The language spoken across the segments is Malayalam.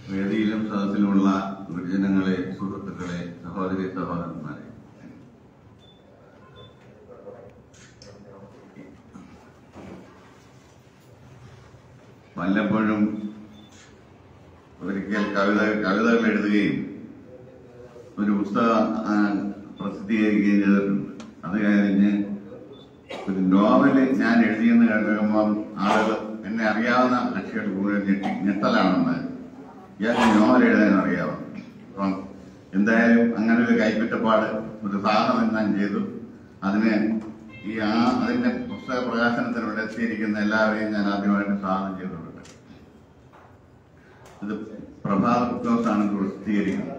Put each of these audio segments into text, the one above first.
വേദിയിലും സദസ്സിലുമുള്ള ഗുരുജനങ്ങളെ, സുഹൃത്തുക്കളെ, സഹോദരി സഹോദരന്മാരെ, വല്ലപ്പോഴും ഒരിക്കൽ കവിതകൾ എഴുതുകയും ഒരു പുസ്തകം പ്രസിദ്ധീകരിക്കുകയും ചെയ്തിട്ടുണ്ട്. അത് കഴിഞ്ഞ് ഒരു നോവല് ഞാൻ എഴുതിയെന്ന് കേൾക്കുമ്പം ആളുകൾ എന്നെ അറിയാവുന്ന കക്ഷികൾ കൂടുതൽ ഞെട്ടലാണെന്ന് ഇയാൾക്ക് നോവൽ എഴുതാൻ അറിയാവും. അപ്പം എന്തായാലും അങ്ങനെ ഒരു കൈപ്പറ്റപ്പാട് ഒരു സാധനം ഞാൻ ചെയ്തു. അതിന് അതിന്റെ പുസ്തക പ്രകാശനത്തിലൂടെ എത്തിയിരിക്കുന്ന എല്ലാവരെയും ഞാൻ ആദ്യമായിട്ട് സ്വാഗതം ചെയ്തിട്ടുണ്ട്. ഇത് പ്രഭാത ബുക്കോസാണ് പ്രസിദ്ധീകരിക്കുന്നത്.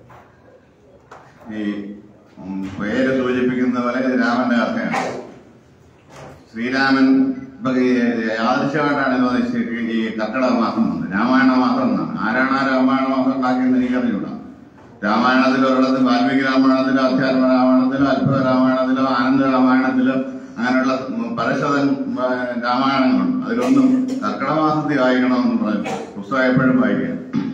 ഈ പേര് സൂചിപ്പിക്കുന്ന പോലെ ഇത് രാമന്റെ കഥയാണ്. ശ്രീരാമൻ യാദൃശ്യമായിട്ടാണ് ഈ കർക്കിടക മാസം വന്നത്. രാമായണ മാസം എന്നാണ്. ആരാണ് ആ രാമായണ മാസം ഉണ്ടാക്കിയെന്ന് എനിക്കറിഞ്ഞൂടാ. രാമായണത്തിലോ ഒരിടത്ത് വാൽമീകി രാമായണത്തിലോ അധ്യാത്മ രാമായണത്തിലോ അത്ഭുത രാമായണത്തിലോ ആനന്ദ രാമായണത്തിലോ അങ്ങനെയുള്ള പരശതൻ രാമായണങ്ങളുണ്ട്. അതിലൊന്നും കർക്കിടക മാസത്തിൽ വായിക്കണമെന്ന് പറഞ്ഞു. പുസ്തകം എപ്പോഴും വായിക്കുക.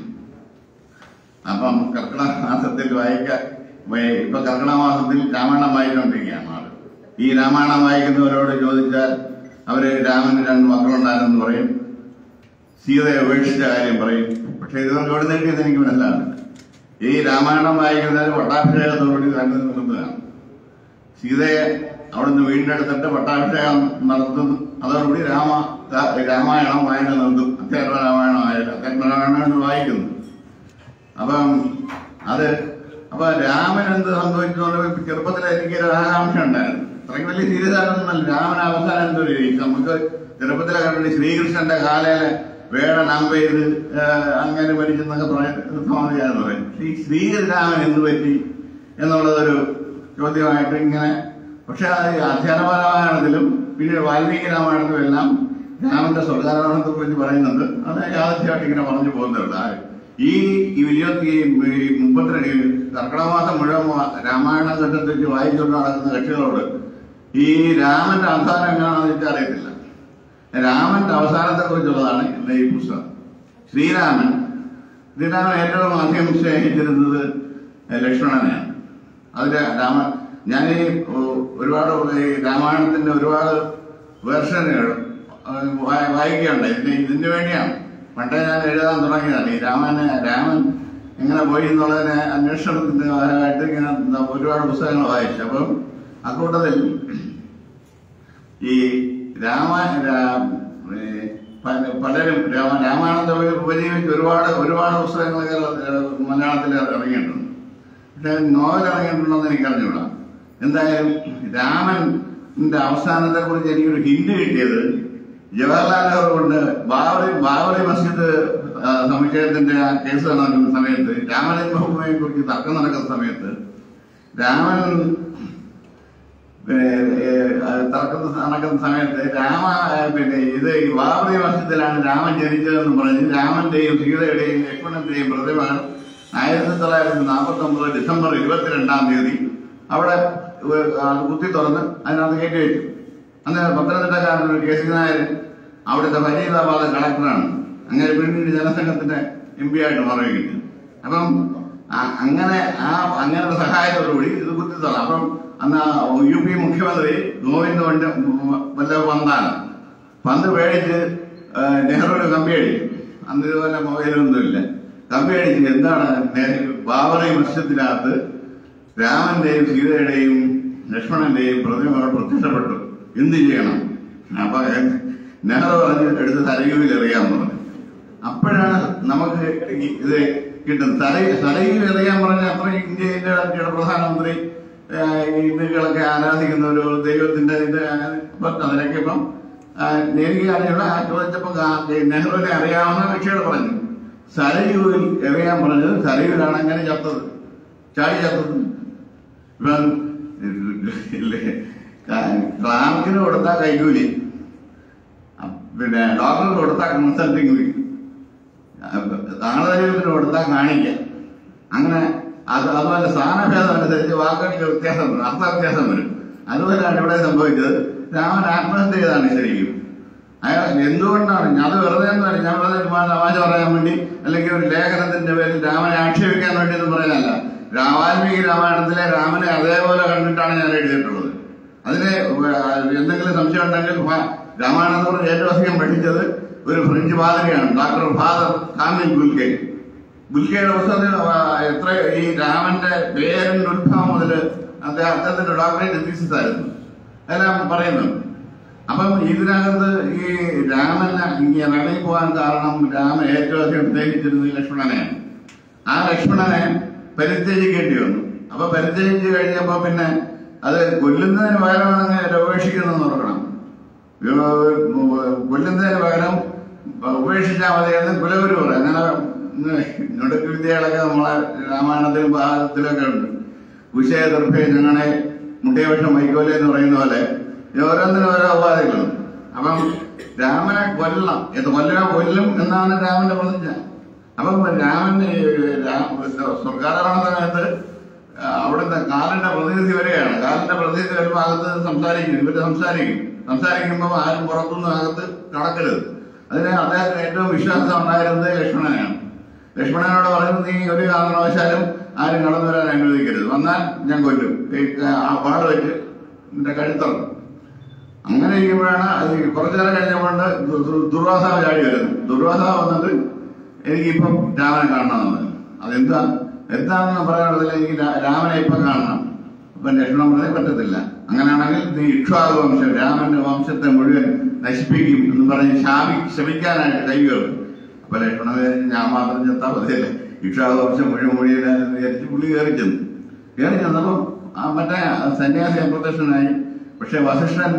അപ്പം കർക്കിടക മാസത്തിൽ ഇപ്പൊ കർക്കിടക മാസത്തിൽ രാമായണം വായിച്ചുകൊണ്ടിരിക്കുകയാണ് ആള്. ഈ രാമായണം വായിക്കുന്നവരോട് ചോദിച്ചാൽ അവര് രാമന് 2 മക്കളുണ്ടായിരുന്നു പറയും, സീതയെ ഉപേക്ഷിച്ച കാര്യം പറയും. പക്ഷെ ഇതൊക്കെ എവിടെ നേടിയത് എനിക്ക് മനസ്സിലാകുന്നില്ല. ഈ രാമായണം വായിക്കുന്നവർ പട്ടാഭിഷേകത്തോടുകൂടി തന്നെ നിർത്തുകയാണ്. സീതയെ അവിടുന്ന് വീണ്ടെടുത്തിട്ട് പട്ടാഭിഷേകം നടത്തുന്നു. അതോടുകൂടി രാമായണം വായന നിർത്തും. അധ്യാത്മ രാമായണമായാലും അധ്യാത്മ രാമായണം വായിക്കുന്നു. അപ്പൊ രാമൻ എന്ത് സംഭവിച്ചു? ചെറുപ്പത്തിൽ എനിക്കൊരു ആകാംക്ഷ ഉണ്ടായിരുന്നു. അത്രയ്ക്ക് വലിയ സീരിയസായിട്ടൊന്നുമല്ല. രാമൻ അവസാനം എന്തൊരു നമുക്ക് ചെറുപ്പത്തിലെ കണ്ടിട്ട് ശ്രീകൃഷ്ണന്റെ കാലയില് വേടൻ അമ്പെയ്ത് അങ്ങനെ മരിച്ചെന്നൊക്കെ പറയുന്നത് പറയും. ഈ ശ്രീരാമൻ എന്ത് പറ്റി എന്നുള്ളതൊരു ചോദ്യമായിട്ട് ഇങ്ങനെ. പക്ഷെ അത് അധ്യാത്മരാമായണത്തിലും പിന്നീട് വാൽമീകി രാമായണത്തിലും എല്ലാം രാമന്റെ സ്വർഗാരോഹണത്തെ കുറിച്ച് പറയുന്നുണ്ട്. അത് യാദൃശ്യമായിട്ട് ഇങ്ങനെ പറഞ്ഞു പോകുന്നുണ്ട്. ഈ 32 കർക്കിടക മാസം മുഴുവൻ രാമായണ ഘട്ടത്തിൽ വായിച്ചുകൊണ്ട് നടക്കുന്ന കക്ഷികളോട് ഈ രാമന്റെ അവസാനം എങ്ങനെയാണെന്ന് വെച്ചാൽ അറിയത്തില്ല. രാമന്റെ അവസാനത്തെ കുറിച്ചുള്ളതാണ് എന്റെ ഈ പുസ്തകം. ശ്രീരാമൻ ഏറ്റവും അധികം സ്നേഹിച്ചിരുന്നത് ലക്ഷ്മണനെയാണ്. അതില് ഞാൻ ഒരുപാട് രാമായണത്തിന്റെ ഒരുപാട് വേർഷനുകൾ വായിക്കുകയുണ്ടായി. ഇതിന് വേണ്ടിയാണ് പണ്ടേ ഞാൻ എഴുതാൻ തുടങ്ങിയതാണ്. ഈ രാമൻ എങ്ങനെ പോയി എന്നുള്ളതിനെ അന്വേഷണത്തിന്റെ ഭാഗമായിട്ട് ഇങ്ങനെ ഒരുപാട് പുസ്തകങ്ങൾ വായിച്ചു. അപ്പം അക്കൂട്ടത്തിൽ ഈ പലരും രാമായണത്തെ ഉപജീവിച്ച് ഒരുപാട് പുസ്തകങ്ങൾ മലയാളത്തിൽ ഇറങ്ങിയിട്ടുണ്ട്. പക്ഷെ നോവൽ ഇറങ്ങിയിട്ടുണ്ടെന്ന് എനിക്കറിഞ്ഞൂടാ. എന്തായാലും രാമന്റെ അവസാനത്തെ കുറിച്ച് എനിക്കൊരു ഹിന്റ് കിട്ടിയത് ജവഹർലാൽ നെഹ്റു കൊണ്ട് ബാബറി മസ്ജിദ് സമുച്ചയത്തിന്റെ ആ കേസ് നടക്കുന്ന സമയത്ത്, രാമജന്മഭൂമിയെ കുറിച്ച് തർക്കം നടക്കുന്ന സമയത്ത് നടക്കുന്ന സമയത്ത് ഇത് ബാബറി മസ്ജിദിലാണ് രാമൻ ജനിച്ചതെന്ന് പറഞ്ഞ് രാമന്റെയും സീതയുടെയും ലക്ഷ്മണന്റെയും പ്രതിമകൾ 1949 ഡിസംബർ 22-ാം തീയതി അവിടെ കുത്തി തുറന്ന് അതിനകത്ത് കയറ്റി വെച്ചു. അന്ന് പത്തനംതിട്ടക്കാരൻ കേസി നായർ അവിടുത്തെ ഫരീദാബാദ് കളക്ടറാണ്. അങ്ങനെ പിന്നീട് ജനസംഘത്തിന്റെ MP ആയിട്ട് മാറുകയും. അപ്പം അങ്ങനെയുള്ള സഹായത്തോടുകൂടി ഇത് കുത്തി തുറന്നു. അപ്പം അന്ന് UP മുഖ്യമന്ത്രി ഗോവിന്ദ് വല്ലഭ് പന്ത് മേടിച്ച് നെഹ്റുവിന് കമ്പി അടിച്ചു. അന്ന് ഇതുപോലെ മൊബൈലൊന്നുമില്ല. കമ്പി അടിച്ച് എന്താണ് ബാബറി മസ്ജിദിനകത്ത് രാമന്റെയും സീതയുടെയും ലക്ഷ്മണന്റെയും പ്രതിമകൾ പ്രത്യക്ഷപ്പെട്ടു, എന്ത് ചെയ്യണം? അപ്പൊ നെഹ്റു പറഞ്ഞ് എടുത്ത് സരയുവിൽ എറിയാൻ പറഞ്ഞു. അപ്പോഴാണ് നമുക്ക് ഇത് കിട്ടുന്നത്. സരയുവിൽ എറിയാൻ പറഞ്ഞ അത്ര ഇന്ത്യയുടെ പ്രധാനമന്ത്രി ഹിന്ദുക്കളൊക്കെ ആരാധിക്കുന്ന ഒരു ദൈവത്തിന്റെ അതിനൊക്കെ ഇപ്പം എനിക്ക് അറിയുള്ള ചോദിച്ചപ്പോ നെഹ്റുവിനെ അറിയാവുന്ന കക്ഷികൾ പറഞ്ഞു സരയുവിൽ എറിയാൻ പറഞ്ഞത്. സരയുവിലാണ് അങ്ങനെ ചത്തത്, ചാടി ചത്തത്. ഇപ്പം ക്ലാർക്കിന് കൊടുത്താൽ കൈകൂലി, പിന്നെ ഡോക്ടർക്ക് കൊടുത്താൽ കൺസൾട്ടിങ് ഫീ, താളതരൂപിന് കൊടുത്താൽ കാണിക്കാം. അങ്ങനെ അതുപോലെ സ്ഥാനഭേദം അനുസരിച്ച് വാക്കുകൾക്ക് വ്യത്യാസം വരും, അർത്ഥ വ്യത്യാസം വരും. അതുപോലെയാണ് ഇവിടെ സംഭവിച്ചത്. രാമൻ ആത്മഹത്യ ചെയ്താണ് ശരിക്കും. അയാൾ എന്തുകൊണ്ടാണ് അത് വെറുതെ ഒന്നുമല്ല, ഞാൻ വെറുതെ തമാശ പറയാൻ വേണ്ടി അല്ലെങ്കിൽ ഒരു ലേഖനത്തിന്റെ പേരിൽ രാമനെ ആക്ഷേപിക്കാൻ വേണ്ടി എന്ന് പറയാനല്ല. വാൽമീകി രാമായണത്തിലെ രാമനെ അതേപോലെ കണ്ടിട്ടാണ് ഞാൻ എഴുതിയിട്ടുള്ളത്. അതിന് എന്തെങ്കിലും സംശയം ഉണ്ടെങ്കിൽ രാമായണത്തോട് ഏറ്റവും അധികം പഠിച്ചത് ഒരു ഫ്രഞ്ച് പാതിരിയാണ്, ഡോക്ടർ ഫാദർ കാമിൽ ഗുൽക്കെ. ഗുൽക്കയുടെ പുസ്തകത്തിൽ എത്ര ഈ രാമന്റെ പേരിന്റെ ഉത്ഭവം മുതൽ അദ്ദേഹത്തിന്റെ ഡോക്ടറേറ്റ് തീസിസ് ആയിരുന്നു എല്ലാം പറയുന്നുണ്ട്. അപ്പം ഇതിനകത്ത് ഈ രാമനെ ഇങ്ങനെ ഇറങ്ങി പോകാൻ കാരണം രാമൻ ഏറ്റവും അധികം സ്നേഹിച്ചിരുന്നത് ലക്ഷ്മണനെയാണ്. ആ ലക്ഷ്മണനെ പരിത്യജിക്കേണ്ടി വന്നു. അപ്പൊ പരിത്യജിച്ച് കഴിഞ്ഞപ്പോ പിന്നെ അത് കൊല്ലുന്നതിന് പകരമാണെങ്കിൽ ഉപേക്ഷിക്കുന്നതെന്ന് ഓർക്കണം. കൊല്ലുന്നതിന് പകരം ഉപേക്ഷിച്ചാൽ മതി എന്ന് കുലഗുരു പറയും. അങ്ങനെ ഞൊടുക്ക് വിദ്യകളൊക്കെ നമ്മളെ രാമായണത്തിലും ഭാരതത്തിലൊക്കെ ഉണ്ട്. കുശേതർഭേ ഞങ്ങളെ മുട്ടിയപക്ഷം വൈക്കോലെ എന്ന് പറയുന്ന പോലെ ഓരോന്നിനും ഓരോ ഉപാധികളുണ്ട്. അപ്പം രാമനെ കൊല്ലും എന്നാണ് രാമന്റെ പ്രതിജ്ഞ. അപ്പം രാമൻ സ്വർഗാരോഹണ സമയത്ത് അവിടുത്തെ കാലന്റെ പ്രതിനിധി വരികയാണ്. കാലന്റെ പ്രതിനിധി വരുമ്പോൾ അകത്ത് സംസാരിക്കുമ്പോൾ ആരും പുറത്തുനിന്ന് അകത്ത് കടക്കരുത്. അതിന് അദ്ദേഹത്തിന് ഏറ്റവും വിശ്വാസം ഉണ്ടായിരുന്നത് ലക്ഷ്മണനാണ്. ലക്ഷ്മണനോട് പറയുന്നത്, നീ ഒരു കാരണവശാലും ആരും കടന്നു വരാൻ അനുവദിക്കരുത്, വന്നാൽ ഞാൻ കൊല്ലും, പാട് വെച്ച് നിന്റെ കഴുത്തറക്കും. അങ്ങനെ ഇരിക്കുമ്പോഴാണ് അത് കുറച്ചേരം കഴിഞ്ഞപ്പോണ്ട് ദുർവാസാവ് ചാടി വരുന്നത്. ദുർവാസാവ് വന്നിട്ട് എനിക്കിപ്പം രാമനെ കാണണമെന്ന്. എന്താണെന്ന് പറയാനുള്ളതില്ല, എനിക്ക് രാമനെ ഇപ്പം കാണണം. അപ്പം ലക്ഷ്മണൻ പറഞ്ഞാൽ പറ്റത്തില്ല, അങ്ങനെയാണെങ്കിൽ നീ ഇക്ഷ്വാകു വംശം, രാമന്റെ വംശത്തെ മുഴുവൻ നശിപ്പിക്കും എന്ന് പറഞ്ഞ് ശപിക്കാനായിട്ട് കൈകേറും. അപ്പൊ ലക്ഷ്മണൻ ഞാൻ മാത്രം ചെത്താ പതിയല്ലേ, ഇക്ഷ്വാകു വംശം മുഴുവൻ വിചാരിച്ച് പുള്ളി കയറി ചെന്നപ്പോ മറ്റേ സന്യാസി അപ്രത്യക്ഷനായി. പക്ഷെ വസിഷ്ഠൻ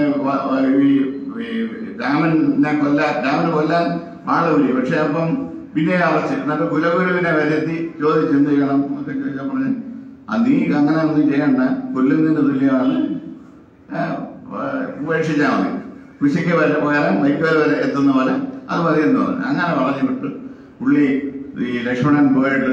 രാമനെ കൊല്ലാൻ ആളൂരി. പക്ഷെ അപ്പം പിന്നെ അറച്ച് എന്നിട്ട് കുലഗുരുവിനെ വരുത്തി ചോദിച്ച് എന്ത് ചെയ്യണം എന്നൊക്കെ ചോദിച്ചാൽ പറഞ്ഞ്, നീ അങ്ങനെ ഒന്നും ചെയ്യണ്ട, കൊല്ലുന്നതിന് തുല്യമാണ്, ഉപേക്ഷിച്ചാൽ മതി, കൃഷിക്ക് പകരം വൈക്കോൽ വരെ എത്തുന്ന പോലെ അത് മതി എന്ന് പറഞ്ഞു. അങ്ങനെ പറഞ്ഞു വിട്ട് പുള്ളി ഈ ലക്ഷ്മണൻ പോയിട്ട്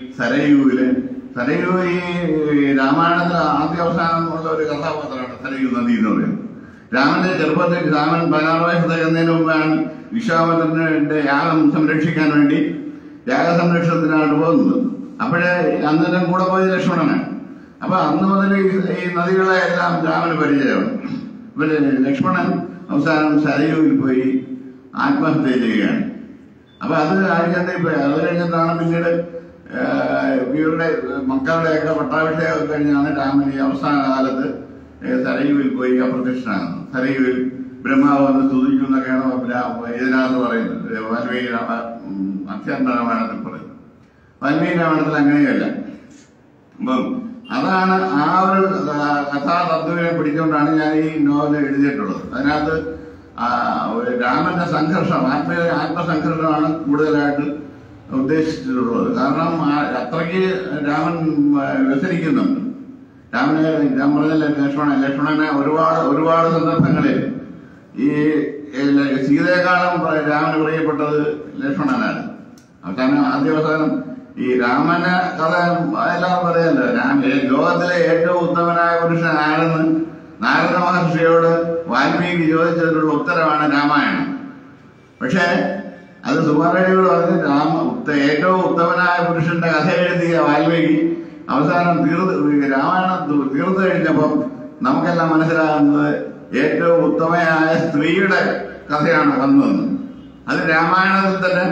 സരയൂ ഈ രാമായണത്തിൽ ആദ്യ അവസാനമുള്ള ഒരു കഥാപാത്രമാണ് സരയൂ നദി എന്ന് പറയുന്നത്. രാമന്റെ ചെറുപ്പത്തിൽ രാമൻ 16 വയസ്സ് തികഞ്ഞതിന് മുമ്പാണ് വിശ്വാമിത്രന്റെ യാഗം സംരക്ഷിക്കാൻ വേണ്ടി യാഗസംരക്ഷണത്തിനായിട്ട് പോകുന്നത്. അപ്പോഴേ അന്നേരം കൂടെ പോയത് ലക്ഷ്മണനാണ്. അപ്പൊ അന്ന് മുതൽ ഈ നദികളെ എല്ലാം രാമന് പരിചയമാണ്. ഇവര് ലക്ഷ്മണൻ അവസാനം സരയൂരിൽ പോയി ആത്മഹത്യ ചെയ്യുകയാണ്. അപ്പൊ അത് കഴിഞ്ഞിട്ടാണ് പിന്നീട് ഇവരുടെ മക്കളുടെയൊക്കെ പട്ടാഭിഷേകം കഴിഞ്ഞാണ് രാമൻ ഈ അവസാന കാലത്ത് സരയൂരിൽ പോയി അപ്രത്യക്ഷനാകുന്നത്. സരയൂരിൽ ബ്രഹ്മാവ് വന്ന് സ്തുതിക്കുന്നൊക്കെയാണ് ഇതിനകത്ത് പറയുന്നത്. വാൽമീകി അധ്യാത്മ രാമായണത്തിൽ പറയുന്നത്. വാൽമീകി രാമായണത്തിൽ അങ്ങനെയല്ല. അപ്പം അതാണ് ആ ഒരു കഥാതത്വനെ പിടിച്ചുകൊണ്ടാണ് ഞാൻ ഈ നോവൽ എഴുതിയിട്ടുള്ളത്. അതിനകത്ത് രാമന്റെ സംഘർഷം, ആത്മസംഘർഷമാണ് കൂടുതലായിട്ട് ഉദ്ദേശിച്ചിട്ടുള്ളത്. കാരണം അത്രയ്ക്ക് രാമൻ വ്യസനിക്കുന്നുണ്ട്. രാമനെ ഞാൻ പറഞ്ഞല്ലേ, ലക്ഷ്മണനെ ഒരുപാട് സന്ദർഭങ്ങളിൽ ഈ സീതയെക്കാളും രാമന് പ്രിയപ്പെട്ടത് ലക്ഷ്മണനാണ്. അവസാനം ആദ്യാവസാനം ഈ രാമനെ കഥ എല്ലാവരും പറയല്ലോ, ലോകത്തിലെ ഏറ്റവും ഉത്തമനായ പുരുഷൻ ആരെന്ന് നാരദ മഹർഷിയോട് വാൽമീകി ചോദിച്ചതിനുള്ള ഉത്തരവാണ് രാമായണം. പക്ഷേ അത് സുമാരയോട് പറഞ്ഞ് ഏറ്റവും ഉത്തമനായ പുരുഷന്റെ കഥ എഴുതിയ വാൽമീകി അവസാനം രാമായണം തീർന്നു കഴിഞ്ഞപ്പം നമുക്കെല്ലാം മനസ്സിലാകുന്നത് ഏറ്റവും ഉത്തമയായ സ്ത്രീയുടെ കഥയാണ് വന്നതെന്ന്. അത് രാമായണത്തിൽ തന്നെ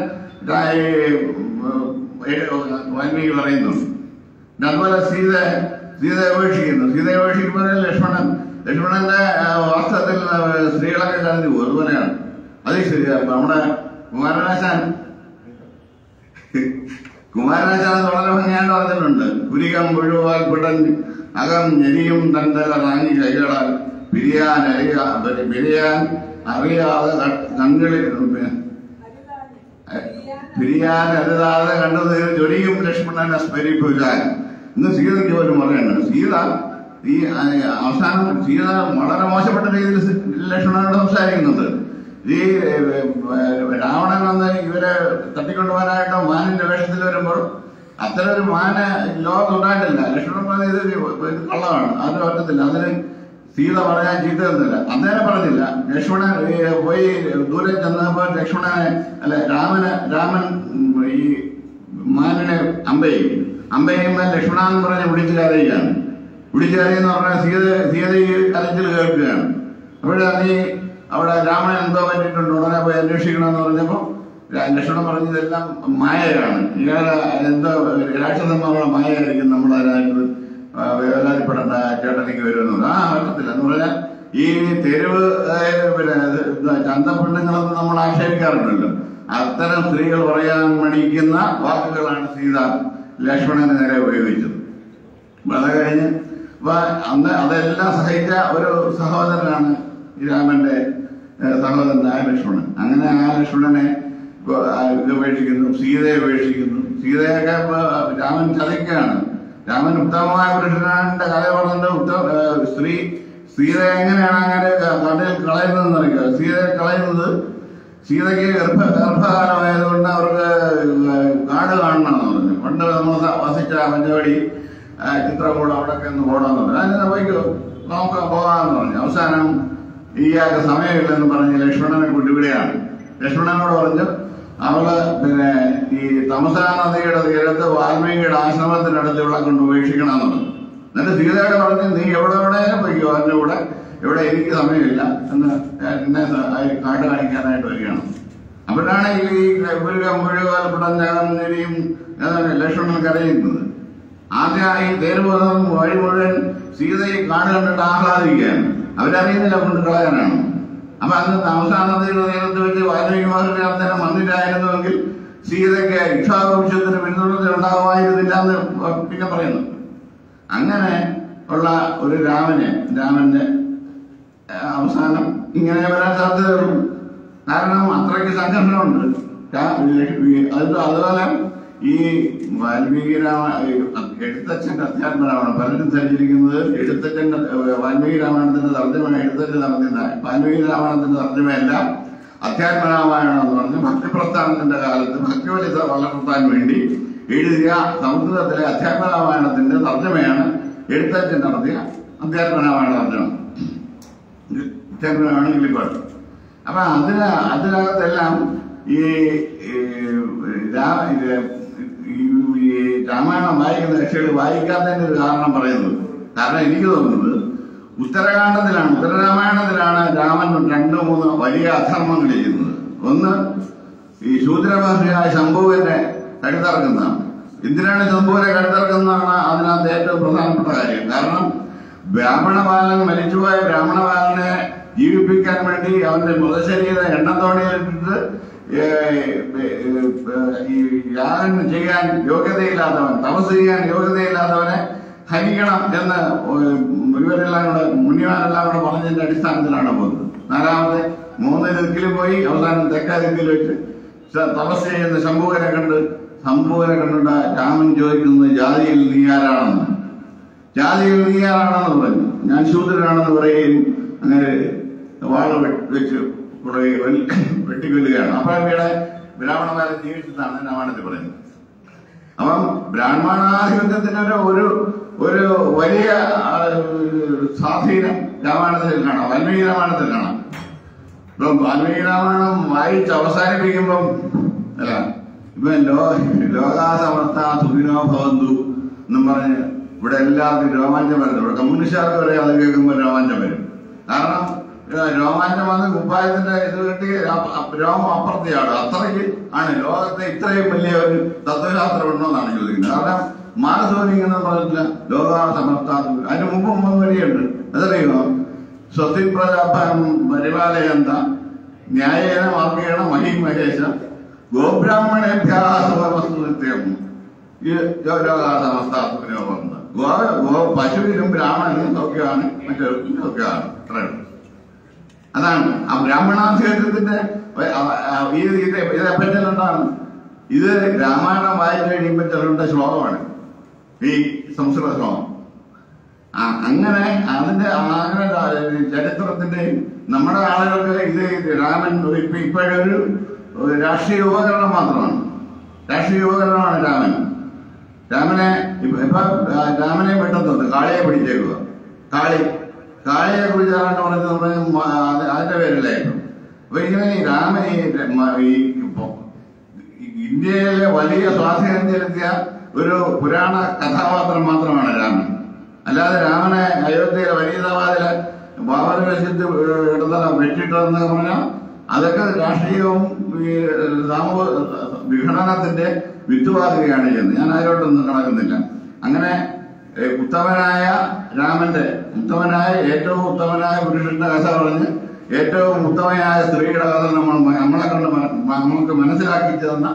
വാൽമീകി പറയുന്നുണ്ട്. അതുപോലെ സീതയെ ഉപേക്ഷിക്കുമ്പോൾ ലക്ഷ്മണന്റെ വാസ്തവത്തിൽ സ്ത്രീകളൊക്കെ കലഞ്ഞു പോകും. അതുപോലെയാണ് അത് ശരിയാണ്. നമ്മുടെ കുമാരനാശാൻ വളരെ ഭംഗിയായിട്ട് പറഞ്ഞിട്ടുണ്ട്. പുരികം ഒഴിവാൽ പിടൻ അകം ഞെരിയും തന്തല റാങ്ങി കൈകളാൽ പിരിയാൻ അറിയാതെ കണ്ടത് ചൊരിയും ലക്ഷ്മണനെ സ്മരിപ്പിക്കാൻ. ഇന്ന് സീതയ്ക്ക് പോലും പറയണ്ട. ഈ അവസാനം സീത വളരെ മോശപ്പെട്ട രീതിയിൽ ലക്ഷ്മണനോട് സംസാരിക്കുന്നുണ്ട്. ഈ രാവണൻ വന്ന് ഇവരെ തട്ടിക്കൊണ്ടുപോകാനായിട്ടോ മാനിന്റെ വേഷത്തിൽ വരുമ്പോൾ അത്തരം ഒരു മാന ലോകത്തുണ്ടായിട്ടില്ല. ലക്ഷ്മണൻ പറഞ്ഞ ഇത് കള്ളമാണ്, അതിന് പറ്റത്തില്ല. അതിന് സീത പറഞ്ഞാൽ ചീത്ത തന്നില്ല. അന്നേരം പറഞ്ഞില്ല. ലക്ഷ്മണൻ പോയി ദൂരെ ചെന്നപ്പോൾ രാമൻ ഈ മാനിനെ അമ്പയുമ്പോൾ ലക്ഷ്മണ എന്ന് പറഞ്ഞ് വിളിച്ചു കരയുകയാണ്. വിളിച്ചു കരയെന്ന് പറഞ്ഞാൽ സീത കരച്ചിൽ കേൾക്കുകയാണ്. അപ്പോഴാ നീ അവിടെ രാമൻ എന്തോ പറ്റിയിട്ടുണ്ട്, ഉടനെ പോയി അന്വേഷിക്കണമെന്ന് പറഞ്ഞപ്പോൾ ലക്ഷ്മണൻ പറഞ്ഞതെല്ലാം മായയാണ്. ഇയാളെ എന്തോ രാക്ഷസന്മാരുടെ മായയായിരിക്കും നമ്മളതിനായിട്ട് വേവലാതിപ്പെടേണ്ട, ചേട്ടനിക്ക് വരുമെന്ന് പറ്റത്തില്ല എന്ന് പറഞ്ഞാൽ ഈ തെരുവ് ചന്തപ്പെണ്ണുങ്ങളൊന്നും നമ്മൾ ആക്ഷേപിക്കാറുണ്ടല്ലോ. അത്തരം സ്ത്രീകൾ പറയാൻ മടിക്കുന്ന വാക്കുകളാണ് സീത ലക്ഷ്മണന് നേരെ ഉപയോഗിച്ചത്. അത് കഴിഞ്ഞ് അന്ന് അതെല്ലാം സഹിച്ച ഒരു സഹോദരനാണ് ഈ രാമന്റെ സഹോദരനായ ലക്ഷ്മണൻ. അങ്ങനെ ആ ലക്ഷ്മണനെ ഉപേക്ഷിക്കുന്നു, സീതയെ ഉപേക്ഷിക്കുന്നു. സീതയൊക്കെ രാമൻ ചതിക്കുകയാണ്. രാമൻ ഉത്തമമായ പുരുഷനാന്റെ കഥ പറഞ്ഞത് സീത എങ്ങനെയാണ് അങ്ങനെ കടയിൽ കളയുന്നതെന്ന് അറിയുക. സീതയെ കളയുന്നത് സീതയ്ക്ക് ഗർഭകാലമായതുകൊണ്ട് അവർക്ക് കാട് കാണണമെന്ന് പറഞ്ഞു. പണ്ട് നമ്മൾ വസിച്ച പഞ്ചവടി ചിത്രകൂടം അവിടെയൊക്കെ ഒന്ന് പോകണമെന്ന് പറഞ്ഞു. അതിന് പോയിക്കോ, നമുക്ക് പോകാമെന്ന് പറഞ്ഞു. അവസാനം ഇയാൾക്ക് സമയമില്ലെന്ന് പറഞ്ഞ് ലക്ഷ്മണനെ കൂട്ടിവിടുകയാണ്. ലക്ഷ്മണനോട് പറഞ്ഞു അവള് ഈ തമസാ നദിയുടെ തീരത്ത് വാൽമീകിയുടെ ആശ്രമത്തിനടുത്ത് ഇവിടെ കൊണ്ട് ഉപേക്ഷിക്കണമെന്ന് പറഞ്ഞു. എന്നിട്ട് സീതയോട് പറഞ്ഞു നീ എവിടെ പോയിക്കോ, അതിന്റെ കൂടെ ഇവിടെ എനിക്ക് സമയമില്ല എന്ന് എന്നെ കാട് കാണിക്കാനായിട്ട് വരികയാണ്. അപ്പോഴാണ് ഈ മുഴുവനും ലക്ഷ്മണൻ കരയുന്നത്. ആദ്യമായി തേരുപോകും വഴി മുഴുവൻ സീതയെ കാട് കണ്ടിട്ട് ആഹ്ലാദിക്കുകയാണ്. അവരറിയുന്നില്ല കൊണ്ട് കളയാനാണ്. അപ്പൊ അന്ന് അവസാന നദിയുടെ തീരത്ത് വെച്ച് വാൽമീകി മഹർഷി അന്നേരം വന്നിട്ടായിരുന്നുവെങ്കിൽ സീതയ്ക്ക് ഇക്ഷാവംശത്തിന് പിന്തുണ ഉണ്ടാകുമായിരുന്നില്ല എന്ന് പിന്നെ പറയുന്നു. അങ്ങനെ ഉള്ള ഒരു രാമന്റെ അവസാനം ഇങ്ങനെ വരാൻ സാധ്യതയുള്ളൂ. കാരണം അത്രയ്ക്ക് സംഘർഷമുണ്ട്. അതുപോലെ ഈ വാൽമീകി എഴുത്തച്ഛന്റെ അധ്യാത്മരാമായണം പലരും ധരിച്ചിരിക്കുന്നത് എഴുത്തച്ഛന്റെ വാൽമീകി രാമായണത്തിന്റെ തർജ്ജമ എഴുത്തച്ഛൻ നടത്തുന്ന വാൽമീകി രാമായണത്തിന്റെ തർജ്ജമയല്ല, അധ്യാത്മരാമായണം എന്ന് പറഞ്ഞ് ഭക്തിപ്രസ്ഥാനത്തിന്റെ കാലത്ത് ഭക്തിവലി വളർത്താൻ വേണ്ടി എഴുതിയ സംസ്കൃതത്തിലെ അധ്യാത്മരാമായണത്തിന്റെ തർജ്ജമയാണ് എഴുത്തച്ഛൻ നടത്തിയ അധ്യാത്മരാമായണ തർജ്ജമ. അധ്യാത്മരാമായണം കിളിപ്പാട്ട്. അപ്പൊ അതിനകത്തെല്ലാം ഈ രാമായണം വായിക്കുന്ന കക്ഷികൾ വായിക്കാത്തതിന്റെ ഒരു കാരണം പറയുന്നത്. കാരണം എനിക്ക് തോന്നുന്നത് ഉത്തരരാമായണത്തിലാണ് രാമൻ 2-3 വലിയ അധർമ്മങ്ങൾ ചെയ്യുന്നത്. ഒന്ന് ഈ ശൂദ്രഭാഷയായ ശംഭുവിനെ കഴുത്തിറക്കുന്നതാണ്. എന്തിനാണ് ശംഭുവിനെ കഴുത്തിറക്കുന്നതാണ് അതിനകത്ത് ഏറ്റവും പ്രധാനപ്പെട്ട കാര്യം. കാരണം ബ്രാഹ്മണബാലൻ മരിച്ചുപോയ ബ്രാഹ്മണബാലനെ ജീവിപ്പിക്കാൻ വേണ്ടി അവന്റെ മൃതശരീരം എണ്ണത്തോണിയിലിട്ടിട്ട് ഈ യാഗം ചെയ്യാൻ യോഗ്യതയില്ലാത്തവൻ, തപസ് ചെയ്യാൻ യോഗ്യതയില്ലാത്തവനെ ഹനിക്കണം എന്ന് ഇവരെല്ലാം കൂടെ മുനിമാരെല്ലാം കൂടെ പറഞ്ഞതിന്റെ അടിസ്ഥാനത്തിലാണ് പോകുന്നത്. 4ാമത്തെ 3 ദിക്കിൽ പോയി അവസാനം തെക്കാ ദിക്കിൽ വെച്ച് തപസ് ചെയ്യുന്ന ശംഭുവിനെ കണ്ടിട്ട് രാമൻ ചോദിക്കുന്നത് ജാതിയിൽ നീ ആരാണെന്ന്. ജാതിയിൽ നീ ആരാണെന്ന് പറഞ്ഞു. ഞാൻ ശൂദ്രനാണെന്ന് പറയുകയും അങ്ങനെ വാള് വെച്ച് വെട്ടിക്കൊല്ലുകയാണ്. അപ്പൊ ഇവിടെ ബ്രാഹ്മണന്മാരെ ജീവിച്ചതാണ് രാമായണത്തിൽ പറയുന്നത്. അപ്പം ബ്രാഹ്മണാധിപത്യത്തിന് ഒരു വലിയ സ്വാധീനം രാമായണത്തിൽ കാണാം, വാൽമീകി രാമായണത്തിൽ കാണാം. ഇപ്പം വാൽമീകി രാമായണം വായിച്ച് അവസാനിപ്പിക്കുമ്പം ലോകാസമർത്ഥ സുഖിനോ ഭവന്തു എന്നും പറഞ്ഞ് ഇവിടെ എല്ലാവർക്കും രോമാഞ്ചം വരുന്നു. ഇവിടെ കമ്മ്യൂണിസ്റ്റുകാർക്ക് വരെ അത് കേൾക്കുമ്പോൾ രോമാഞ്ചം വരും. കാരണം രോമാഞ്ചം വന്ന് കുപ്പായത്തിന്റെ ഇത് കെട്ടി രോമം അപ്പുറത്തെയാണ്. അത്രയ്ക്ക് ആണ് ലോകത്തെ ഇത്രയും വലിയ ഒരു തത്വശാസ്ത്രം ഉണ്ടോ എന്നാണ് ചോദിക്കുന്നത്. കാരണം മാനസോനിങ്ങനെ പറഞ്ഞിട്ടില്ല ലോകാസമർത്ഥാത്തു. അതിന് മുമ്പ് വരികയുണ്ട്. അതറിയുമോ? സ്വസ്തി പ്രജാപനം പരിപാലയന്ത ന്യായേന മാർഗേണ മഹിമഹേശ ഗോബ്രാഹ്മണേഭ്യാസവസ്തു നിത്യം ലോകാസമർത്ഥാത്തു. പശുവിനും ബ്രാഹ്മണനും ഒക്കെയാണ്, മറ്റൊരുക്കും ഒക്കെയാണ്. അത്രയാണ്. അതാണ് ആ ബ്രാഹ്മണാധിപത്യത്തിന്റെ ഇതേപ്പറ്റി എന്താണ്? ഇത് രാമായണം വായിച്ചു കഴിയുമ്പോൾ ചിലരുടെ ശ്ലോകമാണ് ഈ സംസ്കൃത ശ്ലോകം. അങ്ങനെ അതിന്റെ അങ്ങനെ ചരിത്രത്തിന്റെ നമ്മുടെ ആളുകൾക്ക് ഇത് രാമൻ ഇപ്പോഴൊരു രാഷ്ട്രീയ ഉപകരണം മാത്രമാണ്. രാഷ്ട്രീയ ഉപകരണമാണ് രാമനെ വെട്ടുന്നത്. കാളിയെ പിടിച്ചേക്കുക. കാളിയെ കുറിച്ചാണ് പറഞ്ഞത് അതിന്റെ പേരിലായിരുന്നു. അപ്പൊ ഇങ്ങനെ ഈ ഇന്ത്യയിലെ വലിയ സ്വാധീനം ചെലുത്തിയ ഒരു പുരാണ കഥാപാത്രം മാത്രമാണ് രാമൻ. അല്ലാതെ രാമനെ അയോധ്യയിലെ വലിയതാവാതിലെ ബാബർ മസ്ജിദ് വെട്ടിയിട്ടതെന്നൊക്കെ പറഞ്ഞാൽ അതൊക്കെ രാഷ്ട്രീയവും സാമൂഹ്യ വിഘടനത്തിന്റെ വിത്തുവാതിരിയാണ് ചെയ്യുന്നത്. ഞാൻ അതിലോട്ടൊന്നും കടക്കുന്നില്ല. അങ്ങനെ ഉത്തമനായ രാമന്റെ ഏറ്റവും ഉത്തമനായ പുരുഷന്റെ കഥ പറഞ്ഞ് ഏറ്റവും ഉത്തമയായ സ്ത്രീയുടെ കഥ നമ്മൾക്ക് മനസ്സിലാക്കി തന്ന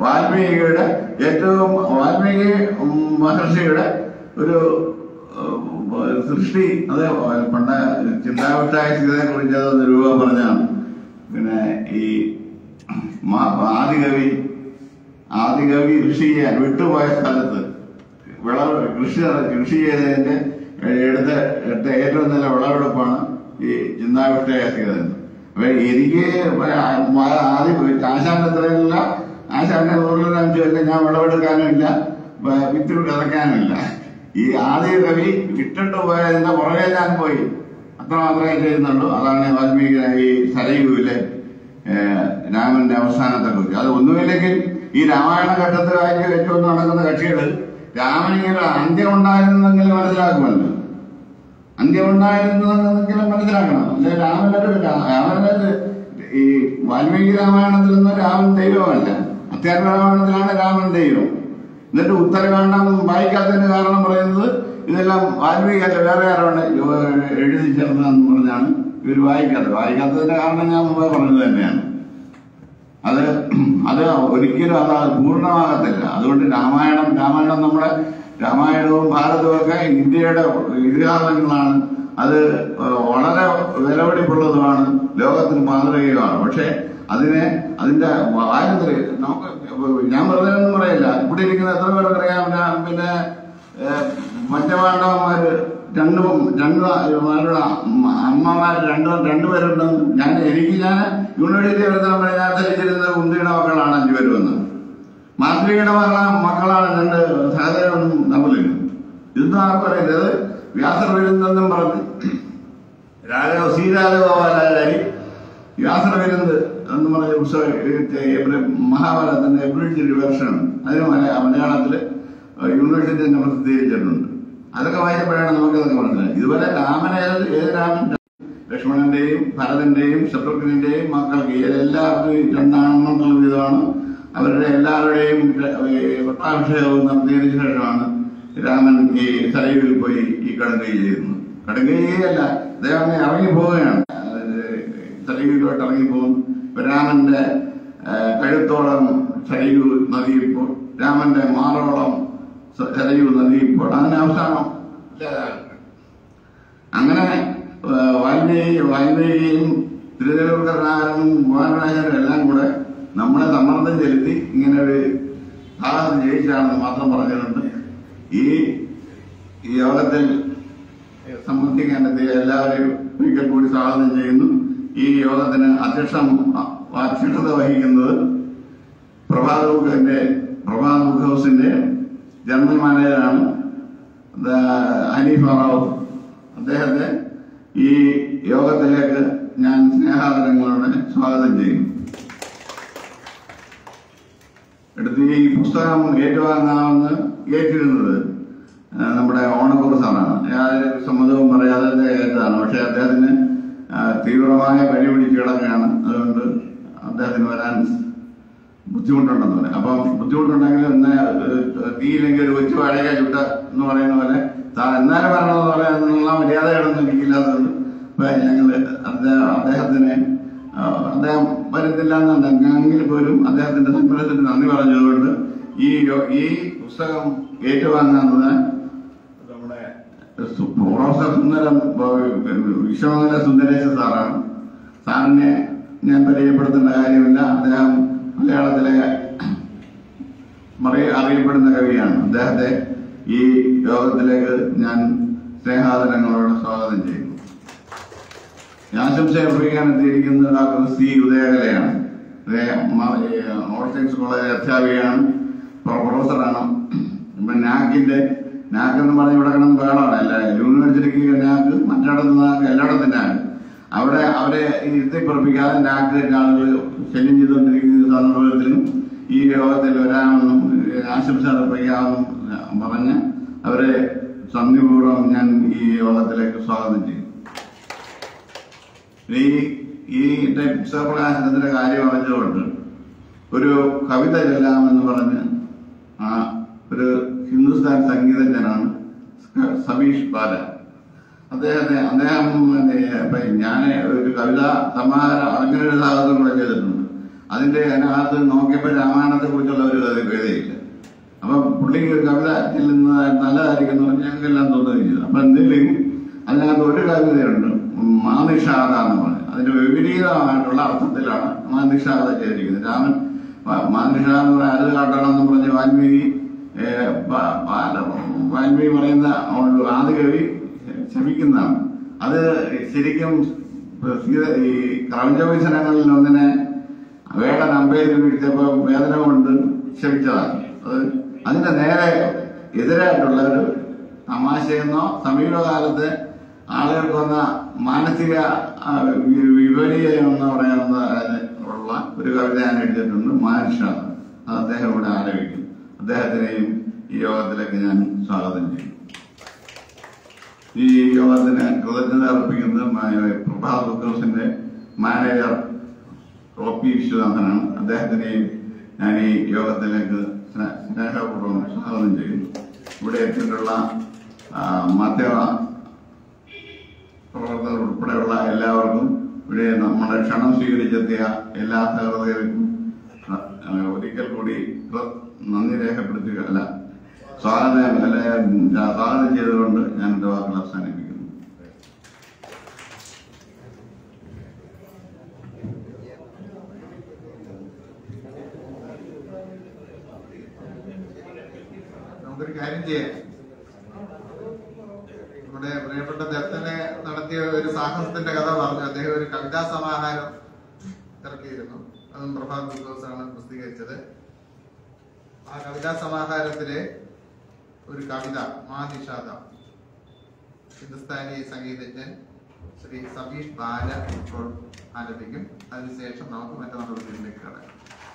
വാൽമീകി മഹർഷിയുടെ ഒരു സൃഷ്ടി. അത് പണ്ട് ചിന്താവിഷ്ടായ സീതയെ കുറിച്ച് രൂപ പറഞ്ഞാണ്. പിന്നെ ഈ ആദികവി ഋഷിയെ വിട്ടുപോയ സ്ഥലത്ത് കൃഷി ചെയ്തതിന്റെ എടുത്ത ഏറ്റവും നല്ല വിളവെടുപ്പാണ് ഈ ചിന്താവിഷ്ടയ സീത. അപ്പൊ എനിക്ക് ആശാന്റെ അത്രയില്ല, ആശാന്റെ 100 അല്ല, ഞാൻ വിളവെടുക്കാനും ഇല്ല, വിത്ത് ഇറക്കാനും ഇല്ല. ഈ ആദ്യ കവി വിട്ടിട്ട് പോയതിന്റെ പുറകെ ഞാൻ പോയി, അത്രമാത്രമേ ചെയ്യുന്നുള്ളൂ. അതാണ് വാൽമീകി ഈ സരയുവിലെ രാമന്റെ അവസാനത്തെ കുറിച്ച്. അത് ഒന്നുമില്ലെങ്കിൽ ഈ രാമായണ ഘട്ടത്തിൽ ഏറ്റവും നടക്കുന്ന കക്ഷികൾ രാമനിങ്ങനെ അന്ത്യം ഉണ്ടായിരുന്നെങ്കിലും മനസ്സിലാക്കുമല്ലോ, അന്ത്യമുണ്ടായിരുന്നെങ്കിലും മനസ്സിലാക്കണം. അല്ലെ രാമന്റെ ഈ വാൽമീകി രാമായണത്തിൽ നിന്ന് രാമൻ ദൈവമല്ല, അധ്യാത്മ രാമായണത്തിലാണ് രാമൻ ദൈവം. എന്നിട്ട് ഉത്തരകാണ്ഡം വായിക്കാത്തതിന് കാരണം പറയുന്നത് ഇതെല്ലാം വാൽമീകി വേറെ ആരാണ് എഴുതി ചേർന്നതെന്ന് പറഞ്ഞാണ് ഇവർ വായിക്കാത്തതിന്റെ കാരണം ഞാൻ മുമ്പേ പറഞ്ഞത് തന്നെയാണ്. അത് ഒരിക്കലും അത് പൂർണ്ണമാകത്തില്ല. അതുകൊണ്ട് രാമായണം നമ്മുടെ രാമായണവും ഭാരതവും ഒക്കെ ഇന്ത്യയുടെ ഇതിഹാസങ്ങളാണ്. അത് വളരെ വിലപിടിപ്പുള്ളതുമാണ്, ലോകത്തിന് മാതൃകയുമാണ്. പക്ഷെ അതിന്റെ നമുക്ക് ഞാൻ പറഞ്ഞതൊന്നും പറയില്ല. ഇവിടെ ഇരിക്കുന്ന എത്ര പേർക്കറിയാം? പിന്നെ പഞ്ചപാണ്ഡവന്മാര് അമ്മമാര് രണ്ടുപേരുണ്ടെന്ന് ഞാൻ യൂണിവേഴ്സിറ്റി വരുന്ന ഞാൻ ധരിച്ചിരുന്നത് കുന്തിയുടെ മക്കളാണ് 5 പേര് വന്നത്. മാതൃകയുടെ മക്കളാണ് 2 സഹദേവനും നകുലനും. ഇതൊന്നും ആർക്കും അറിയില്ല. വ്യാസർ വരുന്നെന്നും പറഞ്ഞ് ശ്രീരാജഗോപാലാചാരി വ്യാസർ വരുന്നത് എന്ന് പറഞ്ഞ പുസ്തകം മഹാഭാരതത്തിന്റെ എബ്രിഡ്ജ് വെർഷനാണ്. അതിന് മലയാളത്തില് യൂണിവേഴ്സിറ്റി തന്നെ പ്രസിദ്ധീകരിച്ചിട്ടുണ്ട്. അതൊക്കെ വായിച്ചപ്പോഴാണ് നമുക്കതൊക്കെ മനസ്സിലായി. ഇതുപോലെ ഏത് രാമൻ ലക്ഷ്മണന്റെയും ഭരതന്റെയും ശത്രുഘ്നന്റെയും മക്കൾക്ക് എല്ലാവർക്കും 2 ആണെന്നുള്ള വിധമാണ്. അവരുടെ എല്ലാവരുടെയും പട്ടാഭിഷേകവും നടത്തിയതിനു ശേഷമാണ് രാമൻ ഈ സരയുവിൽ പോയി ഈ കടുങ്കൈ ചെയ്യുന്നത്. കടുങ്കൈയല്ല, അദ്ദേഹം ഇറങ്ങിപ്പോവുകയാണ്, സരയുവിലോട്ട് ഇറങ്ങിപ്പോകുന്നു. രാമന്റെ കഴുത്തോളം സരയു നദിയിപ്പോൾ, രാമന്റെ മാറോളം സരയു നദിയിപ്പോൾ, അതിന് അവസാനം അങ്ങനെ വാൽമീകിയും തിരുവനന്തപുരക്കാരനും കുമാരനാചാരും എല്ലാം കൂടെ നമ്മളെ സമ്മർദ്ദം ചെലുത്തി ഇങ്ങനെ ഒരു സാധനം ജയിച്ചാണെന്ന് മാത്രം പറഞ്ഞിട്ടുണ്ട്. ഈ യോഗത്തിൽ സംബന്ധിക്കേണ്ടത് എല്ലാവരെയും ഒരിക്കൽ കൂടി സ്വാഗതം ചെയ്യുന്നു. ഈ യോഗത്തിന് അധ്യക്ഷത വഹിക്കുന്നത് പ്രഭാത് ബുക്ക് ഹൗസിന്റെ ജനറൽ മാനേജറാണ് ഹനീഫ് റാവു. അദ്ദേഹത്തെ ഈ യോഗത്തിലേക്ക് ഞാൻ സ്നേഹാദരങ്ങളോടെ സ്വാഗതം ചെയ്യുന്നു. എടുത്ത് ഈ പുസ്തകം ഏറ്റുവാങ്ങാമെന്ന് ഏറ്റിരുന്നത് നമ്മുടെ ഓണക്കൂർ സാറാണ്. യാതൊരു സമ്മതവും പറയാതെ ഏറ്റതാണ്. പക്ഷെ അദ്ദേഹത്തിന് തീവ്രമായ പനി പിടിച്ച് കിടക്കുകയാണ്. അതുകൊണ്ട് അദ്ദേഹത്തിന് വരാൻ ബുദ്ധിമുട്ടുണ്ടെന്ന് പറയാം. അപ്പം ബുദ്ധിമുട്ടുണ്ടെങ്കിൽ തീയില്ലെങ്കിൽ ഒരു കൊച്ചു വാഴക ചുട്ട എന്ന് പറയുന്ന പോലെ എന്നാലും വരണമെന്ന് പറയാനുള്ള മര്യാദകളൊന്നും എനിക്കില്ലാത്തതുകൊണ്ട് ഞങ്ങൾ അദ്ദേഹം വരുന്നില്ല എന്നുണ്ടെങ്കിൽ പോലും അദ്ദേഹത്തിന്റെ സംരംഭത്തിന് നന്ദി പറഞ്ഞതുകൊണ്ട് ഈ പുസ്തകം ഏറ്റുവാങ്ങുന്നത് നമ്മുടെ പ്രൊഫസർ വിശ്വമംഗല സുന്ദരേശ സാറാണ്. സാറിനെ ഞാൻ പരിചയപ്പെടുത്തേണ്ട കാര്യമില്ല. അദ്ദേഹം മലയാളത്തിലെ അറിയപ്പെടുന്ന കവിയാണ്. അദ്ദേഹത്തെ ഈ യോഗത്തിലേക്ക് ഞാൻ സ്നേഹാദരങ്ങളോട് സ്വാഗതം ചെയ്യുന്നു. ആശംസ അർപ്പിക്കാൻ എത്തിയിരിക്കുന്നത് ഡോക്ടർ സി ഉദയകലയാണ്. ഓൾ സയൻസ് കോളേജ് അധ്യാപികയാണ്, പ്രൊഫസറാണ്. നാക്കെന്ന് പറഞ്ഞ് ഇവിടെ കിടന്ന് വേണമാണ് അല്ല യൂണിവേഴ്സിറ്റിക്ക് നാക്ക് മറ്റിടത്ത് നാക്ക് എല്ലായിടത്തും നാക്ക് അവിടെ അവരെ ഇരുത്തിപ്പുറപ്പിക്കാതെ നാക്ക് ആളുകൾ ശല്യം ചെയ്തുകൊണ്ടിരിക്കുന്ന സന്ദർഭത്തിലും ഈ യോഗത്തിൽ വരാമെന്നും ആശംസ അർപ്പിക്കാമെന്നും പറഞ്ഞ് അവരെ സന്ധിപൂർവ്വം ഞാൻ ഈ യോഗത്തിലേക്ക് സ്വാഗതം ചെയ്യും. ഈ പുസ്തകപ്രകാശനത്തിന്റെ കാര്യം പറഞ്ഞുകൊണ്ട് ഒരു കവിത ചൊല്ലാമെന്ന് പറഞ്ഞ് ഒരു ഹിന്ദുസ്ഥാൻ സംഗീതജ്ഞനാണ് സബീഷ് ബാല. അദ്ദേഹം ഞാൻ ഒരു കവിത സമാഹാരം അങ്ങനെ ഒരു സാഹചര്യം കൂടെ ചെയ്തിട്ടുണ്ട്. അതിനകത്ത് നോക്കിയപ്പോൾ രാമായണത്തെ കുറിച്ചുള്ള ഒരു കവിതയില്ല. അപ്പൊ പുള്ളിക്ക് ഒരു കവിത ചെല്ലുന്നത് നല്ലതായിരിക്കും എന്ന് പറഞ്ഞ് ഞങ്ങൾക്കെല്ലാം തോന്നുകയും ചെയ്തു. അപ്പൊ എന്തെങ്കിലും അതിനകത്ത് ഒരു കവിതയുണ്ട്, മാനിഷാദ എന്ന് പറഞ്ഞ്. അതിന്റെ വിപരീതമായിട്ടുള്ള അർത്ഥത്തിലാണ് മാനിഷാദ ചെയ്തിരിക്കുന്നത്. രാമൻ മാനിഷാദ എന്ന് പറഞ്ഞാൽ അത് കാട്ടണം എന്ന് പറഞ്ഞ് വാൽമീകി പറയുന്ന ആദികവി ശപിക്കുന്നതാണ്. അത് ശരിക്കും ഈ ക്രൗഞ്ചവത്സരങ്ങളിൽ ഒന്നിനെ വേടൻ അമ്പയിൽ വീഴ്ത്തിയപ്പോൾ വേദന കൊണ്ട് ശപിച്ചതാണ്. അതിന്റെ നേരെ എതിരായിട്ടുള്ള ഒരു തമാശയെന്നോ സമീപകാലത്ത് ആളുകൾക്ക് വന്ന മാനസിക വിപരീതമെന്നോ പറയാവുന്ന ഉള്ള ഒരു കവിത ഞാൻ എഴുതിയിട്ടുണ്ട്, മാനുഷാദ. അത് അദ്ദേഹം ഇവിടെ ആലപിക്കും. അദ്ദേഹത്തിനെയും ഈ യോഗത്തിലേക്ക് ഞാൻ സ്വാഗതം ചെയ്യും. ഈ യോഗത്തിന് കൃതജ്ഞത അർപ്പിക്കുന്നത് പ്രഭാത് ബുക്കേഴ്സിന്റെ മാനേജർ OP വിശ്വനാഥനാണ്. അദ്ദേഹത്തിനെയും ഞാൻ ഈ യോഗത്തിലേക്ക് സ്നേഹപൂർവ്വം സ്വാഗതം ചെയ്യുന്നു. ഇവിടെ എത്തിയിട്ടുള്ള മാധ്യമ പ്രവർത്തകർ ഉൾപ്പെടെയുള്ള എല്ലാവർക്കും, ഇവിടെ നമ്മുടെ ക്ഷണം സ്വീകരിച്ചെത്തിയ എല്ലാ സഹൃദയർക്കും ഒരിക്കൽ കൂടി നന്ദി രേഖപ്പെടുത്തുക സ്വാഗതം ചെയ്തുകൊണ്ട് ഞാൻ എന്റെ വാക്കുകൾ അവസാനിപ്പിക്കുന്നു. നമുക്കൊരു കാര്യം ചെയ്യാം. നമ്മുടെ പ്രിയപ്പെട്ട ദത്തനെ നടത്തിയ ഒരു സാഹസത്തിന്റെ കഥ പറഞ്ഞു. അദ്ദേഹം ഒരു കവിതാ സമാഹാരം ഇറക്കിയിരുന്നു. അതും പ്രഭാത് ബുക്കേഴ്സാണ് പ്രസിദ്ധീകരിച്ചത്. ആ കവിതാ സമാഹാരത്തിലെ ഒരു കവിത മാനിഷാദ ഹിന്ദുസ്ഥാനി സംഗീതജ്ഞൻ ശ്രീ സബീഷ് ബാല ഇപ്പോൾ ആലപിക്കും. അതിനുശേഷം നമുക്ക് മറ്റു നടപടികളിലേക്ക് കടക്കാം.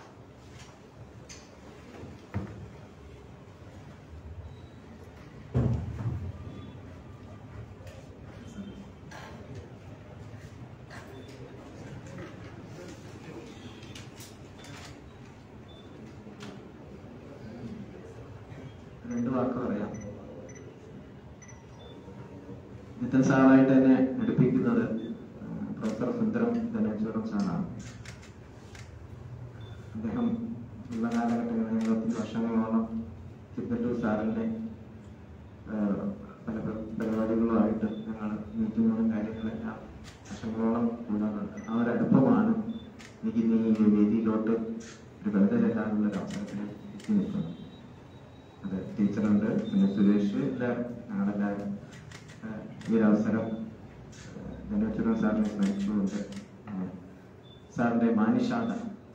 രണ്ട് വാക്ക് പറയാം. നിതിൻ സാറായിട്ട് എന്നെ പഠിപ്പിക്കുന്നത് പ്രൊഫസർ സുന്ദരം ധനേശ്വരം സാറാണ്. അദ്ദേഹം ഉള്ള കാലഘട്ടങ്ങളിൽ 20 വർഷങ്ങളോളം ചിത്തല്ലൂർ സാറിന്റെ പല പരിപാടികളുമായിട്ട് ഞങ്ങൾ മീറ്റിങ്ങുകളും കാര്യങ്ങളെല്ലാം വർഷങ്ങളോളം ഉണ്ടാകുന്നുണ്ട്. ആ ഒരു അടുപ്പമാണ് എനിക്ക് ഇന്ന് ഈ വേദിയിലോട്ട് ഒരു കവിത ചെല്ലാനുള്ള ഒരു അവസരത്തിൽ എത്തി നിൽക്കുന്നത്. അതെ, ടീച്ചറുണ്ട്, പിന്നെ സുരേഷ്, എല്ലാവരും ഞങ്ങളെല്ലാവരും ഈ ഒരു അവസരം ധനേശ്വരൻ സാറിനെ സ്മരിച്ചുകൊണ്ട് സാറിന്റെ മാനിഷാദ.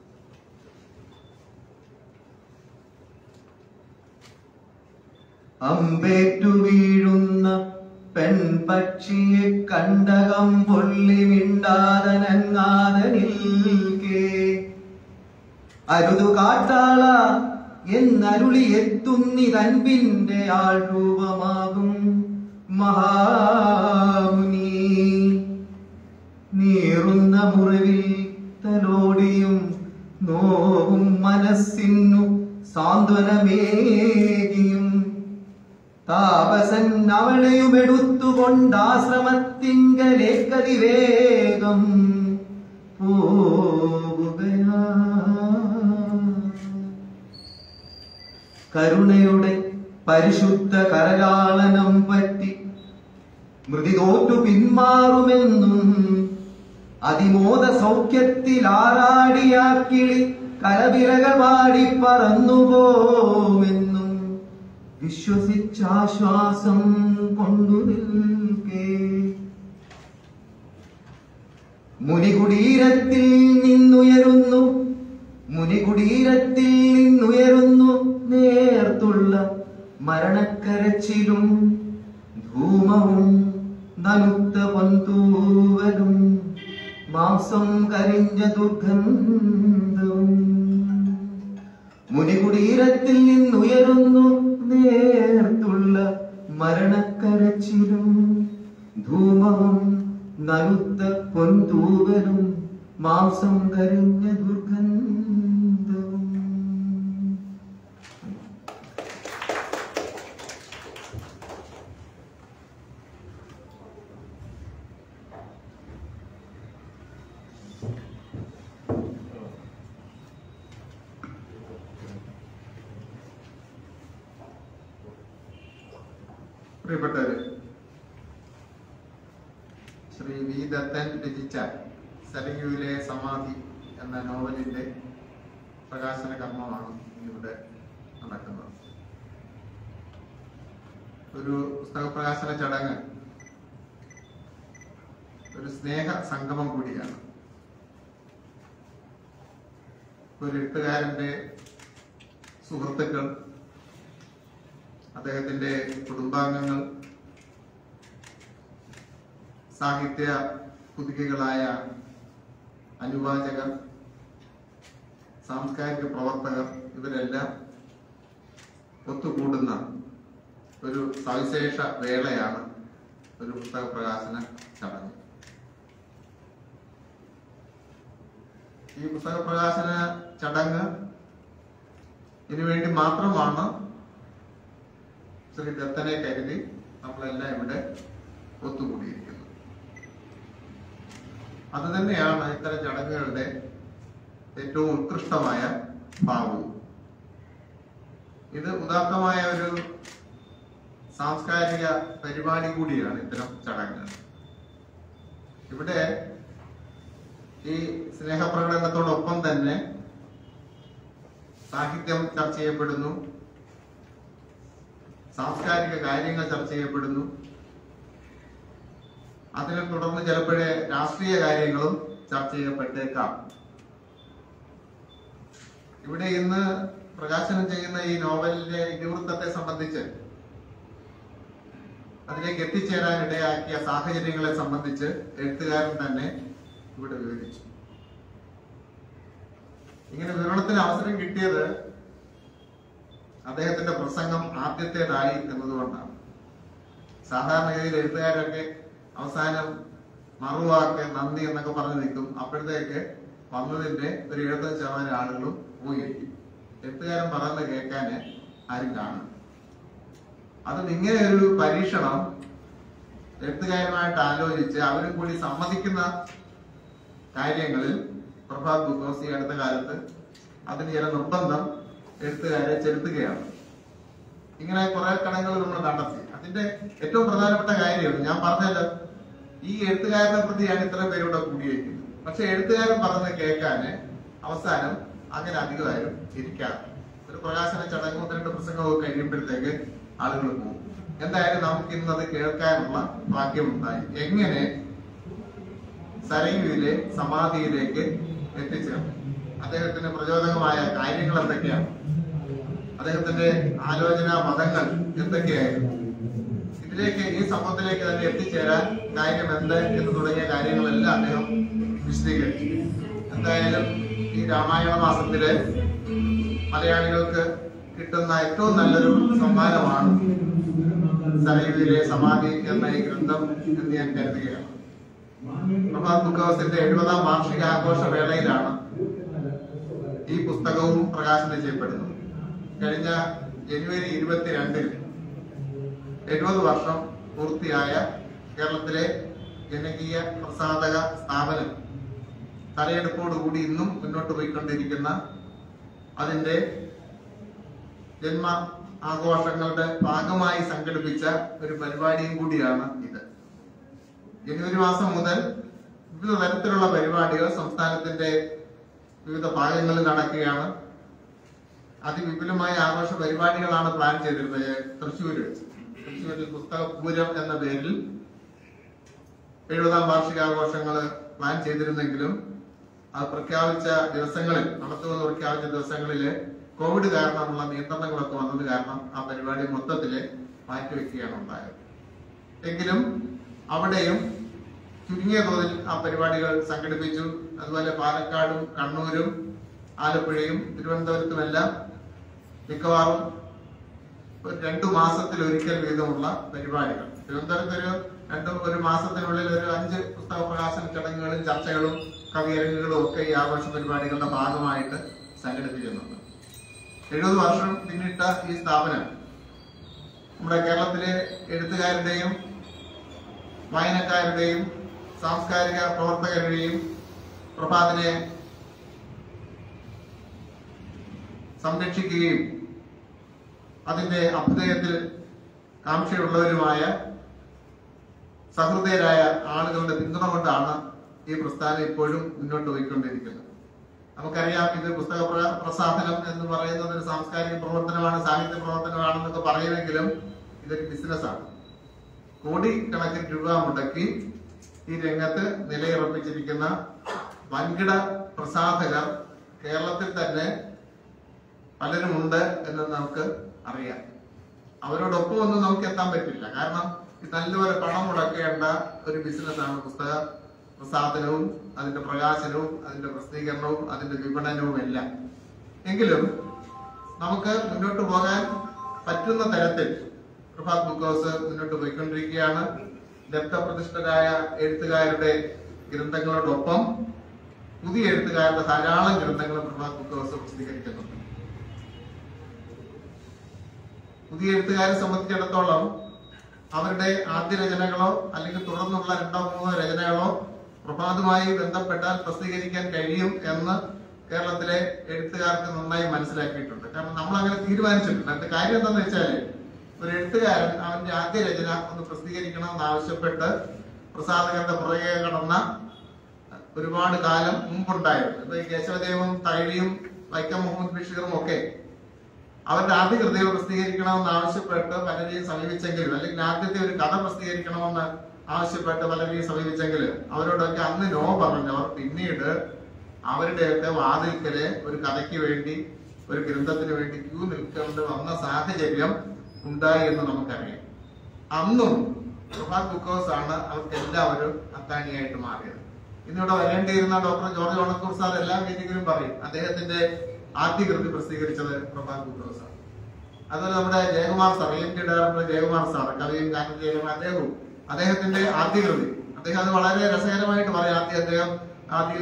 അമ്പേറ്റു വീഴുന്ന പെൺപക്ഷിയെ കണ്ടകം പൊള്ളി മിണ്ടാതനങ്ങാതെ നിൽക്കേ അരുതു കാട്ടാള എന്നരുളി എത്തുന്നിതൻപിന്റെ ആൾ രൂപമാകും മഹാമുനി. നീറുന്ന മുറിവിൽ തലോടിയും നോവും മനസ്സിനു സാന്ത്വനമേകിയും താപസൻ അവളെയും എടുത്തുകൊണ്ടാശ്രമത്തിങ്കലേക്കതിവേഗം പോവുകയാ. കരുണയുടെ പരിശുദ്ധ കരലാളനം പറ്റി മൃതി തോറ്റു പിന്മാറുമെന്നും അതിമോദ സൗഖ്യത്തിൽ ആറാടിയാക്കിളി കരവിരകൾ പാടി പറന്നുപോമെന്നും വിശ്വസിച്ചാശ്വാസം കൊണ്ടു നിൽക്കേ മുനികുടീരത്തിൽ നിന്നുയരുന്നു നേർത്തുള്ള മരണക്കരച്ചിലും കരിഞ്ഞ ദുർഗന്ധവും മുനികുടീരത്തിൽ നിന്നുയരുന്നു നേർത്തുള്ള മരണക്കരച്ചിലും ധൂമവും നനുത്ത പൊൻതൂവലും മാംസം കരിഞ്ഞ ദുർഗന്ധവും. പ്രിയപ്പെട്ടവര്, ശ്രീ വി ദത്തൻ രചിച്ച സരയുവിലെ സമാധി എന്ന നോവലിന്റെ പ്രകാശന കർമ്മമാണ് ഇവിടെ നടക്കുന്നത്. ഒരു പുസ്തക പ്രകാശന ചടങ്ങ് ഒരു സ്നേഹ സംഗമം കൂടിയാണ്. ഒരു എഴുത്തുകാരന്റെ സുഹൃത്തുക്കൾ, അദ്ദേഹത്തിന്റെ കുടുംബാംഗങ്ങൾ, സാഹിത്യ കുതികകളായ അനുവാചകർ, സാംസ്കാരിക പ്രവർത്തകർ, ഇവരെല്ലാം ഒത്തുകൂടുന്ന ഒരു സവിശേഷ വേളയാണ് ഒരു പുസ്തക പ്രകാശന ചടങ്ങ്. ഈ പുസ്തക പ്രകാശന ചടങ്ങ് ഇതിനുവേണ്ടി മാത്രമാണ് ശ്രീ ദത്തനെ കരുതി നമ്മളെല്ലാം ഇവിടെ ഒത്തുകൂടിയിരിക്കുന്നത്. അത് തന്നെയാണ് ഇത്തരം ചടങ്ങുകളുടെ ഏറ്റവും ഉത്കൃഷ്ടമായ ഭാവവും. ഇത് ഉദാത്തമായ ഒരു സാംസ്കാരിക പരിപാടി കൂടിയാണ് ഇത്തരം ചടങ്ങുകൾ. ഇവിടെ ഈ സ്നേഹപ്രകടനത്തോടൊപ്പം തന്നെ സാഹിത്യം ചർച്ച ചെയ്യപ്പെടുന്നു, സാംസ്കാരിക കാര്യങ്ങൾ ചർച്ച ചെയ്യപ്പെടുന്നു. അതിനെ തുടർന്ന് ചിലപ്പോഴേ രാഷ്ട്രീയ കാര്യങ്ങളും ചർച്ച ചെയ്യപ്പെട്ടേക്കാം. ഇവിടെ ഇന്ന് പ്രകാശനം ചെയ്യുന്ന ഈ നോവലിന്റെ ഇതിവൃത്തത്തെ സംബന്ധിച്ച്, അതിലേക്ക് എത്തിച്ചേരാൻ ഇടയാക്കിയ സാഹചര്യങ്ങളെ സംബന്ധിച്ച് എഴുത്തുകാരൻ തന്നെ ഇവിടെ വിവരിച്ചു. ഇങ്ങനെ വിവരണത്തിന് അവസരം കിട്ടിയത് അദ്ദേഹത്തിന്റെ പ്രസംഗം ആദ്യത്തേതായി എന്നതുകൊണ്ടാണ്. സാധാരണഗതിയിൽ എഴുത്തുകാരൊക്കെ അവസാനം മറുവാക്ക്, നന്ദി എന്നൊക്കെ പറഞ്ഞു നിൽക്കും. അപ്പോഴത്തേക്ക് വന്നതിന്റെ ഒരു 70% ആളുകളും പോയിരിക്കും. എഴുത്തുകാരൻ പറയുന്നത് കേൾക്കാന് ആരും കാണും. അതും ഇങ്ങനെ ഒരു പരീക്ഷണം എഴുത്തുകാരുമായിട്ട് ആലോചിച്ച് അവരും കൂടി സമ്മതിക്കുന്ന കാര്യങ്ങളിൽ പ്രഭാത് ബുക്കോസ് ഈ അടുത്ത കാലത്ത് അതിന് ചില നിർബന്ധം എഴുത്തുകാരെ ചെലുത്തുകയാണ്. ഇങ്ങനെ കുറെ കടങ്ങൾ നമ്മൾ കണ്ടെത്തി. അതിന്റെ ഏറ്റവും പ്രധാനപ്പെട്ട കാര്യം ഞാൻ പറഞ്ഞല്ലോ, ഈ എഴുത്തുകാരനെ പ്രതിയാണ് ഇത്രയും പേരിവിടെ കൂടിയിരിക്കുന്നത്. പക്ഷെ എഴുത്തുകാരൻ പറഞ്ഞത് കേൾക്കാന് അവസാനം അങ്ങനെ അധികമാരും ഇരിക്കാറ്. ഒരു പ്രകാശന ചടങ്ങ് 1-2 പ്രസംഗമൊക്കെ കഴിയുമ്പോഴത്തേക്ക് ആളുകൾ പോകും. എന്തായാലും നമുക്ക് ഇന്നത് കേൾക്കാനുള്ള ഭാഗ്യമുണ്ടായി. എങ്ങനെ സരയുവിലെ സമാധിയിലേക്ക് എത്തിച്ചേർന്നു, അദ്ദേഹത്തിന് പ്രചോദകമായ കാര്യങ്ങൾ എന്തൊക്കെയാണ്, അദ്ദേഹത്തിന്റെ ആലോചന മതങ്ങൾ എന്തൊക്കെയായിരുന്നു, ഇതിലേക്ക് ഈ സംഭവത്തിലേക്ക് തന്നെ എത്തിച്ചേരാൻ കാര്യം എന്ത് എന്ന് തുടങ്ങിയ കാര്യങ്ങളെല്ലാം അദ്ദേഹം വിശദീകരിച്ചു. എന്തായാലും ഈ രാമായണ മാസത്തില് മലയാളികൾക്ക് കിട്ടുന്ന ഏറ്റവും നല്ലൊരു സമ്മാനമാണ് സരയുവിലെ സമാധി എന്ന ഈ ഗ്രന്ഥം എന്ന് ഞാൻ കരുതുകയാണ്. പ്രഭാത് ബുക്ക് ഹൗസിന്റെ 70ാം വാർഷിക ആഘോഷ വേളയിലാണ് ഈ പുസ്തകവും പ്രകാശനം ചെയ്യപ്പെടുന്നത്. കഴിഞ്ഞ ജനുവരി 22-ന് 70 വർഷം പൂർത്തിയായ കേരളത്തിലെ ജനകീയ പ്രസാധക സ്ഥാപനം തലയെടുപ്പോടുകൂടി ഇന്നും മുന്നോട്ട് പോയിക്കൊണ്ടിരിക്കുന്ന അതിന്റെ ജന്മ ആഘോഷങ്ങളുടെ ഭാഗമായി സംഘടിപ്പിച്ച ഒരു പരിപാടിയും കൂടിയാണ് ഇത്. ജനുവരി മാസം മുതൽ വിവിധ തരത്തിലുള്ള പരിപാടികൾ സംസ്ഥാനത്തിന്റെ വിവിധ ഭാഗങ്ങളിൽ നടക്കുകയാണ്. അതിവിപുലമായ ആഘോഷ പരിപാടികളാണ് പ്ലാൻ ചെയ്തിരുന്നത്. തൃശ്ശൂരിൽ പുസ്തക പൂരം എന്ന പേരിൽ 70ാം വാർഷികാഘോഷങ്ങൾ പ്ലാൻ ചെയ്തിരുന്നെങ്കിലും അത് പ്രഖ്യാപിച്ച ദിവസങ്ങളിൽ, നടത്തുമെന്ന് പ്രഖ്യാപിച്ച ദിവസങ്ങളില് കോവിഡ് കാരണമുള്ള നിയന്ത്രണങ്ങളൊക്കെ വന്നത് കാരണം ആ പരിപാടി മൊത്തത്തില് മാറ്റിവെക്കുകയാണ് ഉണ്ടായത്. എങ്കിലും അവിടെയും ചുരുങ്ങിയ തോതിൽ ആ പരിപാടികൾ സംഘടിപ്പിച്ചു. അതുപോലെ പാലക്കാടും കണ്ണൂരും ആലപ്പുഴയും തിരുവനന്തപുരത്തുമെല്ലാം മിക്കവാറും 2 മാസത്തിലൊരിക്കൽ വീതമുള്ള പരിപാടികൾ. തിരുവനന്തപുരത്ത് ഒരു മാസത്തിനുള്ളിൽ ഒരു 5 പുസ്തക പ്രകാശന ചടങ്ങുകളും ചർച്ചകളും കവിയരങ്ങുകളും ഒക്കെ ഈ ആഘോഷ പരിപാടികളുടെ ഭാഗമായിട്ട് സംഘടിപ്പിക്കുന്നുണ്ട്. 70 വർഷം പിന്നിട്ട ഈ സ്ഥാപനം നമ്മുടെ കേരളത്തിലെ എഴുത്തുകാരുടെയും വായനക്കാരുടെയും സാംസ്കാരിക പ്രവർത്തകരുടെയും പ്രഭാതിനെ സംരക്ഷിക്കുകയും അതിന്റെ അഭ്യുദയത്തിൽ കാംക്ഷയുള്ളവരുമായ സഹൃദയരായ ആളുകളുടെ പിന്തുണ കൊണ്ടാണ് ഈ പ്രസ്ഥാനം ഇപ്പോഴും മുന്നോട്ട് പോയിക്കൊണ്ടിരിക്കുന്നത്. നമുക്കറിയാം, ഇത് പുസ്തക പ്രസാധനം എന്ന് പറയുന്നത് ഒരു സാംസ്കാരിക പ്രവർത്തനമാണ്, സാഹിത്യ പ്രവർത്തനമാണെന്നൊക്കെ പറയുമെങ്കിലും ഇതൊരു ബിസിനസ്സാണ്. കോടിക്കണക്കിന് രൂപ മുടക്കി ഈ രംഗത്ത് നിലയുറപ്പിച്ചിരിക്കുന്ന വൻകിട പ്രസാധകർ കേരളത്തിൽ തന്നെ പലരുമുണ്ട് എന്ന് നമുക്ക് അറിയാം. അവരോടൊപ്പം ഒന്നും നമുക്ക് എത്താൻ പറ്റില്ല. കാരണം ഇത് നല്ലപോലെ പണം മുടക്കേണ്ട ഒരു ബിസിനസ്സാണ് പുസ്തക പ്രസാധനവും അതിന്റെ പ്രകാശനവും അതിന്റെ പ്രസിദ്ധീകരണവും അതിന്റെ വിപണനവും എല്ലാം. എങ്കിലും നമുക്ക് മുന്നോട്ട് പോകാൻ പറ്റുന്ന തരത്തിൽ പ്രഭാത് ബുക്ക് ഹൗസ് മുന്നോട്ട് പോയിക്കൊണ്ടിരിക്കുകയാണ്. ദത്തപ്രതിഷ്ഠരായ എഴുത്തുകാരുടെ ഗ്രന്ഥങ്ങളോടൊപ്പം പുതിയ എഴുത്തുകാരുടെ ധാരാളം ഗ്രന്ഥങ്ങൾ പ്രഭാത് ബുക്ക് ഹൗസ് പ്രസിദ്ധീകരിക്കുന്നുണ്ട്. പുതിയ എഴുത്തുകാരെ സംബന്ധിച്ചിടത്തോളം അവരുടെ ആദ്യ രചനകളോ അല്ലെങ്കിൽ തുടർന്നുള്ള 2-3 രചനകളോ പ്രഭാതുമായി ബന്ധപ്പെട്ടാൽ പ്രസിദ്ധീകരിക്കാൻ കഴിയും എന്ന് കേരളത്തിലെ എഴുത്തുകാർക്ക് നന്നായി മനസ്സിലാക്കിയിട്ടുണ്ട്. കാരണം നമ്മൾ അങ്ങനെ തീരുമാനിച്ചിട്ടുണ്ട്. അതിന്റെ കാര്യം എന്താണെന്ന് വെച്ചാല്, ഒരു എഴുത്തുകാരൻ അവന്റെ ആദ്യ രചന ഒന്ന് പ്രസിദ്ധീകരിക്കണമെന്ന് ആവശ്യപ്പെട്ട് പ്രസാധകരുടെ പുറകെ കടന്ന ഒരുപാട് കാലം മുമ്പുണ്ടായിരുന്നു. ഇപ്പൊ ഈ കേശവദേവും തകഴിയും വൈക്കം മുഹമ്മദ് ബഷീറും ഒക്കെ അവരുടെ ആദ്യ കൃതികൾ പ്രസിദ്ധീകരിക്കണമെന്ന് ആവശ്യപ്പെട്ട് പലരെയും സമീപിച്ചെങ്കിലും, അല്ലെങ്കിൽ ആദ്യത്തെ ഒരു കഥ പ്രസിദ്ധീകരിക്കണമെന്ന് ആവശ്യപ്പെട്ട് പലരെയും സമീപിച്ചെങ്കിലും അവരോടൊക്കെ അന്ന് നോ പറഞ്ഞവർ പിന്നീട് അവരുടെയൊക്കെ വാതിൽക്കല് ഒരു കഥയ്ക്ക് വേണ്ടി, ഒരു ഗ്രന്ഥത്തിന് വേണ്ടി ക്യൂ നിൽക്കേണ്ടി വന്ന സാഹചര്യം ഉണ്ടായി എന്ന് നമുക്കറിയാം. അന്നും പ്രഭാത് ബുക്ക് ഹൗസ് ആണ് അവർക്ക് എല്ലാവരും അത്താണിയായിട്ട് മാറിയത്. ഇന്നിവിടെ വരേണ്ടിയിരുന്ന ഡോക്ടർ ജോർജ് ഓണക്കൂർ സാർ എല്ലാ മീറ്റിംഗിലും പറയും അദ്ദേഹത്തിന്റെ ആദ്യ കൃതി പ്രസിദ്ധീകരിച്ചത് പ്രഭാത് ബുക്ക് ഹൗസ് ആണ്. അതുപോലെ നമ്മുടെ Jayakumar sir, EMT director Jayakumar sir, കവിയും ഗാനം ജയകുമാർ, അദ്ദേഹത്തിന്റെ ആദ്യ കൃതി അദ്ദേഹം അത് വളരെ രസകരമായിട്ട് പറയും. അദ്ദേഹം ആദ്യ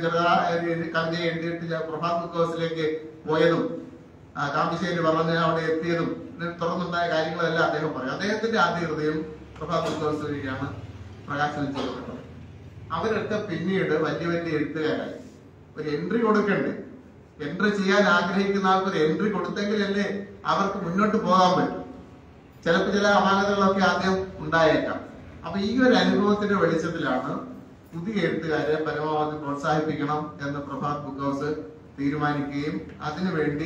കവിത എഴുതിയിട്ട് പ്രഭാത് ബുക്ക് ഹൗസിലേക്ക് പോയതും കാമ്പിശ്ശേരി പറഞ്ഞ് അവിടെ എത്തിയതും തുടർന്നുണ്ടായ കാര്യങ്ങളെല്ലാം അദ്ദേഹം പറയും. അദ്ദേഹത്തിന്റെ ആദ്യ കൃതിയും പ്രഭാത് ബുക്ക് ഹൗസ് വഴിയാണ് പ്രകാശനം ചെയ്യപ്പെട്ടത്. അവരൊക്കെ പിന്നീട് വലിയ വലിയ എഴുത്തുകാരായി. ഒരു എൻട്രി കൊടുക്കണ്ടേ? എൻട്രി ചെയ്യാൻ ആഗ്രഹിക്കുന്ന ആൾക്ക് ഒരു എൻട്രി കൊടുത്തെങ്കിലല്ലേ അവർക്ക് മുന്നോട്ട് പോകാൻ പറ്റും. ചിലപ്പോൾ ചില അപാകതകളൊക്കെ ആദ്യം ഉണ്ടായേക്കാം. അപ്പൊ ഈ ഒരു അനുഭവത്തിന്റെ വെളിച്ചത്തിലാണ് പുതിയ എഴുത്തുകാരെ പരമാവധി പ്രോത്സാഹിപ്പിക്കണം എന്ന് പ്രഭാത് ബുക്ക് ഹൗസ് തീരുമാനിക്കുകയും അതിനുവേണ്ടി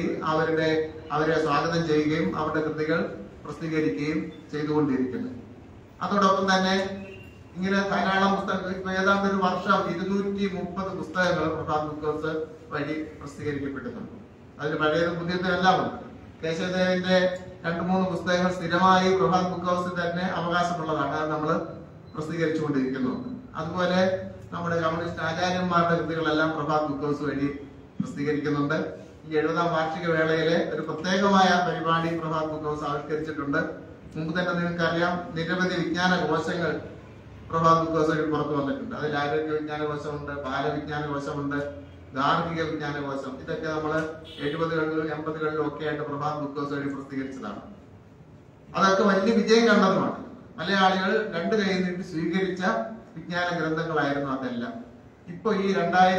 അവരെ സ്വാഗതം ചെയ്യുകയും അവരുടെ കൃതികൾ പ്രസിദ്ധീകരിക്കുകയും ചെയ്തുകൊണ്ടിരിക്കുന്നത്. അതോടൊപ്പം തന്നെ ഇങ്ങനെ ധാരാളം പുസ്തകങ്ങൾ, ഇപ്പൊ ഏതാണ്ട് ഒരു വർഷം 230 പുസ്തകങ്ങൾ പ്രഭാത് ബുക്ക് ഹൗസ് വഴി പ്രസിദ്ധീകരിക്കപ്പെട്ടിട്ടുണ്ട്. അതിൽ പഴയതും പുതിയതും എല്ലാം ഉണ്ട്. കേശവദേവന്റെ 2-3 പുസ്തകങ്ങൾ സ്ഥിരമായി പ്രഭാത് ബുക്ക് ഹൗസിൽ തന്നെ അവകാശമുള്ളതാണ്. അത് നമ്മൾ പ്രസിദ്ധീകരിച്ചുകൊണ്ടിരിക്കുന്നുണ്ട്. അതുപോലെ നമ്മുടെ കമ്മ്യൂണിസ്റ്റ് ആചാര്യന്മാരുടെ കൃതികളെല്ലാം പ്രഭാത് ബുക്ക് ഹൗസ് വഴി പ്രസിദ്ധീകരിക്കുന്നുണ്ട്. ഈ 70ാം വാർഷിക വേളയിലെ ഒരു പ്രത്യേകമായ പരിപാടി പ്രഭാത് ബുക്ക് ഹൗസ് ആവിഷ്കരിച്ചിട്ടുണ്ട്. മുമ്പ് തന്നെ നിങ്ങൾക്കറിയാം, നിരവധി വിജ്ഞാന കോശങ്ങൾ പ്രഭാത് ബുക്ക് ഹൗസ് വഴി പുറത്തു വന്നിട്ടുണ്ട്. അതിൽ ആരോഗ്യ വിജ്ഞാന കോശമുണ്ട്, ബാലവിജ്ഞാന കോശമുണ്ട്, ഗാർഹിക വിജ്ഞാന കോശം. ഇതൊക്കെ നമ്മൾ 70കളിലും 80കളിലും ഒക്കെ ആയിട്ട് പ്രഭാത് ബുക്ക് ഹൗസ് വഴി പ്രസിദ്ധീകരിച്ചതാണ്. അതൊക്കെ വലിയ വിജയം കണ്ടതുമാണ്. മലയാളികൾ 2 കൈ നീട്ടി സ്വീകരിച്ച വിജ്ഞാന ഗ്രന്ഥങ്ങളായിരുന്നു അതെല്ലാം. ഇപ്പൊ ഈ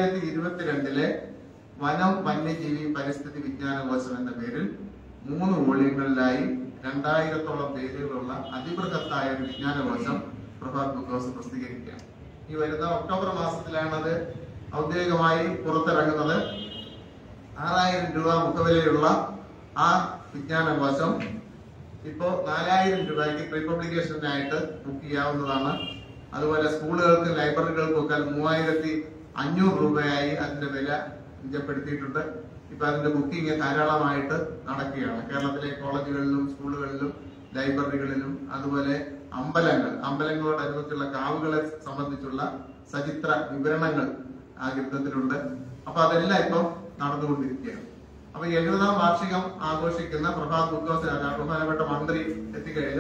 2022 വനം വന്യജീവി പരിസ്ഥിതി വിജ്ഞാന കോശം എന്ന പേരിൽ 3 വോള്യങ്ങളിലായി 2000ഓളം പേരുകളുള്ള അതിബൃഹത്തായ ഒരു വിജ്ഞാന കോശം പ്രഭാത് ബുക്ക് ഹൗസ് പ്രസിദ്ധീകരിക്കുകയാണ്. ഈ വരുന്ന ഒക്ടോബർ മാസത്തിലാണ് അത് ഔദ്യോഗികമായി പുറത്തിറങ്ങുന്നത്. 6000 രൂപ മുഖവിലയുള്ള ആ വിജ്ഞാന കോശം ഇപ്പോ 4000 രൂപയ്ക്ക് പ്രീ പബ്ലിക്കേഷനായിട്ട് ബുക്ക് ചെയ്യാവുന്നതാണ്. അതുപോലെ സ്കൂളുകൾക്കും ലൈബ്രറികൾക്കും ഒക്കെ 3500 രൂപയായി അതിന്റെ വില നിജപ്പെടുത്തിയിട്ടുണ്ട്. ഇപ്പൊ അതിന്റെ ബുക്കിംഗ് ധാരാളമായിട്ട് നടക്കുകയാണ്. കേരളത്തിലെ കോളേജുകളിലും സ്കൂളുകളിലും ലൈബ്രറികളിലും അതുപോലെ അമ്പലങ്ങളോടനുബന്ധിച്ചുള്ള കാവുകളെ സംബന്ധിച്ചുള്ള സചിത്ര വിവരണങ്ങൾ ആ ഗ്രന്ഥത്തിലുണ്ട്. അപ്പൊ അതെല്ലാം ഇപ്പം നടന്നുകൊണ്ടിരിക്കുകയാണ്. അപ്പൊ 70-ാം വാർഷികം ആഘോഷിക്കുന്ന പ്രഭാത് ഉദ്യോഗസ്ഥനാണ് ബഹുമാനപ്പെട്ട മന്ത്രി എത്തിക്കഴിഞ്ഞു.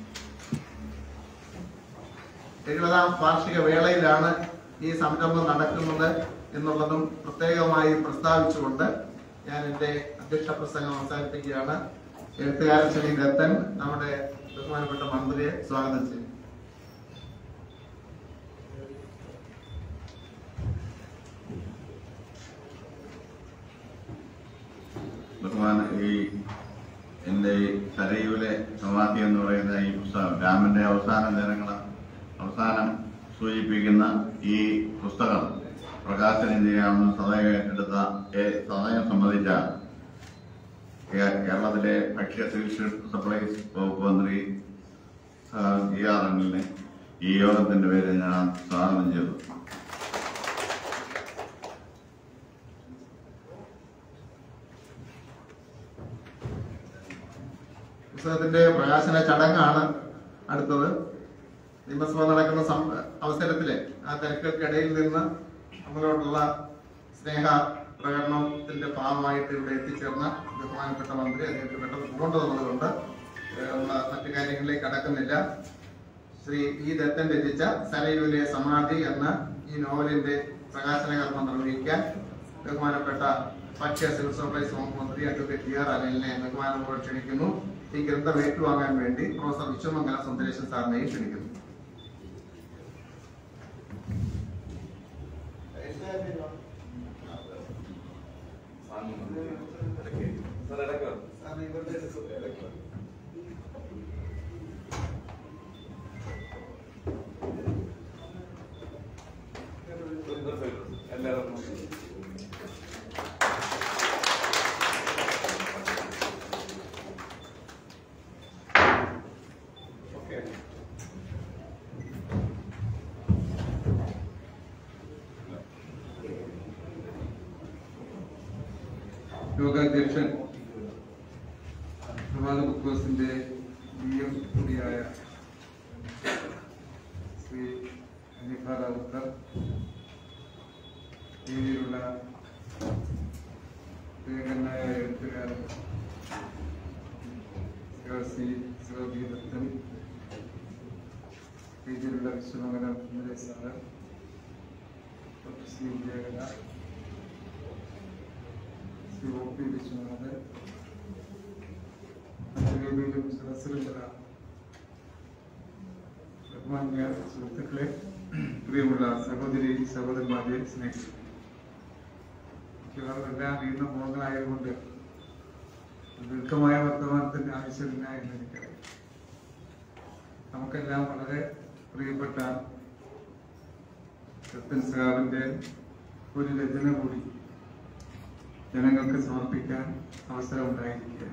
70-ാം വാർഷിക വേളയിലാണ് ഈ സംരംഭം നടക്കുന്നത് എന്നുള്ളതും പ്രത്യേകമായി പ്രസ്താവിച്ചുകൊണ്ട് ഞാൻ എന്റെ അധ്യക്ഷ പ്രസംഗം അവസാനിപ്പിക്കുകയാണ്. എഴുത്തുകാരൻ ശ്രീ ദത്തൻ നമ്മുടെ ബഹുമാനപ്പെട്ട മന്ത്രിയെ സ്വാഗതം ചെയ്യും. എന്റെ സരയൂലെ സമാധി എന്ന് പറയുന്ന ഈ പുസ്തകം രാമന്റെ അവസാനം സൂചിപ്പിക്കുന്ന ഈ പുസ്തകം പ്രകാശനം ചെയ്യാമെന്ന് സദയം സംബന്ധിച്ച കേരളത്തിലെ ഭക്ഷ്യ സിവിൽ സപ്ലൈസ് വകുപ്പ് മന്ത്രി GR അനിലിനെ ഈ യോഗത്തിന്റെ പേരിൽ ഞാൻ സ്വാഗതം ചെയ്തു. പുസ്തകത്തിന്റെ പ്രകാശന ചടങ്ങാണ് അടുത്തത്. നിയമസഭ നടക്കുന്ന അവസരത്തില് ആ തിരക്കുകൾക്കിടയിൽ നിന്ന് നമ്മളോടുള്ള സ്നേഹ പ്രകടനത്തിന്റെ ഭാഗമായിട്ട് ഇവിടെ എത്തിച്ചേർന്ന ബഹുമാനപ്പെട്ട മന്ത്രി അദ്ദേഹത്തിന് പെട്ടെന്ന് പോകേണ്ടതുള്ളതുകൊണ്ട് മറ്റു കാര്യങ്ങളിലേക്ക് കടക്കുന്നില്ല. ശ്രീ E. ദത്തൻ രചിച്ച സരയൂലെ സമാധി എന്ന ഈ നോവലിന്റെ പ്രകാശന കർമ്മം നിർവഹിക്കാൻ ബഹുമാനപ്പെട്ട ഭക്ഷ്യ സിവിൽ സപ്ലൈസ് വകുപ്പ് മന്ത്രി അഡ്വക്കേറ്റ് GR അനിലിനെ ബഹുമാനത്തോടെ ക്ഷണിക്കുന്നു. ഈ ഗ്രന്ഥം ഏറ്റുവാങ്ങാൻ വേണ്ടി പ്രൊഫസർ വിശ്വമംഗലം സുന്ദരേശൻ സാറിനെയും ക്ഷണിക്കുന്നു. യോഗാധ്യക്ഷൻ പ്രഭാത ബുക്ക് ഹൗസിന്റെ DM കൂടിയായ ശ്രീ ഹനീഫ റാവുത്തർ, രീതിയിലുള്ള പ്രിയങ്കരനായ എഴുത്തുകാരൻ ശ്രീ ദത്തൻ, രീതിയിലുള്ള വിശ്വമംഗലം സുന്ദരേശ് സാറ്, ശ്രീ വിജയകല, ശ്രീ OP വിശ്വനാഥൻ, വേദിയിലും സദസ്സിലുമുള്ള ബഹുമാന്യ സുഹൃത്തുക്കളെ, പ്രിയമുള്ള സഹോദരി സഹോദരന്മാരെ, സ്നേഹിക്കും മിക്കവാറുമെല്ലാം നീണ്ട മുഖങ്ങളായതുകൊണ്ട് ദീർഘമായ വർത്തമാനത്തിന്റെ ആവശ്യമില്ല എന്ന് എനിക്കറിയാം. നമുക്കെല്ലാം വളരെ പ്രിയപ്പെട്ട ദത്തൻ സഖാവിന്റെ ഒരു രചന കൂടി ജനങ്ങൾക്ക് സമർപ്പിക്കാൻ അവസരം ഉണ്ടായിരിക്കുകയാണ്.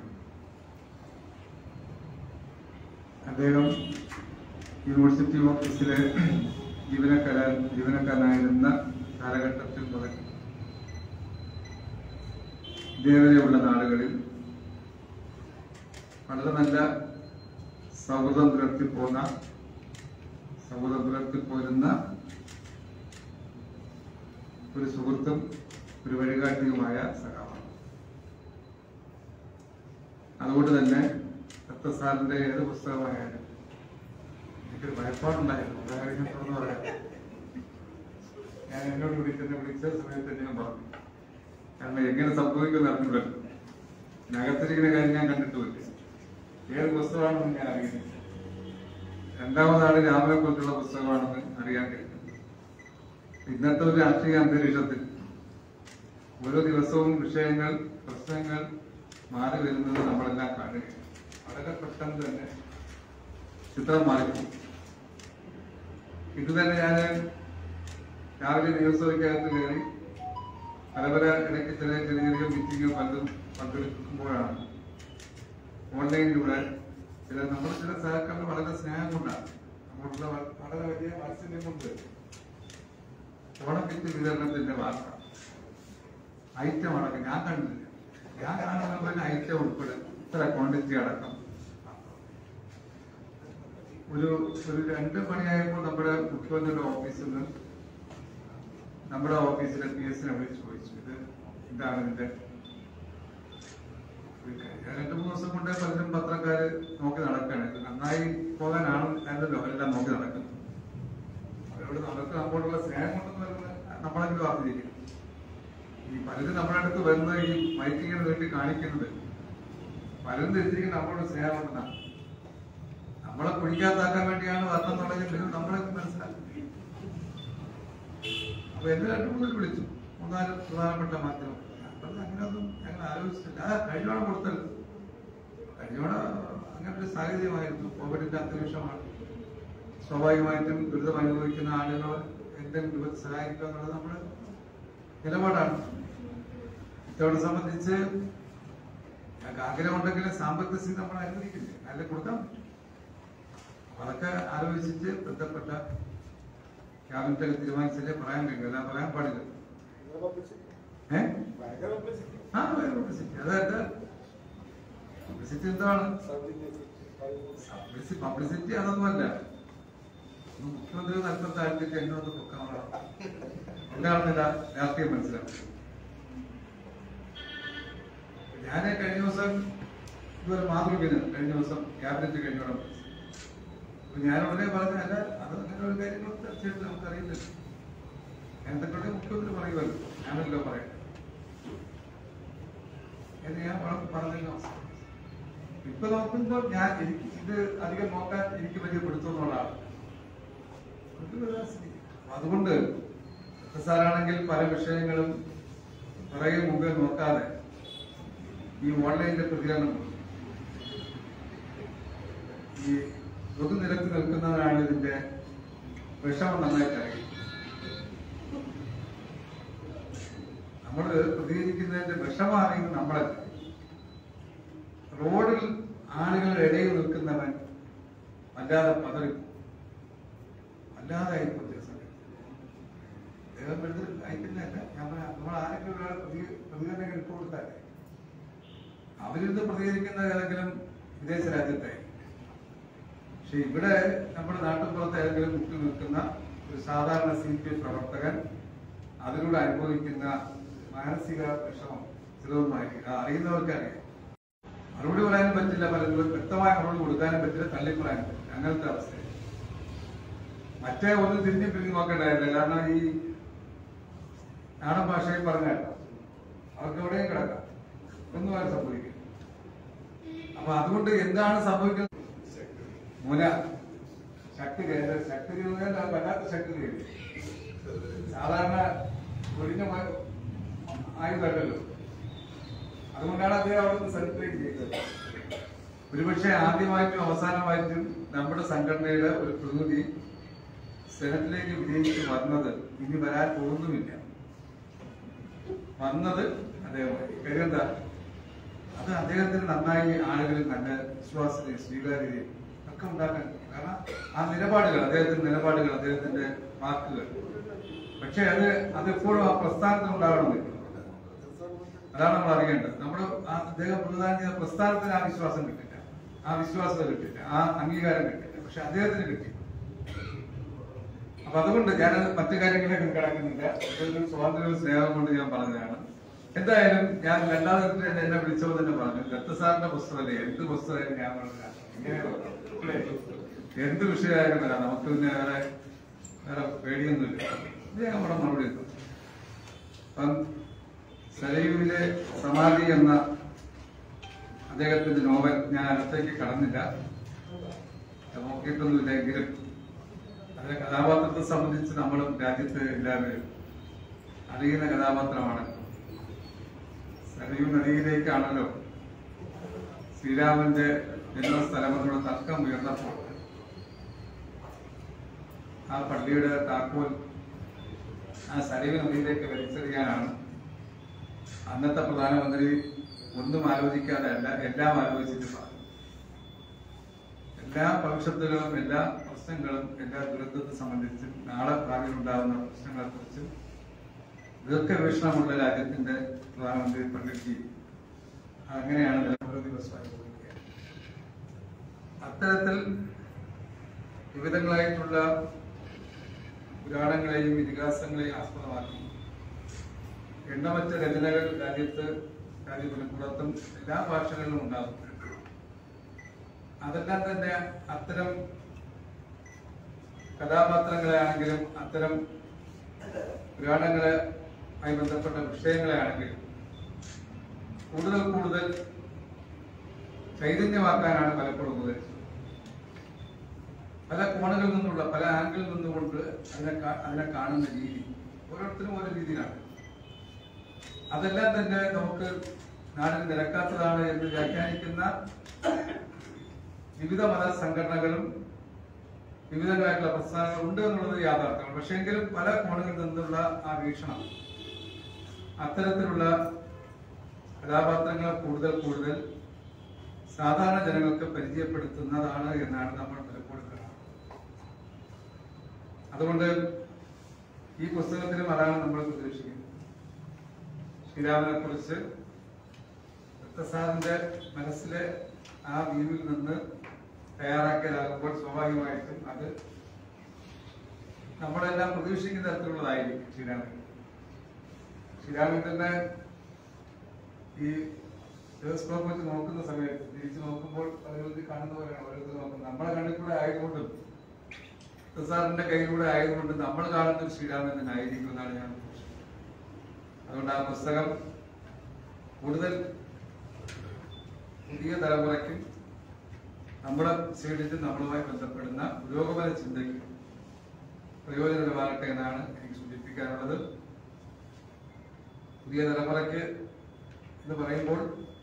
അദ്ദേഹം യൂണിവേഴ്സിറ്റി ഓഫീസിലെ ജീവനക്കാരനായിരുന്ന കാലഘട്ടത്തിൽ മുതൽ ഇതേവരെയുള്ള നാളുകളിൽ വളരെ നല്ല സൗഹൃദം പുലർത്തിപ്പോരുന്ന ഒരു സുഹൃത്തും ഒരു വഴികാട്ടിയുമായ സഖാവാണ്. അതുകൊണ്ട് തന്നെ ദത്തസാറിന്റെ ഏത് പുസ്തകമായാലും എനിക്കൊരു ഭയപ്പാടുണ്ടായിരുന്നു. കാര്യം തുറന്നു പറയാം, ഞാൻ എന്നോട് വിളിച്ച സമയത്ത് ഞാൻ പറഞ്ഞു, കാരണം എങ്ങനെ സംഭവിക്കുമെന്ന് അറിഞ്ഞില്ലല്ലോ. നഗരത്തിലിരിക്കുന്ന കാര്യം ഞാൻ കണ്ടിട്ടുമില്ല, ഏത് പുസ്തകമാണെന്ന് ഞാൻ അറിയുന്നില്ല. രണ്ടാമതാണ് രാമനെ കുറിച്ചുള്ള പുസ്തകമാണെന്ന് അറിയാൻ കഴിഞ്ഞു. ഇന്നത്തെ ഒരു രാഷ്ട്രീയ അന്തരീക്ഷത്തിൽ ഓരോ ദിവസവും വിഷയങ്ങൾ, പ്രശ്നങ്ങൾ മാറി വരുന്നത് നമ്മളെല്ലാം കാണുകയാണ്. വളരെ പെട്ടെന്ന് തന്നെ ചിത്രം മാറിപ്പോകും. ഇത് തന്നെ ഞാൻ രാവിലെ നിയമസഭയ്ക്കകത്ത് കയറി പല ഇടയ്ക്ക് ചെറിയ മീറ്റിംഗ് പങ്കെടുക്കുമ്പോഴാണ് ഓൺലൈനിലൂടെ ചില സഹകരണം വളരെ സ്നേഹം കൊണ്ടാണ്, നമ്മളുള്ള വളരെ വലിയ വാത്സല്യം കൊണ്ട് ഓണക്കിറ്റ് വിതരണത്തിന്റെ വാർത്ത ഐറ്റം അടക്കം ഞാൻ കണ്ടില്ല. ഞാൻ കാണുന്ന ഐറ്റം ഉൾപ്പെടെ ഇത്ര ക്വാണ്ടിറ്റി അടക്കം ഒരു 2 മണിയായപ്പോൾ നമ്മുടെ മുഖ്യമന്ത്രിയുടെ ഓഫീസിൽ നിന്ന് നമ്മുടെ ഓഫീസിലെ PS-നെ വിളിച്ച് ചോദിച്ചു, ഇത് എന്താണ് ഇതിന്റെ. 2-3 ദിവസം കൊണ്ട് പലരും പത്രക്കാര് നോക്കി നടക്കുകയാണ്. ഇത് നന്നായി പോകാനാണ് അല്ലല്ലോ എല്ലാം നോക്കി നടക്കുന്നത്. അവരോട് നമുക്ക് നമ്മോടുള്ള സ്നേഹം കൊണ്ടെന്ന് പറയുന്നത് നമ്മളെങ്കിലും അറിഞ്ഞിരിക്കും. ഈ പലരും നമ്മുടെ അടുത്ത് വരുന്ന ഈ മൈക്കിങ്ങിന് വേണ്ടി കാണിക്കുന്നത് പലരും തിരിച്ചിരിക്കും നമ്മളോട് സ്നേഹം കൊണ്ടെന്നാണ്. നമ്മളെ കുഴിക്കാത്താക്കാൻ വേണ്ടിയാണ് വരണമെന്നുള്ളതിൽ നമ്മളെ മനസ്സിലാക്കും. അപ്പൊ എന്നെ 2-3 വിളിച്ചു, 3-4 പ്രധാനപ്പെട്ട മാധ്യമം. അങ്ങനെയൊന്നും ഞങ്ങൾ ആലോചിച്ചില്ല. കഴിഞ്ഞോടെ കൊടുത്തത് കഴിഞ്ഞോടെ അങ്ങനെ ഒരു സാഹചര്യമായിരുന്നു. കോവിഡിന്റെ അന്തരീക്ഷമാണ്. സ്വാഭാവികമായിട്ടും ദുരിതം അനുഭവിക്കുന്ന ആളുകൾ എന്തെങ്കിലും രൂപത്തിൽ സഹായിക്കുക എന്നുള്ളത് നമ്മുടെ നിലപാടാണ്. ഇതോടെ സംബന്ധിച്ച് ഞങ്ങൾക്ക് ആഗ്രഹമുണ്ടെങ്കിലും സാമ്പത്തിക സ്ഥിതി നമ്മൾ അനുവദിക്കില്ല, നല്ല കൊടുക്കാൻ പറ്റും. അതൊക്കെ ആലോചിച്ചിട്ട് ബന്ധപ്പെട്ട ക്യാബിനറ്റ് തീരുമാനിച്ചല്ലേ പറയാൻ കഴിയും, എല്ലാം പറയാൻ പാടില്ല. അതായത് പബ്ലിസിറ്റി എന്താണ്? പബ്ലിസിറ്റി അതൊന്നുമല്ല. മുഖ്യമന്ത്രി നൽകുന്ന താഴ്ത്തിട്ട് എന്നൊന്ന് പൊക്കാനുള്ള എന്താണെന്നില്ല രാഷ്ട്രീയം മനസ്സിലാക്കും. ഞാൻ കഴിഞ്ഞ ദിവസം ഇതുപോലെ മാതൃകന് കഴിഞ്ഞ ദിവസം ക്യാബിനറ്റ് കഴിഞ്ഞോളം ഞാൻ ഉടനെ പറഞ്ഞല്ല, അത് അങ്ങനെ ഒരു കാര്യങ്ങൾ തീർച്ചയായിട്ടും നമുക്കറിയില്ലല്ലോ. എന്തൊക്കെ മുഖ്യമന്ത്രി പറയുമല്ലോ, ഞാനല്ലോ പറയട്ടെ എന്ന് ഞാൻ പറഞ്ഞല്ലോ. ഇപ്പൊ നോക്കുമ്പോൾ എനിക്ക് ഇത് അധികം നോക്കാൻ എനിക്ക് വലിയ പിടുത്തമെന്നുള്ളതാണ്. അതുകൊണ്ട് സാറാണെങ്കിൽ പല വിഷയങ്ങളും പിറകെ മുമ്പേ നോക്കാതെ ഈ ഓൺലൈനിലെ പ്രതികരണം ഈ പൊതുനിരക്ക് നിൽക്കുന്നവരാണ് ഇതിന്റെ വിഷമം നന്നായിട്ട് അറിയും. നമ്മള് പ്രതികരിക്കുന്നതിന്റെ വിഷമം അറിയുന്നത് നമ്മളല്ല. റോഡിൽ ആളുകളുടെ ഇടയിൽ നിൽക്കുന്നവൻ വല്ലാതെ പതറി വല്ലാതെ ആയിപ്പോയി. അയക്കുന്നതല്ല ഞാൻ നമ്മൾ ആരെങ്കിലും ഒരാൾ പ്രതികരണം ഇട്ട് കൊടുത്താലേ അവരിന്ന് പ്രതികരിക്കുന്ന ഏതെങ്കിലും വിദേശ രാജ്യത്തായി. പക്ഷെ ഇവിടെ നമ്മുടെ നാട്ടിൻപുറത്ത് ഏതെങ്കിലും മുട്ടി നിൽക്കുന്ന ഒരു സാധാരണ CPI പ്രവർത്തകൻ അതിലൂടെ അനുഭവിക്കുന്ന മാനസിക വിഷമം ചിലതൊന്നായിരിക്കും. അറിയുന്നവർക്ക് അറിയാം. മറുപടി പറയാനും പറ്റില്ല, പലരും വ്യക്തമായ മറുപടി കൊടുക്കാനും പറ്റില്ല, തള്ളിപ്പറയാനും പറ്റില്ല. അങ്ങനത്തെ അവസ്ഥ മറ്റേ ഒന്ന് തിരിഞ്ഞു പിരിഞ്ഞു നോക്കേണ്ടതായില്ല. കാരണം ഈ നാടൻ ഭാഷയിൽ പറഞ്ഞാൽ അവർക്ക് എവിടെയും കിടക്കാം, ഒന്നും ആരും സംഭവിക്കും. അപ്പൊ അതുകൊണ്ട് എന്താണ് സംഭവിക്കുന്നത്? മൂല ശക്തി വല്ലാത്ത ശക്തി കയറി സാധാരണ ഒഴിഞ്ഞ ആയുധമല്ലല്ലോ. അതുകൊണ്ടാണ് അദ്ദേഹം അവിടെ നിന്ന് സെലിബ്രേറ്റ് ചെയ്തത്. ഒരുപക്ഷെ ആദ്യമായിട്ടും അവസാനമായിട്ടും നമ്മുടെ സംഘടനയുടെ ഒരു പ്രതിനിധി സെനറ്റിലേക്ക് വിജയിച്ച് വന്നത് ഇനി വരാൻ പോകുന്നുമില്ല. വന്നത് അദ്ദേഹമായി. കാര്യം എന്താ? അത് അദ്ദേഹത്തിന് നന്നായി ആളുകളിൽ നല്ല വിശ്വാസത്തെയും സ്വീകാര്യതയും ഒക്കെ ഉണ്ടാക്കാൻ. കാരണം ആ നിലപാടുകൾ, അദ്ദേഹത്തിന്റെ വാക്കുകൾ. പക്ഷെ അതെപ്പോഴും ആ പ്രസ്ഥാനത്തിന് ഉണ്ടാകണമെന്നില്ല. അതാണ് നമ്മൾ അറിയേണ്ടത്. നമ്മൾ അദ്ദേഹം പ്രതിദാനം ചെയ്ത പ്രസ്ഥാനത്തിന് ആ വിശ്വാസം കിട്ടില്ല, ആ വിശ്വാസത കിട്ടില്ല, ആ അംഗീകാരം കിട്ടില്ല. പക്ഷെ അദ്ദേഹത്തിന് കിട്ടി. അപ്പൊ അതുകൊണ്ട് ഞാൻ മറ്റു കാര്യങ്ങളിലേക്ക് കിടക്കുന്നില്ല. ഒരു സ്വാതന്ത്ര്യവും സ്നേഹം കൊണ്ട് ഞാൻ പറഞ്ഞതാണ്. എന്തായാലും ഞാൻ രണ്ടാമത്തെ എന്നെ വിളിച്ചപ്പോൾ തന്നെ പറഞ്ഞു, ദത്തസാറിന്റെ പുസ്തകമല്ലേ, എന്ത് പുസ്തകമായാലും ഞാൻ പറഞ്ഞ എന്ത് വിഷയമായാലും വരാം, നമുക്ക് പിന്നെ വേറെ പേടിയൊന്നുമില്ല. ഇത് ഞാൻ അവിടെ മറുപടി എത്തും. അപ്പം സരയൂരിലെ സമാധി എന്ന അദ്ദേഹത്തിന്റെ നോവൽ ഞാൻ അടുത്തേക്ക് കടന്നില്ല, നോക്കിയിട്ടൊന്നുമില്ലെങ്കിലും അതിലെ കഥാപാത്രത്തെ സംബന്ധിച്ച് നമ്മളും രാജ്യത്ത് എല്ലാവരും അറിയുന്ന കഥാപാത്രമാണ്. സരയൂ നദിയിലേക്കാണല്ലോ ശ്രീരാമന്റെ ജന്മസ്ഥലമെന്നുള്ള തർക്കം ഉയർന്നപ്പോൾ ആ പള്ളിയുടെ താക്കോൽ ആ സരയൂ നദിയിലേക്ക് വലിച്ചെറിയാനാണ് അന്നത്തെ പ്രധാനമന്ത്രി ഒന്നും ആലോചിക്കാതെ അല്ല, എല്ലാം ആലോചിച്ചിട്ട് പറഞ്ഞു. എല്ലാ ഭവിഷ്യത്തിലും എല്ലാ പ്രശ്നങ്ങളും എല്ലാ ദുരന്തത്തെ സംബന്ധിച്ചും നാളെ ഭാവിയിലുണ്ടാകുന്ന പ്രശ്നങ്ങളെ കുറിച്ചും ദീർഘവീക്ഷണമുള്ള രാജ്യത്തിന്റെ പ്രധാനമന്ത്രി പണ്ഡിറ്റ് അങ്ങനെയാണ് ഓരോ ദിവസമായി പോവുക. അത്തരത്തിൽ വിവിധങ്ങളായിട്ടുള്ള പുരാണങ്ങളെയും ഇതിഹാസങ്ങളെയും ആസ്പദമാക്കി എണ്ണമറ്റ രചനകൾ രാജ്യത്തിനും എല്ലാ ഭാഷകളിലും ഉണ്ടാകും. അതെല്ലാം തന്നെ അത്തരം കഥാപാത്രങ്ങളെയാണെങ്കിലും അത്തരം പുരാണങ്ങളുമായി ബന്ധപ്പെട്ട വിഷയങ്ങളെയാണെങ്കിലും കൂടുതൽ കൂടുതൽ ചൈതന്യമാക്കാനാണ് പലപ്പോഴും ഉപകരിച്ചത്. പല കോണുകളിൽ നിന്നുള്ള പല ആംഗിളിൽ നിന്നുകൊണ്ട് അതിനെ കാണുന്ന രീതി ഓരോരുത്തരും ഓരോ രീതിയിലാണ്. അതെല്ലാം തന്നെ നമുക്ക് നാടിന് നിരക്കാത്തതാണ് എന്ന് വ്യാഖ്യാനിക്കുന്ന വിവിധ മത സംഘടനകളും വിവിധങ്ങളായിട്ടുള്ള പ്രസ്ഥാനങ്ങൾ ഉണ്ട് എന്നുള്ളത് യാഥാർത്ഥ്യമാണ്. പക്ഷേ എങ്കിലും പല കോണുകളിൽ നിന്നുള്ള ആ വീക്ഷണം അത്തരത്തിലുള്ള കഥാപാത്രങ്ങൾ കൂടുതൽ കൂടുതൽ സാധാരണ ജനങ്ങൾക്ക് പരിചയപ്പെടുത്തുന്നതാണ് എന്നാണ് നമ്മൾ പലപ്പോഴും കാണുന്നത്. അതുകൊണ്ട് ഈ പുസ്തകത്തിലും അതാണ് നമ്മൾ പ്രതീക്ഷിക്കുന്നത്. ശ്രീരാമനെ കുറിച്ച് ദത്തസാറിന്റെ മനസ്സിലെ ആ വ്യൂവിൽ നിന്ന് തയ്യാറാക്കിയതാകുമ്പോൾ സ്വാഭാവികമായിട്ടും അത് നമ്മളെല്ലാം പ്രതീക്ഷിക്കുന്ന തരത്തിലുള്ളതായിരിക്കും. ശ്രീരാമൻ തന്നെ ഈ ടെലിസ്കോപ്പ് വെച്ച് നോക്കുന്ന സമയത്ത് തിരിച്ചു നോക്കുമ്പോൾ ഓരോരുത്തർ കാണുന്ന പോലെയാണ് ഓരോരുത്തർ നോക്കുന്നത്. നമ്മളെ കണ്ണിലൂടെ ആയതുകൊണ്ടും ദത്തസാറിന്റെ കയ്യിലൂടെ ആയതുകൊണ്ടും നമ്മൾ കാണുന്ന ഒരു ശ്രീരാമൻ തന്നെ ആയിരിക്കും എന്നാണ് ഞാൻ പ്രതീക്ഷിക്കുന്നത്. അതുകൊണ്ട് ആ പുസ്തകം കൂടുതൽ പുതിയ തലമുറയ്ക്കും നമ്മളെ സൈഡിൽ നമ്മളുമായി ബന്ധപ്പെടുന്ന പുരോഗമന ചിന്തയ്ക്ക് പ്രയോജനമാകട്ടെ എന്നാണ് എനിക്ക് സൂചിപ്പിക്കാനുള്ളത്. പുതിയ തലമുറയ്ക്ക് എന്ന് പറയുമ്പോൾ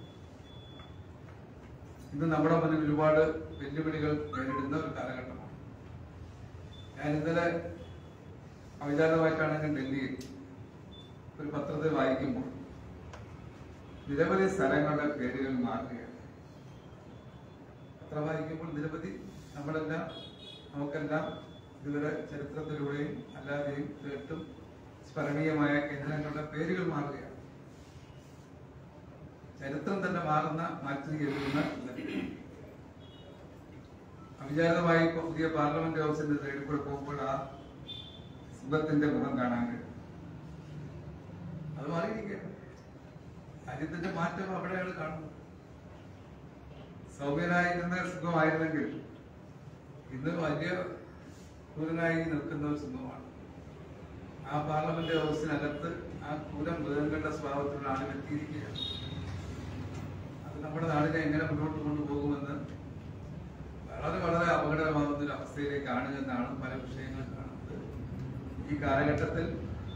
ഇന്ന് നമ്മുടെ മുന്നിൽ ഒരുപാട് വെല്ലുവിളികൾ നേരിടുന്ന ഒരു കാലഘട്ടമാണ്. ഞാൻ ഇന്നലെ അവിചാരിതമായിട്ടാണെങ്കിൽ ഡൽഹിയിൽ ഒരു പത്രത്തിൽ വായിക്കുമ്പോൾ നിരവധി സ്ഥലങ്ങളുടെ പേരുകൾ മാറുകയാണ്. പത്രം വായിക്കുമ്പോൾ നിരവധി നമുക്കെല്ലാം ഇതുവരെ ചരിത്രത്തിലൂടെയും അല്ലാതെയും കേട്ടും സ്മരണീയമായ കേന്ദ്രങ്ങളുടെ പേരുകൾ മാറുകയാണ്. ചരിത്രം തന്നെ മാറ്റിയെഴുതുന്ന അവിചാരിതമായി പുതിയ പാർലമെന്റ് ഹൗസിന്റെ സൈഡിൽ കൂടെ പോകുമ്പോൾ ആ സുഖത്തിന്റെ മുഖം കാണാൻ കഴിയും. അത് മാറിയിരിക്കുകയാണ്. രാജ്യത്തിന്റെ മാറ്റം അവിടെയാണ് കാണുന്നത്. സൗമ്യനായിരുന്ന സുഖമായിരുന്നെങ്കിൽ ഇന്ന് വലിയ ക്രൂരനായി നിൽക്കുന്ന ഒരു സുഖമാണ്. ആ പാർലമെന്റ് ഹൗസിനകത്ത് ആ ക്രൂരം മൃഗങ്ങളുടെ സ്വഭാവത്തിലുള്ള ആളുകൾ എത്തിയിരിക്കുകയാണ്. അത് നമ്മുടെ നാടിനെ എങ്ങനെ മുന്നോട്ട് കൊണ്ടുപോകുമെന്ന് വളരെ വളരെ അപകടകരമാകുന്ന ഒരു അവസ്ഥയിലേക്കാണ് എന്നാണ് പല വിഷയങ്ങളും കാണുന്നത്. ഈ കാലഘട്ടത്തിൽ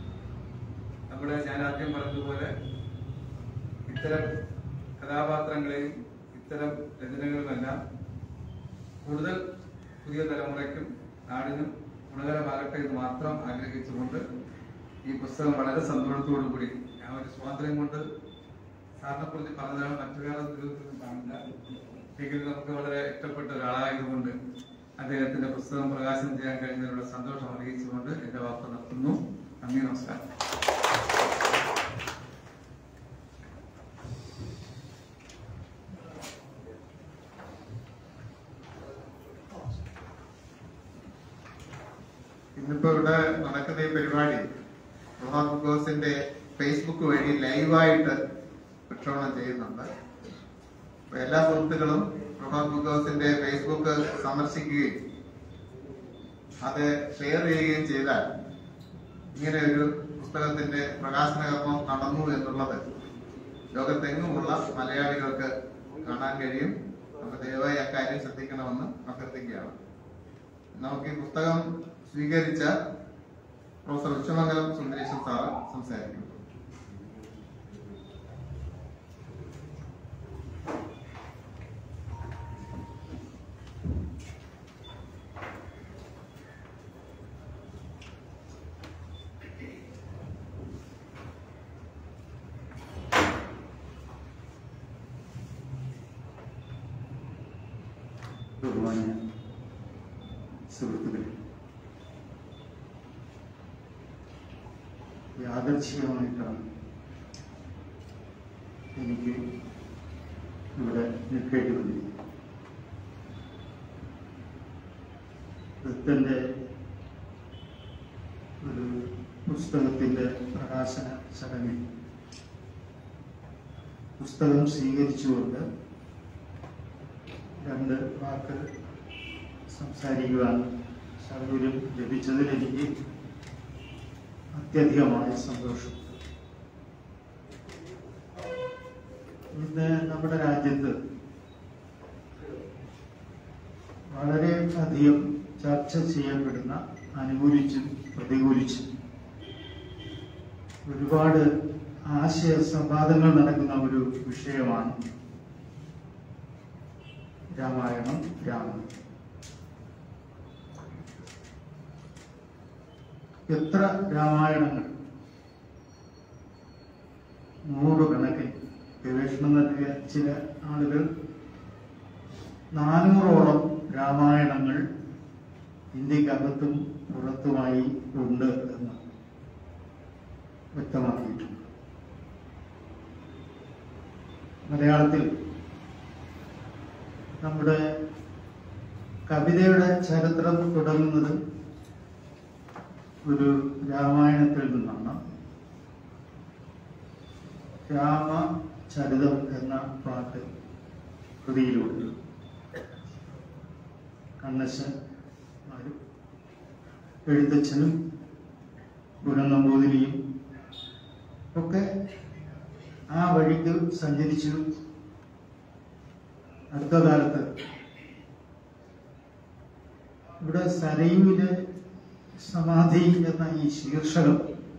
ഞാൻ ആദ്യം പറഞ്ഞതുപോലെ ഇത്തരം കഥാപാത്രങ്ങളെയും ഇത്തരം രചനകളുമെല്ലാം കൂടുതൽ പുതിയ തലമുറയ്ക്കും നാടിനും ഗുണകരമാകട്ടെ എന്ന് മാത്രം ആഗ്രഹിച്ചുകൊണ്ട് ഈ പുസ്തകം വളരെ സന്തോഷത്തോടു കൂടി ഞാൻ ഒരു സ്വാതന്ത്ര്യം കൊണ്ട് സാറിനെ കുറിച്ച് പറഞ്ഞതാണ്. മറ്റൊരാളെ ജീവിതത്തിൽ കാണില്ല. എങ്കിലും നമുക്ക് വളരെ ഇഷ്ടപ്പെട്ട ഒരാളായതുകൊണ്ട് അദ്ദേഹത്തിന്റെ പുസ്തകം പ്രകാശനം ചെയ്യാൻ കഴിഞ്ഞതിനുള്ള സന്തോഷം അറിയിച്ചുകൊണ്ട് എന്റെ വാർത്ത നടത്തുന്നു. നന്ദി, നമസ്കാരം. ഇന്നിപ്പോ ഇവിടെ നടക്കുന്ന ഈ പരിപാടി പ്രഭാത് ബുക്കോസിന്റെ ഫേസ്ബുക്ക് വഴി ലൈവായിട്ട് പ്രക്ഷേപണം ചെയ്യുന്നുണ്ട്. എല്ലാ സുഹൃത്തുക്കളും പ്രഭാത് ബുക്കോസിന്റെ ഫേസ്ബുക്ക് സന്ദർശിക്കുകയും അത് ഷെയർ ചെയ്യുകയും ചെയ്താൽ ഇങ്ങനെ ഒരു പുസ്തകത്തിന്റെ പ്രകാശന കർമ്മം നടന്നു എന്നുള്ളത് ലോകത്തെങ്ങുമുള്ള മലയാളികൾക്ക് കാണാൻ കഴിയും. നമുക്ക് ദയവായി അക്കാര്യം ശ്രദ്ധിക്കണമെന്ന് അഭ്യർത്ഥിക്കുകയാണ്. നമുക്ക് ഈ പുസ്തകം സ്വീകരിച്ച പ്രൊഫസർ ഉച്ചമംഗലം സുന്ദരേശൻ സാറ് സംസാരിക്കും. ബഹുമാന്യ സുഹൃത്തുക്കളെ, യാദൃച്ഛികമായിട്ടാണ് എനിക്ക് ഇവിടെ നിൽക്കേണ്ടി വന്നിരിക്കുന്നത്. ദത്തന്റെ ഒരു പുസ്തകത്തിന്റെ പ്രകാശന ചടങ്ങിൽ പുസ്തകം സ്വീകരിച്ചുകൊണ്ട് രണ്ട് വാക്ക് സംസാരിക്കുവാൻ സൗകര്യം ലഭിച്ചതിൽ എനിക്ക് അത്യധികമായ സന്തോഷം. ഇന്ന് നമ്മുടെ രാജ്യത്ത് വളരെ അധികം ചർച്ച ചെയ്യപ്പെടുന്ന, അനുകൂലിച്ചും പ്രതികൂലിച്ചും ഒരുപാട് ആശയ സംവാദങ്ങൾ നടക്കുന്ന ഒരു വിഷയമാണ് രാമായണം, രാമൻ. എത്ര രാമായണങ്ങൾ, നൂറുകണക്കിന്, ഗവേഷണം നടത്തിയ ചില ആളുകൾ 400ഓളം രാമായണങ്ങൾ ഇന്ത്യക്കകത്തും പുറത്തുമായി ഉണ്ട് എന്ന് വ്യക്തമാക്കിയിട്ടുണ്ട്. മലയാളത്തിൽ നമ്മുടെ കവിതയുടെ ചരിത്രം തുടങ്ങുന്നത് ഒരു രാമായണത്തിൽ നിന്നാണ്. രാമചരിതം എന്ന പാട്ട് കൃതിയിലൂടെ കണ്ണശന്മാരും എഴുത്തച്ഛനും പുരനമ്പൂതിരിയും ഒക്കെ ആ വഴിക്ക് സഞ്ചരിച്ചു. അടുത്ത കാലത്ത് ഇവിടെ സരയുവിലെ സമാധി എന്ന ഈ ശീർഷകം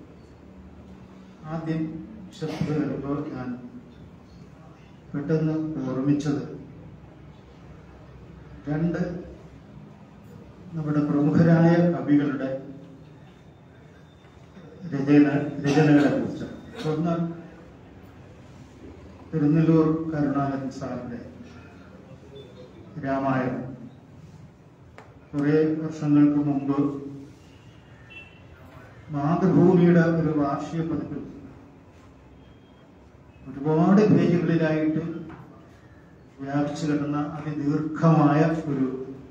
ആദ്യം ശബ്ദ വരുമ്പോൾ ഞാൻ പെട്ടെന്ന് ഓർമ്മിച്ചത് രണ്ട് നമ്മുടെ പ്രമുഖരായ കവികളുടെ രചനകളെ കുറിച്ചാണ്. ഒന്ന് തിരുനെല്ലൂർ കരുണാകരൻ സാറിന്റെ രാമായണം. കുറെ വർഷങ്ങൾക്ക് മുമ്പ് മാതൃഭൂമിയുടെ ഒരു വാർഷിക പതിപ്പിൽ ഒരുപാട് പേജുകളിലായിട്ട് വ്യാപിച്ചു കിടന്ന അതിദീർഘമായ ഒരു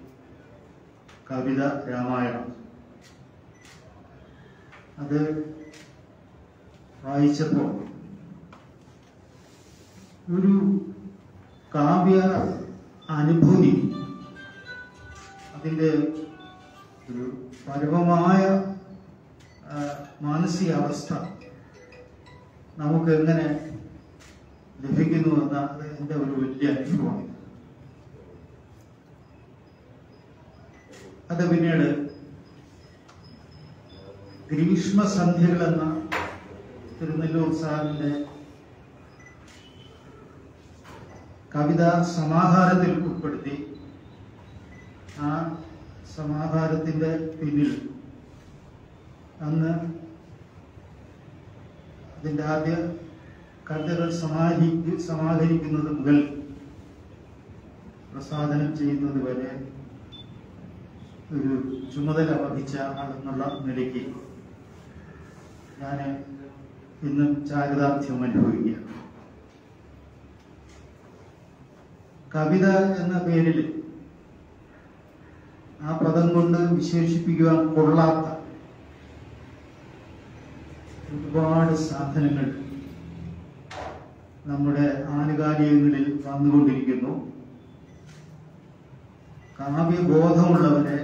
കവിത രാമായണം. അത് വായിച്ചപ്പോൾ ഒരു കാവ്യ അനുഭൂതി, അതിൻ്റെ ഒരു പരമമായ മാനസികാവസ്ഥ നമുക്ക് എങ്ങനെ ലഭിക്കുന്നുവെന്ന എൻ്റെ ഒരു വലിയ അനുഭവമാണ്. അത് പിന്നീട് ഗ്രീഷ്മസന്ധ്യകൾ എന്ന തിരുനെല്ലൂർ സാറിന്റെ കവിതാ സമാഹാരത്തിൽ ഉൾപ്പെടുത്തി. ആ സമാഹാരത്തിന്റെ പിന്നിൽ അന്ന് അതിൻ്റെ ആദ്യ കവിതകൾ സമാഹരിക്കുന്നത് മുതൽ പ്രസാദനം ചെയ്യുന്നത് വരെ ഒരു ചുമതല വഹിച്ച ആളെന്നുള്ള നിലയ്ക്ക് ഞാൻ ഇന്നും ചാരിതാർത്ഥ്യം അനുഭവിക്കുകയാണ്. കവിത എന്ന പേരിൽ ആ പദം കൊണ്ട് വിശേഷിപ്പിക്കുവാൻ കൊള്ളാത്ത ഒരുപാട് സാധനങ്ങൾ നമ്മുടെ ആനുകാലികങ്ങളിൽ വന്നുകൊണ്ടിരിക്കുന്നു. കാവ്യബോധമുള്ളവരെ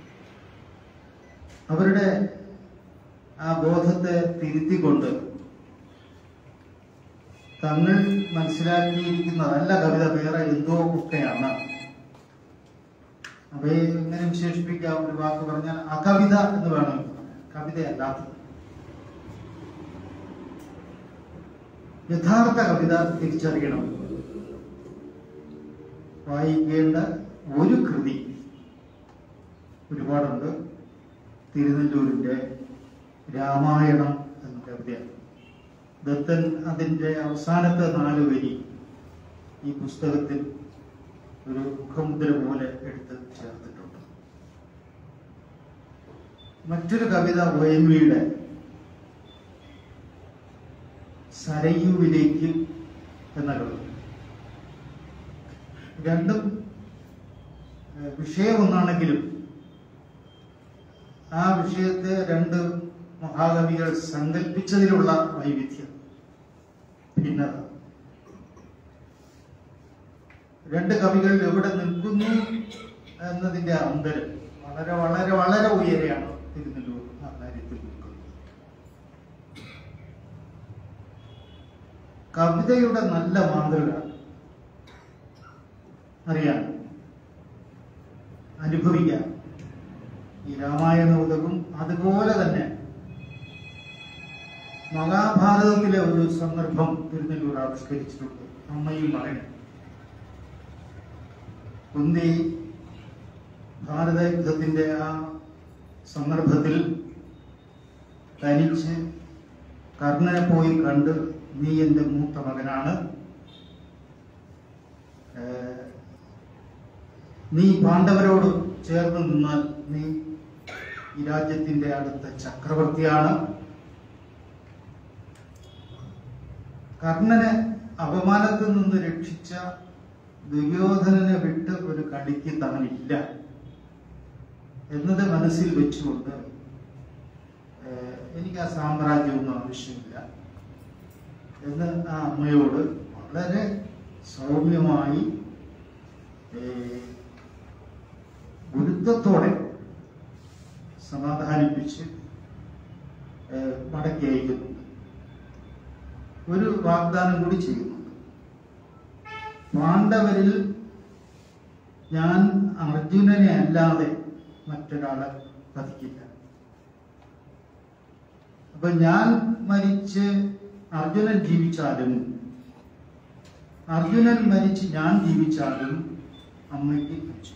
അവരുടെ ആ ബോധത്തെ തിരുത്തിക്കൊണ്ട് തങ്ങൾ മനസ്സിലാക്കിയിരിക്കുന്നതല്ല കവിത, വേറെ എന്തോ ഒക്കെയാണ്. അവയെ എങ്ങനെ വിശേഷിപ്പിക്കാം? ഒരു വാക്ക് പറഞ്ഞാൽ അകവിത എന്ന് വേണം, കവിതയല്ലാത്തത്. യഥാർത്ഥ കവിത തിരിച്ചറിയണം. വായിക്കേണ്ട ഒരു കൃതി ഒരുപാടുണ്ട്. തിരുനെല്ലൂരിന്റെ രാമായണം എന്ന കവിതയാണ്. ദത്തൻ അതിന്റെ അവസാനത്തെ 4 വരി ഈ പുസ്തകത്തിൽ ഒരു മുഖമുദ്ര പോലെ എടുത്ത് ചേർത്തിട്ടുണ്ട്. മറ്റൊരു കവിത ONV-യുടെ സരയുവിലേക്ക് എന്ന കവിത. രണ്ടും വിഷയം ഒന്നാണെങ്കിലും ആ വിഷയത്തെ രണ്ട് മഹാകവികൾ സങ്കല്പിച്ചതിലുള്ള വൈവിധ്യം, ഭിന്നത. രണ്ട് കവികൾ എവിടെ നിൽക്കുന്നു എന്നതിന്റെ അന്തരം വളരെ വളരെ വളരെ ഉയരെയാണ് തിരുനെല്ലൂർ ആ കാര്യത്തിൽ നിൽക്കുന്നത്. കവിതയുടെ നല്ല മാതൃക അറിയാം, അനുഭവിക്കാം. ഈ രാമായണ ഉതകും. അതുപോലെ തന്നെ മഹാഭാരതത്തിലെ ഒരു സന്ദർഭം തിരുനെല്ലൂർ ആവിഷ്കരിച്ചിട്ടുണ്ട്. അമ്മയും മകനും. കുന്തി ഭാരത യുദ്ധത്തിന്റെ ആ സന്ദർഭത്തിൽ തനിച്ച് കർണനെ പോയി കണ്ട്, നീ എന്റെ മൂത്ത മകനാണ്, നീ പാണ്ഡവരോട് ചേർന്ന് നിന്നാൽ നീ ഈ രാജ്യത്തിന്റെ അടുത്ത ചക്രവർത്തിയാണ്. കർണനെ അപമാനത്തിൽ നിന്ന് രക്ഷിച്ച ദുര്യോധനനെ വിട്ട് ഒരു കളിക്ക് താനില്ല എന്നത് മനസ്സിൽ വെച്ചുകൊണ്ട് എനിക്ക് ആ സാമ്രാജ്യമൊന്നും ആവശ്യമില്ല എന്ന് ആ അമ്മയോട് വളരെ സൗമ്യമായി ഗുരുത്വത്തോടെ സമാധാനിപ്പിച്ച് മടക്കി അയക്കുന്നുണ്ട്. ഒരു വാഗ്ദാനം കൂടി ചെയ്യുന്നുണ്ട്. പാണ്ഡവരിൽ ഞാൻ അർജുനനെ അല്ലാതെ മറ്റൊരാളെ വധിക്കില്ല. അപ്പൊ ഞാൻ മരിച്ച് അർജുനൻ ജീവിച്ചാലും അർജുനൻ മരിച്ച് ഞാൻ ജീവിച്ചാലും അമ്മയ്ക്ക് തിരിച്ചു.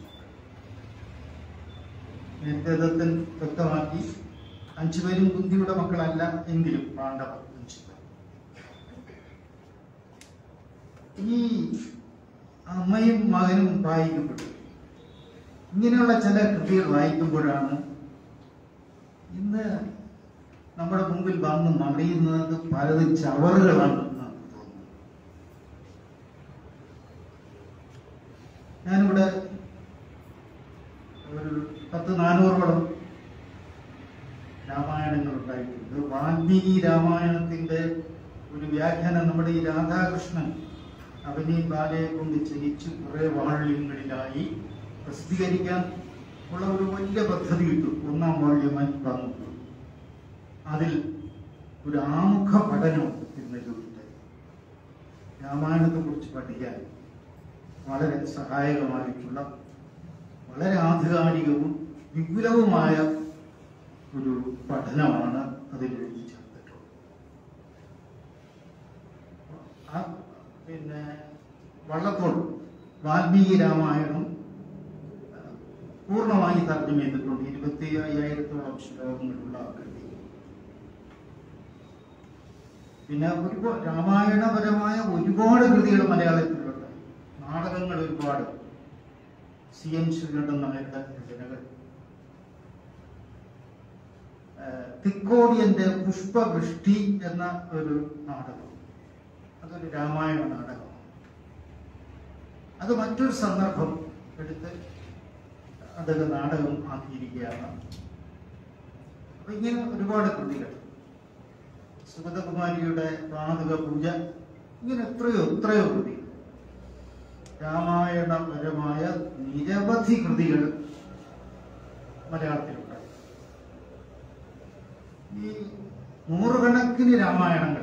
നേരത്തെ ദത്തൻ വ്യക്തമാക്കി, 5 പേരും കുന്തിയുടെ മക്കളല്ല, എങ്കിലും പാണ്ഡവർ 5 പേർ. ഈ അമ്മയും മകനും വായിക്കപ്പെട്ടു. ഇങ്ങനെയുള്ള ചില കൃതികൾ വായിക്കുമ്പോഴാണ് ഇന്ന് നമ്മുടെ മുമ്പിൽ വന്ന് മറിയുന്നത് പലതും ചവറുകളാണ് എന്നാണ് തോന്നുന്നത്. ഞാനിവിടെ ഒരു 400 രാമായണങ്ങൾ ഉണ്ടായിട്ടുണ്ട്. വാൽമീകി രാമായണത്തിന്റെ ഒരു വ്യാഖ്യാനം നമ്മുടെ ഈ രാധാകൃഷ്ണൻ അവനെയും ബാലയെ കൊണ്ട് ചെയ്യിച്ച് കുറെ വാള്യങ്ങളിലായി പ്രസിദ്ധീകരിക്കാൻ ഉള്ള ഒരു വലിയ പദ്ധതി കിട്ടും. 1ാം വാള്യമായി വന്നു. അതിൽ ഒരു ആമുഖ പഠനം തിരുനെല്ലൂരിന്റെ രാമായണത്തെ കുറിച്ച് പഠിക്കാൻ വളരെ സഹായകമായിട്ടുള്ള, വളരെ ആധികാരികവും വിപുലവുമായ ഒരു പഠനമാണ് അതിൽ എഴുതി ചേർത്തിട്ടുള്ളത്. പിന്നെ വള്ളത്തോൾ വാൽമീകി രാമായണം പൂർണ്ണമായി തർജ്ജമ ചെയ്തിട്ടുണ്ട്. 25,000-ഓളം ശ്ലോകങ്ങളുള്ള കൃതി. പിന്നെ രാമായണപരമായ ഒരുപാട് കൃതികൾ മലയാളത്തിലുണ്ട്. നാടകങ്ങൾ ഒരുപാട്. CN ശ്രീകണ്ഠൻ നായരുടെ രചനകൾ. തിക്കോടിയന്റെ പുഷ്പവൃഷ്ടി എന്ന ഒരു നാടകം, അതൊരു രാമായണ നാടകമാണ്. അത് മറ്റൊരു സന്ദർഭം എടുത്ത് അതൊക്കെ നാടകം ആക്കിയിരിക്കുകയാണ്. അപ്പൊ ഇങ്ങനെ ഒരുപാട് കൃതികൾ. സുഗതകുമാരിയുടെ പാതുക പൂജ, ഇങ്ങനെ എത്രയോ കൃതികൾ. രാമായണപരമായ നിരവധി കൃതികൾ മലയാളത്തിലുണ്ട്. ഈ 100 കണക്കിന് രാമായണങ്ങൾ,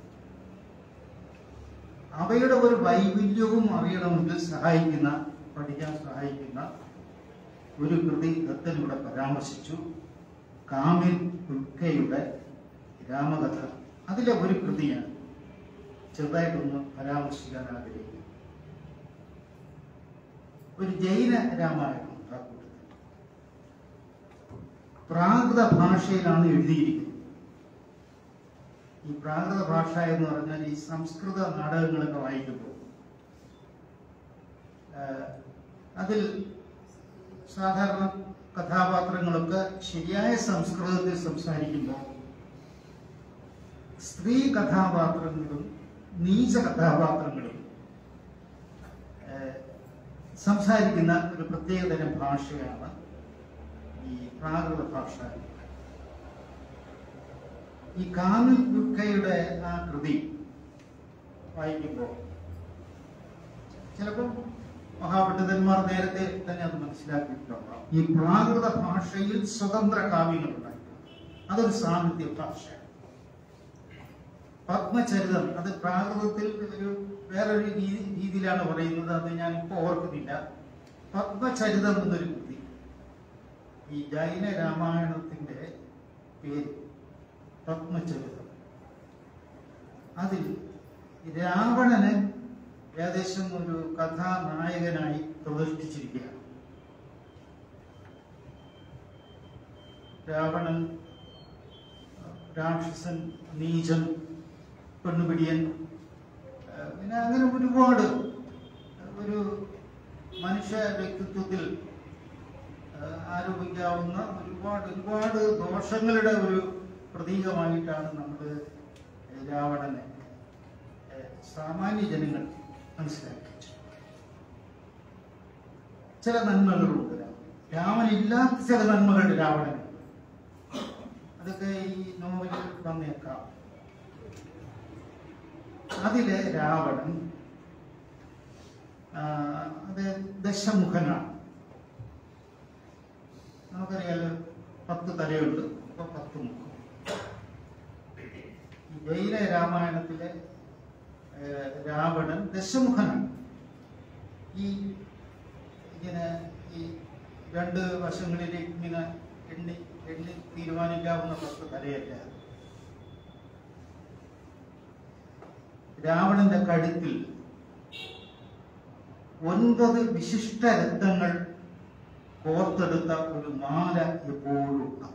അവയുടെ ഒരു വൈവിധ്യവും അറിയണമെങ്കിൽ പഠിക്കാൻ സഹായിക്കുന്ന ഒരു കൃതി ദത്തൻ ഇവിടെ പരാമർശിച്ചു. കാമിൽ ഉൽക്കയുടെ രാമകഥ. അതിലെ ഒരു കൃതിയാണ് ചെറുതായിട്ടൊന്ന് പരാമർശിക്കാൻ ആഗ്രഹിക്കുന്നത്. ഒരു ജൈന രാമായണം പ്രാകൃത ഭാഷയിലാണ് എഴുതിയിരിക്കുന്നത്. ഈ പ്രാകൃത ഭാഷ എന്ന് പറഞ്ഞാൽ ഈ സംസ്കൃത നാടകങ്ങളൊക്കെ വായിക്കുമ്പോൾ അതിൽ സാധാരണ കഥാപാത്രങ്ങളൊക്കെ ശരിയായ സംസ്കൃതത്തിൽ സംസാരിക്കുമ്പോൾ സ്ത്രീ കഥാപാത്രങ്ങളും നീച കഥാപാത്രങ്ങളും സംസാരിക്കുന്ന ഒരു പ്രത്യേകതരം ഭാഷയാണ് ഈ പ്രാകൃത ഭാഷ. ഈ കാമിൽ ഗുർഖയുടെ ആ കൃതി വായിക്കുമ്പോൾ ചിലപ്പോൾ മഹാപണ്ഡിതന്മാർ നേരത്തെ തന്നെ അത് മനസ്സിലാക്കിയിട്ടുണ്ടാവും. ഈ പ്രാകൃത ഭാഷയിൽ സ്വതന്ത്ര കാവ്യങ്ങളുണ്ടായി. അതൊരു സാഹിത്യ ഭാഷയാണ്. പത്മചരിതം അത് പ്രാകൃതത്തിൽ ഒരു വേറൊരു രീതിയിലാണ് പറയുന്നത്. അത് ഞാൻ ഇപ്പോൾ ഓർക്കുന്നില്ല. പത്മചരിതം എന്നൊരു കൃതി, ഈ ജൈന രാമായണത്തിന്റെ പേര് പത്മചരിതം. അതിൽ രാവണന് ഏകദേശം ഒരു കഥാനായകനായി പ്രതിഷ്ഠിച്ചിരിക്കുകയാണ്. രാവണൻ രാക്ഷസൻ, നീചൻ, പെണ്ണുപിടിയൻ, പിന്നെ അങ്ങനെ ഒരുപാട് ഒരു മനുഷ്യ വ്യക്തിത്വത്തിൽ ആരോപിക്കാവുന്ന ഒരുപാട് ദോഷങ്ങളുടെ ഒരു പ്രതീകമായിട്ടാണ് നമ്മൾ രാവണനെ സാമാന്യ ജനങ്ങൾ മനസ്സിലാക്കി. ചില നന്മകളുണ്ട്. രാമനില്ലാത്ത ചില നന്മകളുണ്ട് രാവണന്. അതൊക്കെ ഈ നോവലിൽ വന്നേക്കാം. അതിലെ രാവണൻ അത് ദശമുഖനാണ്. നമുക്കറിയാലോ 10 തലയുണ്ട്, അപ്പൊ 10 മുഖം. ജൈന രാമായണത്തിലെ രാവണൻ ദശമുഖനാണ്. ഇങ്ങനെ ഈ 2 വശങ്ങളിലേക്ക് ഇങ്ങനെ എണ്ണി തീരുമാനിക്കാവുന്ന 10 തലയല്ല. രാവണന്റെ കഴുത്തിൽ 9 വിശിഷ്ട രത്നങ്ങൾ കോർത്തെടുത്ത ഒരു മാല എപ്പോഴും ഉണ്ടാവും.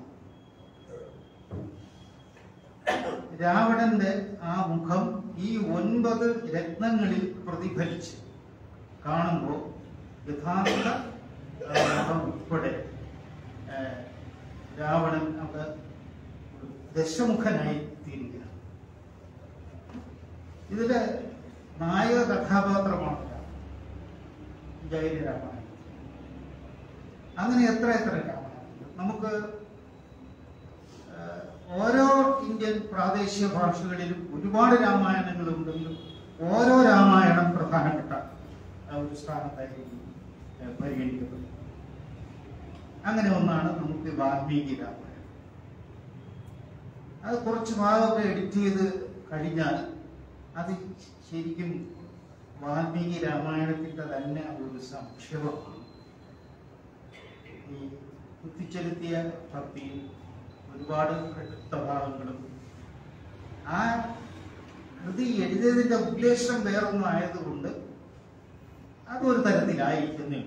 രാവണന്റെ ആ മുഖം ഈ 9 രത്നങ്ങളിൽ പ്രതിഫലിച്ച് കാണുമ്പോൾ യഥാർത്ഥ മുഖം ഉൾപ്പെടെ രാവണൻ അവിടെ ദശമുഖനായി തീരുകയാണ്. ഇതിലെ നായക കഥാപാത്രമാണ് ജൈന രാമായണം. അങ്ങനെ എത്ര രാമായണം നമുക്ക് ഓരോ ഇന്ത്യൻ പ്രാദേശിക ഭാഷകളിലും ഒരുപാട് രാമായണങ്ങളുണ്ടെങ്കിലും ഓരോ രാമായണം പ്രധാനപ്പെട്ട ഒരു സ്ഥാനത്തായിരിക്കും പരിഗണിക്കപ്പെടുന്നത്. അങ്ങനെ ഒന്നാണ് നമുക്ക് വാൽമീകി രാമായണം. അത് കുറച്ച് ഭാഗമൊക്കെ എഡിറ്റ് ചെയ്ത് കഴിഞ്ഞാൽ അത് ശരിക്കും വാൽമീകി രാമായണത്തിന്റെ തന്നെ ഒരു സംക്ഷേപമാണ്. ഈ കുത്തിച്ചെലുത്തിയ ഭക്തിയും ഒരുപാട് എടുത്ത ഭാഗങ്ങളും ആ കൃതി എഴുതിയതിന്റെ ഉദ്ദേശം വേറൊന്നും ആയതുകൊണ്ട് അതൊരു തരത്തിലായിരിക്കുന്നേ.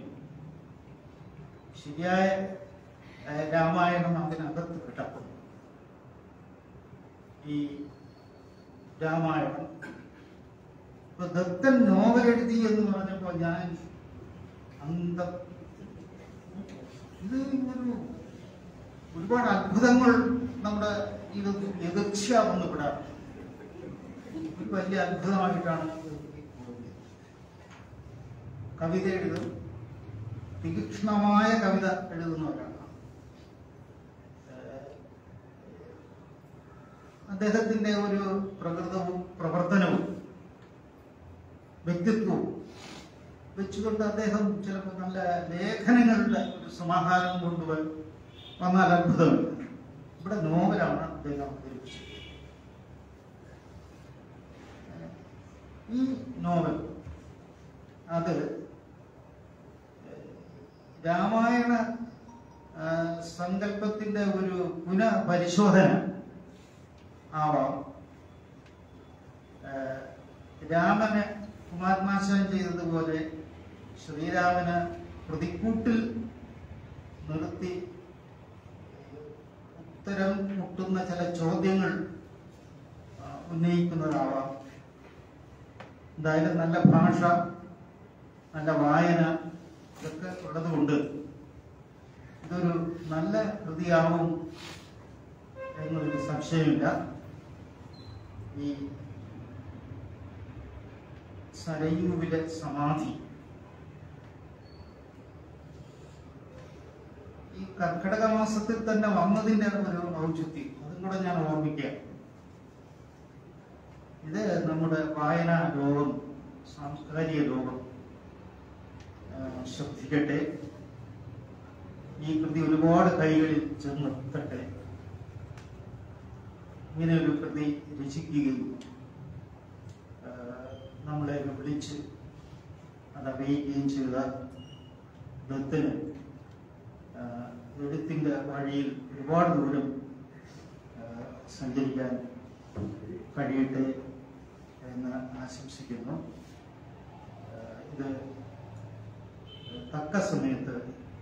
ശരിയായ രാമായണം അതിനകത്ത് കിടക്കുന്നു. ഈ രാമായണം ഇപ്പൊ ദത്തൻ നോവൽ എഴുതി എന്ന് പറഞ്ഞപ്പോ ഞാൻ ഇത് ഇങ്ങനൊരു ഒരുപാട് അത്ഭുതങ്ങൾ നമ്മുടെ ഇത് എതിർച്ചയാവുന്നു. ഇവിടെ ഒരു വലിയ അത്ഭുതമായിട്ടാണ് കവിത എഴുതും. തീക്ഷ്ണമായ കവിത എഴുതുന്നവരാണ് അദ്ദേഹത്തിന്റെ ഒരു പ്രകൃതവും പ്രവർത്തനവും വ്യക്തിത്വവും വെച്ചുകൊണ്ട് അദ്ദേഹം ചിലപ്പോൾ നല്ല ലേഖനങ്ങളുടെ ഒരു സമാഹാരം വന്നാൽ അത്ഭുതമില്ല. ഇവിടെ നോവലാണ് അദ്ദേഹം അവതരിപ്പിച്ചത്. ഈ നോവൽ അത് രാമായണ സങ്കല്പത്തിന്റെ ഒരു പുനഃപരിശോധന ആവാം. രാമനെ കുമാരനാശാൻ ചെയ്തതുപോലെ ശ്രീരാമന് പ്രതിക്കൂട്ടിൽ നിർത്തി ഉത്തരം മുട്ടുന്ന ചില ചോദ്യങ്ങൾ ഉന്നയിക്കുന്നതാവാം. എന്തായാലും നല്ല ഭാഷ, നല്ല വായന ഇതൊക്കെ ഉള്ളതുകൊണ്ട് ഇതൊരു നല്ല കൃതിയാവും എന്നൊരു സംശയമില്ല. ഈ സരയൂവിലെ സമാധി, ഈ കർക്കിടക മാസത്തിൽ തന്നെ വന്നതിന്റെ ഒരു ഔചിത്യം അതും കൂടെ ഞാൻ ഓർമ്മിക്കാം. ഇത് നമ്മുടെ വായനാ ലോകം, സാംസ്കാരിക ലോകം ശ്രദ്ധിക്കട്ടെ. ഈ കൃതി ഒരുപാട് കൈകളിൽ ചെന്നെത്തട്ടെ. ഇങ്ങനെ ഒരു കൃതി രചിക്കുകയും നമ്മളെ വിളിച്ച് അത് അറിയിക്കുകയും ചെയ്ത ദത്തിന് എഴുത്തിന്റെ വഴിയിൽ ഒരുപാട് ദൂരം സഞ്ചരിക്കാൻ കഴിയട്ടെ എന്ന് ആശംസിക്കുന്നു. ഇത് തക്ക സമയത്ത്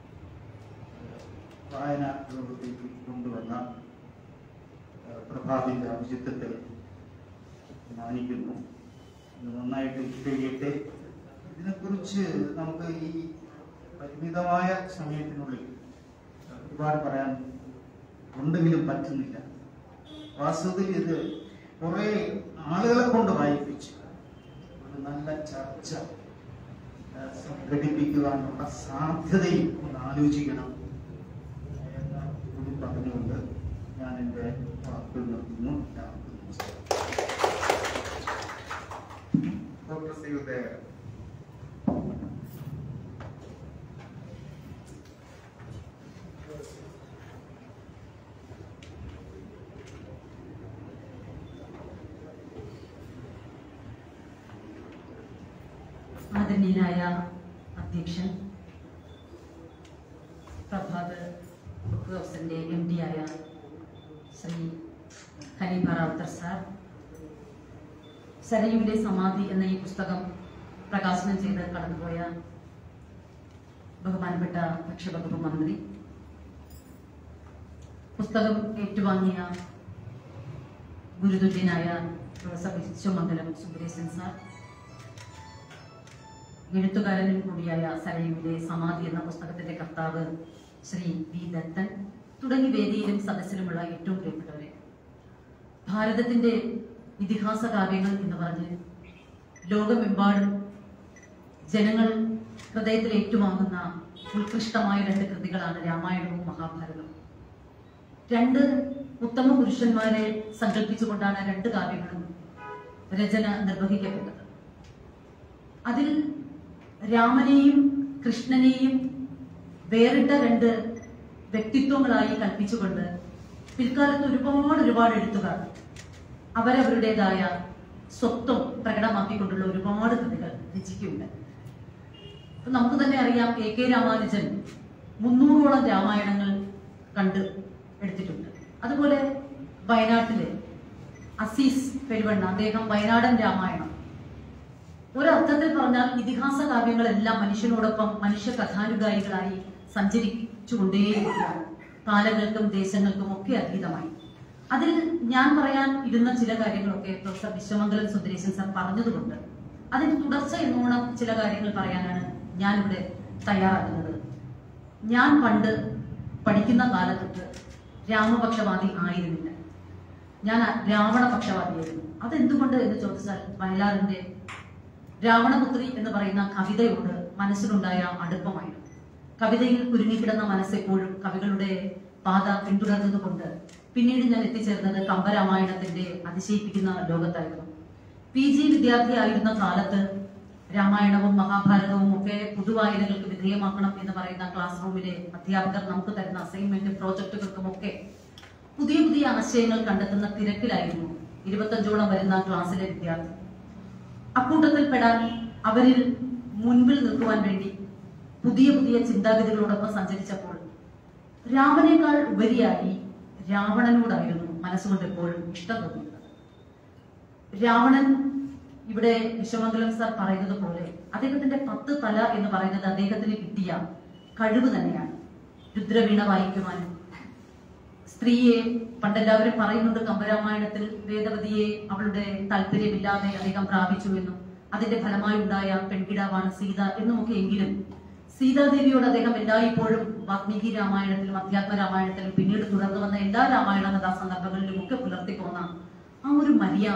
വായന ലോകത്തേക്ക് കൊണ്ടുവന്ന പ്രഭാതിന്റെ ഔചിത്യത്തെ മാനിക്കുന്നു. നന്നായിട്ട് കഴിയട്ടെ. ഇതിനെക്കുറിച്ച് നമുക്ക് ഈ പരിമിതമായ സമയത്തിനുള്ളിൽ ഒരുപാട് പറയാൻ ഉണ്ടെങ്കിലും പറ്റുന്നില്ല. വാസ്തവത്തിൽ ഇത് കുറെ ആളുകളെ കൊണ്ട് വായിപ്പിച്ച് ഒരു നല്ല ചർച്ച സംഘടിപ്പിക്കുവാനുള്ള സാധ്യതയും ഒന്ന് ആലോചിക്കണം എന്ന് കൂടി പറഞ്ഞുകൊണ്ട് ഞാൻ എൻ്റെ വാക്കുകൾ നിർത്തുന്നു. Doctor C Udayan. ആദരണീയനായ അധ്യക്ഷൻ, പ്രഭാത് ബുക്ക് ഹൗസിന്റെ MD ആയ ശ്രീ ഖലീഫ റാവുത്തർ സാർ, സരയുവിലെ സമാധി എന്ന ഈ പുസ്തകം പ്രകാശനം ചെയ്ത് കടന്നുപോയ ബഹുമാനപ്പെട്ട ഭക്ഷ്യവകുപ്പ് മന്ത്രി, പുസ്തകം ഏറ്റുവാങ്ങിയ ഗുരുതുല്യനായ പ്രൊഫസർ വിശ്വമംഗലം സുബ്രേശൻ സാർ, എഴുത്തുകാരനും കൂടിയായ സരയുവിലെ സമാധി എന്ന പുസ്തകത്തിന്റെ കർത്താവ് ശ്രീ വി ദത്തൻ തുടങ്ങി വേദിയിലും സദസ്സിലുമുള്ള ഏറ്റവും പ്രിയപ്പെട്ടവരെ, ഭാരതത്തിന്റെ ഇതിഹാസ കാവ്യങ്ങൾ എന്ന് പറഞ്ഞ് ലോകമെമ്പാടും ജനങ്ങൾ ഹൃദയത്തിൽ ഏറ്റുവാങ്ങുന്ന ഉത്കൃഷ്ടമായ 2 കൃതികളാണ് രാമായണവും മഹാഭാരതവും. 2 ഉത്തമ പുരുഷന്മാരെ സങ്കല്പിച്ചുകൊണ്ടാണ് 2 കാവ്യങ്ങളും രചന നിർവഹിക്കപ്പെട്ടത്. അതിൽ രാമനെയും കൃഷ്ണനെയും വേറിട്ട 2 വ്യക്തിത്വങ്ങളായി കൽപ്പിച്ചുകൊണ്ട് പിൽക്കാലത്ത് ഒരുപാട് എഴുത്തുകാർ അവരവരുടേതായ സ്വത്വം പ്രകടമാക്കിക്കൊണ്ടുള്ള ഒരുപാട് കൃതികൾ രചിക്കുകയുണ്ട്. അപ്പൊ നമുക്ക് തന്നെ അറിയാം, AK രാമാനുജൻ 300ഓളം രാമായണങ്ങൾ കണ്ട് എടുത്തിട്ടുണ്ട്. അതുപോലെ വയനാട്ടിലെ അസീസ് പെരുവണ്ണ, അദ്ദേഹം വയനാടൻ രാമായണം. ഒരർത്ഥത്തിൽ പറഞ്ഞാൽ ഇതിഹാസ കാവ്യങ്ങളെല്ലാം മനുഷ്യനോടൊപ്പം മനുഷ്യ കഥാനുഗായികളായി സഞ്ചരിച്ചുകൊണ്ടേയിരിക്കുകയാണ്, കാലങ്ങൾക്കും ദേശങ്ങൾക്കും ഒക്കെ അതീതമായി. അതിൽ ഞാൻ പറയാൻ ഇരുന്ന ചില കാര്യങ്ങളൊക്കെ പ്രൊഫസർ വിശ്വമംഗലം സുബ്രേശൻ സാർ പറഞ്ഞതുകൊണ്ട് അതിന് തുടർച്ച എന്നോണം ചില കാര്യങ്ങൾ പറയാനാണ് ഞാനിവിടെ തയ്യാറാക്കുന്നത്. ഞാൻ പണ്ട് പഠിക്കുന്ന കാലത്തൊട്ട് രാമപക്ഷപാതി ആയിരുന്നില്ല, ഞാൻ രാവണപക്ഷപാതിയായിരുന്നു. അതെന്തുകൊണ്ട് എന്ന് ചോദിച്ചാൽ വയലാറിന്റെ രാവണപുത്രി എന്ന് പറയുന്ന കവിതയോട് മനസ്സിലുണ്ടായ അടുപ്പമായിരുന്നു. കവിതയിൽ കുരുങ്ങിക്കിടന്ന മനസ്സെപ്പോഴും കവികളുടെ പാത പിന്തുടർന്നതുകൊണ്ട് പിന്നീട് ഞാൻ എത്തിച്ചേർന്നത് കമ്പരാമായണത്തിന്റെ അതിശയിപ്പിക്കുന്ന ലോകത്തായിരുന്നു. PG വിദ്യാർത്ഥിയായിരുന്ന കാലത്ത് രാമായണവും മഹാഭാരതവും ഒക്കെ പുതുവായനകൾക്ക് വിധേയമാക്കണം എന്ന് പറയുന്ന ക്ലാസ് റൂമിലെ അധ്യാപകർ നമുക്ക് തരുന്ന അസൈൻമെന്റ് പ്രോജക്റ്റുകൾക്കും ഒക്കെ പുതിയ ആശയങ്ങൾ കണ്ടെത്തുന്ന തിരക്കിലായിരുന്നു 25ഓളം വരുന്ന ക്ലാസ്സിലെ വിദ്യാർത്ഥി. അക്കൂട്ടത്തിൽ പെടാൻ, അവരിൽ മുൻപിൽ നിൽക്കുവാൻ വേണ്ടി പുതിയ ചിന്താഗതികളോടൊപ്പം സഞ്ചരിച്ചപ്പോൾ രാമനേക്കാൾ ഉപരിയായി രാവണനോടായിരുന്നു മനസ്സുകൊണ്ട് എപ്പോഴും ഇഷ്ടം തോന്നിയത്. രാവണൻ, ഇവിടെ വിശ്വമംഗലം സാർ പറയുന്നത് പോലെ അദ്ദേഹത്തിന്റെ 10 തല എന്ന് പറയുന്നത് അദ്ദേഹത്തിന് കിട്ടിയ കഴിവ് തന്നെയാണ്. രുദ്രവീണ വായിക്കുവാനും, സ്ത്രീയെ പണ്ടെല്ലാവരും പറയുന്നുണ്ട് കമ്പരാമായണത്തിൽ വേദവതിയെ അവളുടെ താല്പര്യമില്ലാതെ അദ്ദേഹം പ്രാപിച്ചു എന്നും അതിന്റെ ഫലമായി ഉണ്ടായ പെൺകിടാവാണ് സീത എന്നുമൊക്കെ. എങ്കിലും സീതാദേവിയോട് അദ്ദേഹം എല്ലായ്പ്പോഴും വാൽമീകി രാമായണത്തിലും അധ്യാത്മ രാമായണത്തിലും പിന്നീട് തുടർന്നു വന്ന എല്ലാ രാമായണ കഥാസന്ദർഭങ്ങളിലും ഒക്കെ പുലർത്തിപ്പോന്ന ആ ഒരു മര്യാദ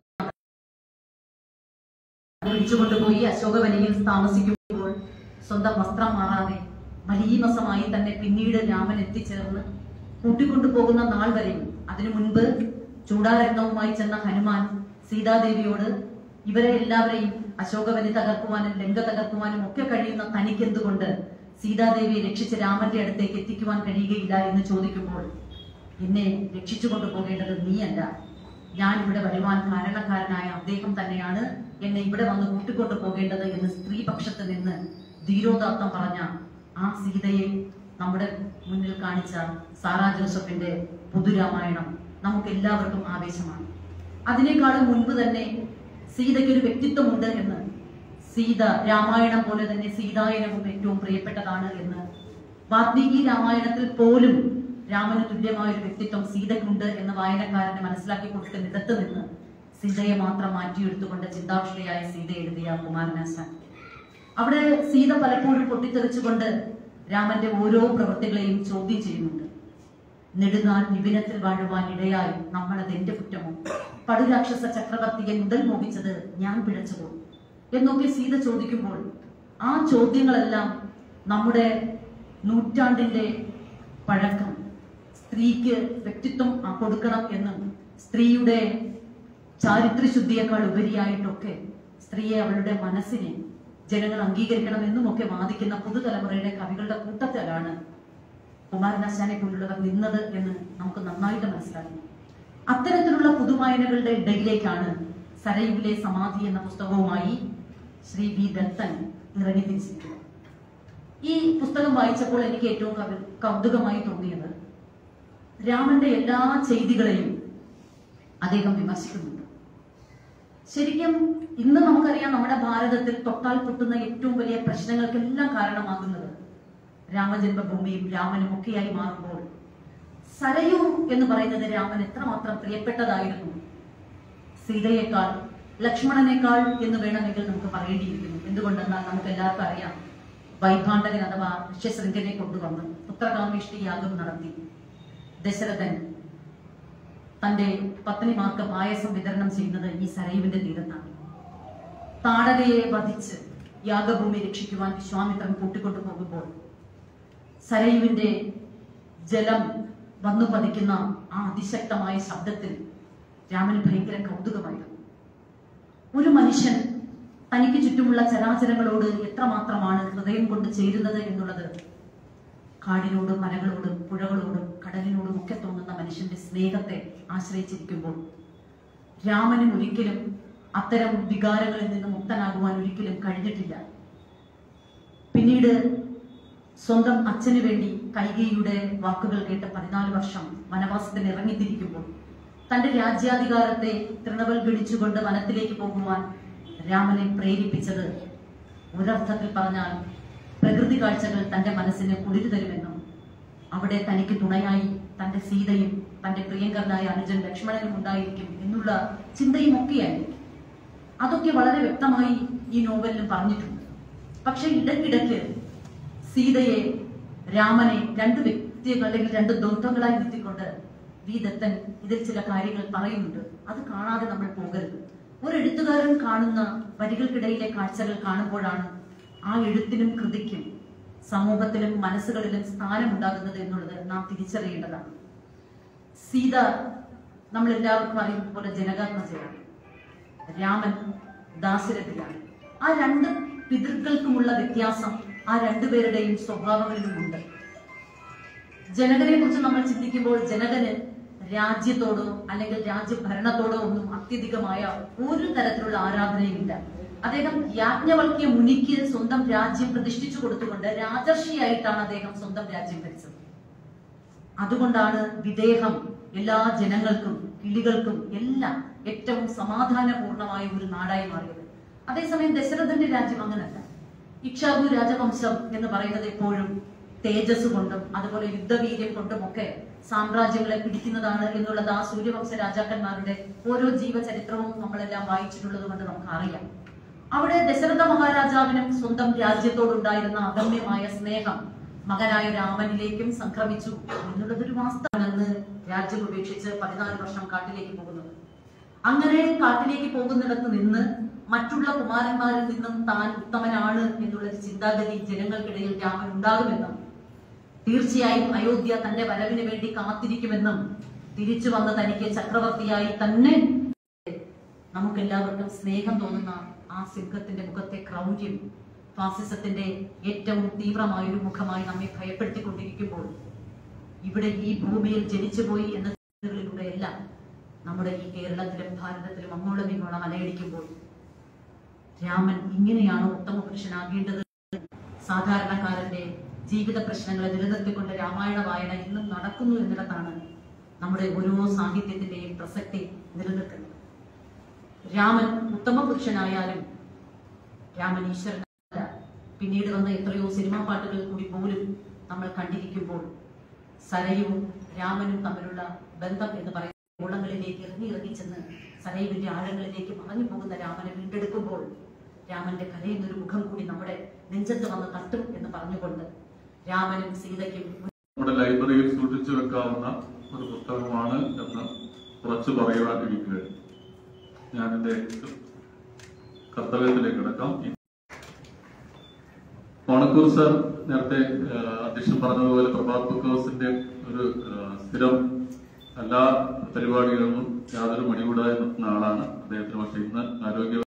പിടിച്ചുകൊണ്ടുപോയി അശോകവനിയിൽ താമസിക്കുമ്പോൾ സ്വന്തം വസ്ത്രം മാറാതെ മലീമസമായി തന്നെ പിന്നീട് രാമൻ എത്തിച്ചേർന്ന് കൂട്ടിക്കൊണ്ടുപോകുന്ന നാൾ വരെയും അതിനു മുൻപ് ചൂടാരത്നവുമായി ചെന്ന ഹനുമാൻ സീതാദേവിയോട് ഇവരെ എല്ലാവരെയും അശോകവനി തകർക്കുവാനും ലങ്ക തകർക്കുവാനും ഒക്കെ കഴിയുന്ന തനിക്ക് എന്തുകൊണ്ട് സീതാദേവിയെ രക്ഷിച്ച് രാമന്റെ അടുത്തേക്ക് എത്തിക്കുവാൻ കഴിയുകയില്ല എന്ന് ചോദിക്കുമ്പോൾ, എന്നെ രക്ഷിച്ചു കൊണ്ടുപോകേണ്ടത് നീയല്ല, ഞാൻ ഇവിടെ വരുവാൻ കാരണക്കാരനായ അദ്ദേഹം തന്നെയാണ് എന്നെ ഇവിടെ വന്ന് കൂട്ടിക്കൊണ്ടു പോകേണ്ടത് എന്ന് സ്ത്രീപക്ഷത്ത് നിന്ന് ധീരോദാത്തം പറഞ്ഞ ആ സീതയെ നമ്മുടെ മുന്നിൽ കാണിച്ച സാറാ ജോസഫിന്റെ പുതുരാമായണം നമുക്ക് എല്ലാവർക്കും ആവേശമാണ്. അതിനേക്കാളും മുൻപ് തന്നെ സീതയ്ക്ക് ഒരു വ്യക്തിത്വമുണ്ട് എന്ന്, സീത രാമായണം പോലെ തന്നെ സീതായനവും ഏറ്റവും പ്രിയപ്പെട്ടതാണ് എന്ന്, വാൽമീകി രാമായണത്തിൽ പോലും രാമന് തുല്യമായ ഒരു വ്യക്തിത്വം സീതയ്ക്കുണ്ട് എന്ന് വായനക്കാരനെ മനസ്സിലാക്കി കൊടുക്കുന്ന ഇടത്ത് നിന്ന് സീതയെ മാത്രം മാറ്റിയെടുത്തുകൊണ്ട് ചിന്താവിഷ്ടയായ സീത എഴുതിയ കുമാരനാശാൻ. അവിടെ സീത പലപ്പോഴും പൊട്ടിത്തെറിച്ചുകൊണ്ട് രാമന്റെ ഓരോ പ്രവൃത്തികളെയും ചോദ്യം ചെയ്യുന്നുണ്ട്. നെടുനാൾ വിപിനത്തിൽ വാഴുവാൻ ഇടയായി നമ്മളത് എന്റെ കുറ്റമോ, പടുരാക്ഷസ ചക്രവർത്തിയെ മുതൽ മോഹിച്ചത് ഞാൻ പിഴച്ചതോ എന്നൊക്കെ സീത ചോദിക്കുമ്പോൾ ആ ചോദ്യങ്ങളെല്ലാം നമ്മുടെ നൂറ്റാണ്ടിന്റെ പഴക്കം, സ്ത്രീക്ക് വ്യക്തിത്വം കൊടുക്കണം എന്നും സ്ത്രീയുടെ ചാരിത്രശുദ്ധിയേക്കാൾ ഉപരിയായിട്ടൊക്കെ സ്ത്രീയെ അവളുടെ മനസ്സിനെ ജനങ്ങൾ അംഗീകരിക്കണമെന്നും ഒക്കെ വാദിക്കുന്ന പുതുതലമുറയുടെ കവികളുടെ കൂട്ടത്തിലാണ് കുമാരനാശാനെ പോലുള്ളവർ നിന്നത് എന്ന് നമുക്ക് നന്നായിട്ട് മനസ്സിലാക്കി. അത്തരത്തിലുള്ള പുതുവായനകളുടെ ഇടയിലേക്കാണ് സരയുവിലെ സമാധി എന്ന പുസ്തകവുമായി ശ്രീ വി ദത്തൻ ഇറങ്ങി തിരിച്ചിരിക്കുന്നത്. ഈ പുസ്തകം വായിച്ചപ്പോൾ എനിക്ക് ഏറ്റവും കൗതുകമായി തോന്നിയത് രാമന്റെ എല്ലാ ചെയ്തികളെയും അദ്ദേഹം വിമർശിക്കുന്നുണ്ട്. ശരിക്കും ഇന്ന് നമുക്കറിയാം, നമ്മുടെ ഭാരതത്തിൽ തൊട്ടാൽ പൊട്ടുന്ന ഏറ്റവും വലിയ പ്രശ്നങ്ങൾക്കെല്ലാം കാരണമാകുന്നത് രാമജന്മഭൂമിയും രാമനും ഒക്കെയായി മാറുമ്പോൾ സരയു എന്ന് പറയുന്നത് രാമൻ എത്രമാത്രം പ്രിയപ്പെട്ടതായിരുന്നു, സീതയേക്കാൾ ലക്ഷ്മണനേക്കാൾ എന്ന് വേണമെങ്കിൽ നമുക്ക് പറയേണ്ടിയിരിക്കുന്നു. എന്തുകൊണ്ടെന്നാൽ നമുക്ക് എല്ലാവർക്കും അറിയാം, വൈഭാണ്ഡകൻ അഥവാ ഋഷ്യശൃംഖനെ കൊണ്ടുവന്ന് പുത്രകാമേഷ്ടി യാഗം നടത്തി ദശരഥൻ തന്റെ പത്നിമാർക്ക് പായസം വിതരണം ചെയ്യുന്നത് ഈ സരയുവിന്റെ തീരത്താണ്. താടകയെ വധിച്ച് യാഗഭൂമി രക്ഷിക്കുവാൻ വിശ്വാമിത്രൻ കൂട്ടിക്കൊണ്ടു പോകുമ്പോൾ സരയുവിന്റെ ജലം വന്നു പതിക്കുന്ന ആ അതിശക്തമായ ശബ്ദത്തിൽ രാമന് ഭയങ്കര കൗതുകമായിരുന്നു. ഒരു മനുഷ്യൻ തനിക്ക് ചുറ്റുമുള്ള ചരാചരങ്ങളോട് എത്രമാത്രമാണ് ഹൃദയം കൊണ്ട് ചേരുന്നത് എന്നുള്ളത് കാടിനോടും മരങ്ങളോടും പുഴകളോടും കടലിനോടും ഒക്കെ തോന്നുന്ന മനുഷ്യന്റെ സ്നേഹത്തെ ആശ്രയിച്ചിരിക്കുമ്പോൾ രാമനും ഒരിക്കലും അത്തരം വികാരങ്ങളിൽ നിന്ന് മുക്തനാകുവാൻ ഒരിക്കലും കഴിഞ്ഞിട്ടില്ല. പിന്നീട് സ്വന്തം അച്ഛന് വേണ്ടി കൈകേയിയുടെ വാക്കുകൾ കേട്ട് 14 വർഷം വനവാസത്തിന് ഇറങ്ങിത്തിരിക്കുമ്പോൾ തന്റെ രാജ്യാധികാരത്തെ തൃണവൽഗണിച്ചുകൊണ്ട് വനത്തിലേക്ക് പോകുവാൻ രാമനെ പ്രേരിപ്പിച്ചത് ഒരർത്ഥത്തിൽ പറഞ്ഞാൽ പ്രകൃതി കാഴ്ചകൾ തന്റെ മനസ്സിന് കുളിരു തരുമെന്നും അവിടെ തനിക്ക് തുണയായി തന്റെ സീതയും തന്റെ പ്രിയങ്കരനായ അനുജൻ ലക്ഷ്മണനും ഉണ്ടായിരിക്കും എന്നുള്ള ചിന്തയും ഒക്കെയായിരിക്കും. അതൊക്കെ വളരെ വ്യക്തമായി ഈ നോവലിലും പറഞ്ഞിട്ടുണ്ട്. പക്ഷെ ഇടയ്ക്കിടയ്ക്ക് സീതയെ, രാമനെ രണ്ട് വ്യക്തികൾ അല്ലെങ്കിൽ രണ്ട് ദ്വന്ദ്വങ്ങളായി നിർത്തിക്കൊണ്ട് വി ദത്തൻ ഇതിൽ ചില കാര്യങ്ങൾ പറയുന്നുണ്ട്. അത് കാണാതെ നമ്മൾ പോകരുത്. ഒരു എഴുത്തുകാരൻ കാണുന്ന വരികൾക്കിടയിലെ കാഴ്ചകൾ കാണുമ്പോഴാണ് ആ എഴുത്തിനും കൃതിക്കും സമൂഹത്തിലും മനസ്സുകളിലും സ്ഥാനമുണ്ടാകുന്നത് എന്നുള്ളത് നാം തിരിച്ചറിയേണ്ടതാണ്. സീത നമ്മൾ എല്ലാവർക്കും അറിയുന്നത് പോലെ ജനകാത്മജയാണ്, രാമൻ ദാശരഥിയാണ്. ആ രണ്ട് പിതൃക്കൾക്കുമുള്ള വ്യത്യാസം ആ രണ്ടുപേരുടെയും സ്വഭാവങ്ങളിലുമുണ്ട്. ജനകനെ കുറിച്ച് നമ്മൾ ചിന്തിക്കുമ്പോൾ ജനകന് രാജ്യത്തോടോ അല്ലെങ്കിൽ രാജ്യഭരണത്തോടോ ഒന്നും അത്യധികമായ ഒരു തരത്തിലുള്ള ആരാധനയുമില്ല. അദ്ദേഹം യാജ്ഞവൽക്യ മുനിക്ക് സ്വന്തം രാജ്യം പ്രതിഷ്ഠിച്ചു കൊടുത്തുകൊണ്ട് രാജർഷിയായിട്ടാണ് അദ്ദേഹം സ്വന്തം രാജ്യം ഭരിച്ചത്. അതുകൊണ്ടാണ് വിദേഹം എല്ലാ ജനങ്ങൾക്കും കിളികൾക്കും എല്ലാം ഏറ്റവും സമാധാനപൂർണമായ ഒരു നാടായി മാറിയത്. അതേസമയം ദശരഥന്റെ രാജ്യം അങ്ങനല്ല. ഇക്ഷാകു രാജവംശം എന്ന് പറയുന്നത് എപ്പോഴും തേജസ് കൊണ്ടും അതുപോലെ യുദ്ധവീര്യം കൊണ്ടുമൊക്കെ സാമ്രാജ്യങ്ങളെ പിടിക്കുന്നതാണ് എന്നുള്ളത് ആ സൂര്യവംശ രാജാക്കന്മാരുടെ ഓരോ ജീവചരിത്രവും നമ്മളെല്ലാം വായിച്ചിട്ടുള്ളത് കൊണ്ട് നമുക്ക് അറിയാം. അവിടെ ദശരഥ മഹാരാജാവിനും സ്വന്തം രാജ്യത്തോടുണ്ടായിരുന്ന അഗമ്യമായ സ്നേഹം മകനായ രാമനിലേക്കും സംക്രമിച്ചു എന്നുള്ളതൊരു വാസ്തവമെന്ന് രാജ്യം ഉപേക്ഷിച്ച് 14 വർഷം കാട്ടിലേക്ക് പോകുന്നത്. അങ്ങനെ കാട്ടിലേക്ക് പോകുന്നിടത്ത് നിന്ന് മറ്റുള്ള കുമാരന്മാരിൽ നിന്നും താൻ ഉത്തമനാണ് എന്നുള്ളൊരു ചിന്താഗതി ജനങ്ങൾക്കിടയിൽ രാമൻ ഉണ്ടാകുമെന്നും തീർച്ചയായും അയോധ്യ തന്റെ വരവിന് വേണ്ടി കാത്തിരിക്കുമെന്നും തിരിച്ചു വന്ന തനിക്ക് ചക്രവർത്തിയായി തന്നെ നമുക്കെല്ലാവർക്കും സ്നേഹം തോന്നുന്ന ആ സിംഹത്തിന്റെ മുഖത്തെ ക്രൗര്യം ഫാസിസത്തിന്റെ ഏറ്റവും തീവ്രമായൊരു മുഖമായി നമ്മെ ഭയപ്പെടുത്തിക്കൊണ്ടിരിക്കുമ്പോൾ ഇവിടെ ഈ ഭൂമിയിൽ ജനിച്ചുപോയി എന്ന ചിന്തകളിലൂടെയെല്ലാം നമ്മുടെ ഈ കേരളത്തിലും ഭാരതത്തിലും അങ്ങോളം ഇങ്ങോളം അലയടിക്കുമ്പോൾ രാമൻ ഇങ്ങനെയാണോ ഉത്തമ പുരുഷനാകേണ്ടത്? സാധാരണക്കാരന്റെ ജീവിത പ്രശ്നങ്ങളെ നിലനിർത്തിക്കൊണ്ട് രാമായണ വായന ഇന്നും നടക്കുന്നു എന്നിടത്താണ് നമ്മുടെ ഓരോ സാഹിത്യത്തിന്റെയും പ്രസക്തി നിലനിൽക്കുന്നത്. രാമൻ ഉത്തമ പുരുഷനായാലും രാമൻ ഈശ്വരനല്ല. പിന്നീട് വന്ന എത്രയോ സിനിമാ പാട്ടുകൾ കൂടി പോലും നമ്മൾ കണ്ടിരിക്കുമ്പോൾ സരയുവും രാമനും തമ്മിലുള്ള ബന്ധം എന്ന് പറയുന്ന ഓളങ്ങളിലേക്ക് ഇറങ്ങി ചെന്ന് സരയുവിന്റെ ആഴങ്ങളിലേക്ക് മറഞ്ഞു പോകുന്ന രാമനെ വീണ്ടെടുക്കുമ്പോൾ രാമന്റെ കരയുന്നൊരു മുഖം കൂടി നമ്മുടെ നെഞ്ചത്ത് വന്ന് തട്ടും എന്ന് പറഞ്ഞുകൊണ്ട് രാമനും സീതയ്ക്കും നമ്മുടെ ലൈബ്രറിയിൽ സൂക്ഷിച്ചു വെക്കാവുന്ന ഒരു പുസ്തകമാണ് എന്ന് കുറച്ച് പറയുവാൻ ഇരിക്കുകയാണ്. ഞാൻ എന്റെ കർത്തവ്യത്തിലേക്ക് കിടക്കാം. ഓണക്കൂർ സാർ നേരത്തെ അധ്യക്ഷൻ പറഞ്ഞതുപോലെ പ്രഭാത് ബുക്ക് ഹൗസിന്റെ ഒരു സ്ഥിരം എല്ലാ പരിപാടികളിലും യാതൊരു മടികൂടാതെ നിൽക്കുന്ന ആളാണ് അദ്ദേഹത്തിന്. പക്ഷെ ഇന്ന് ആരോഗ്യ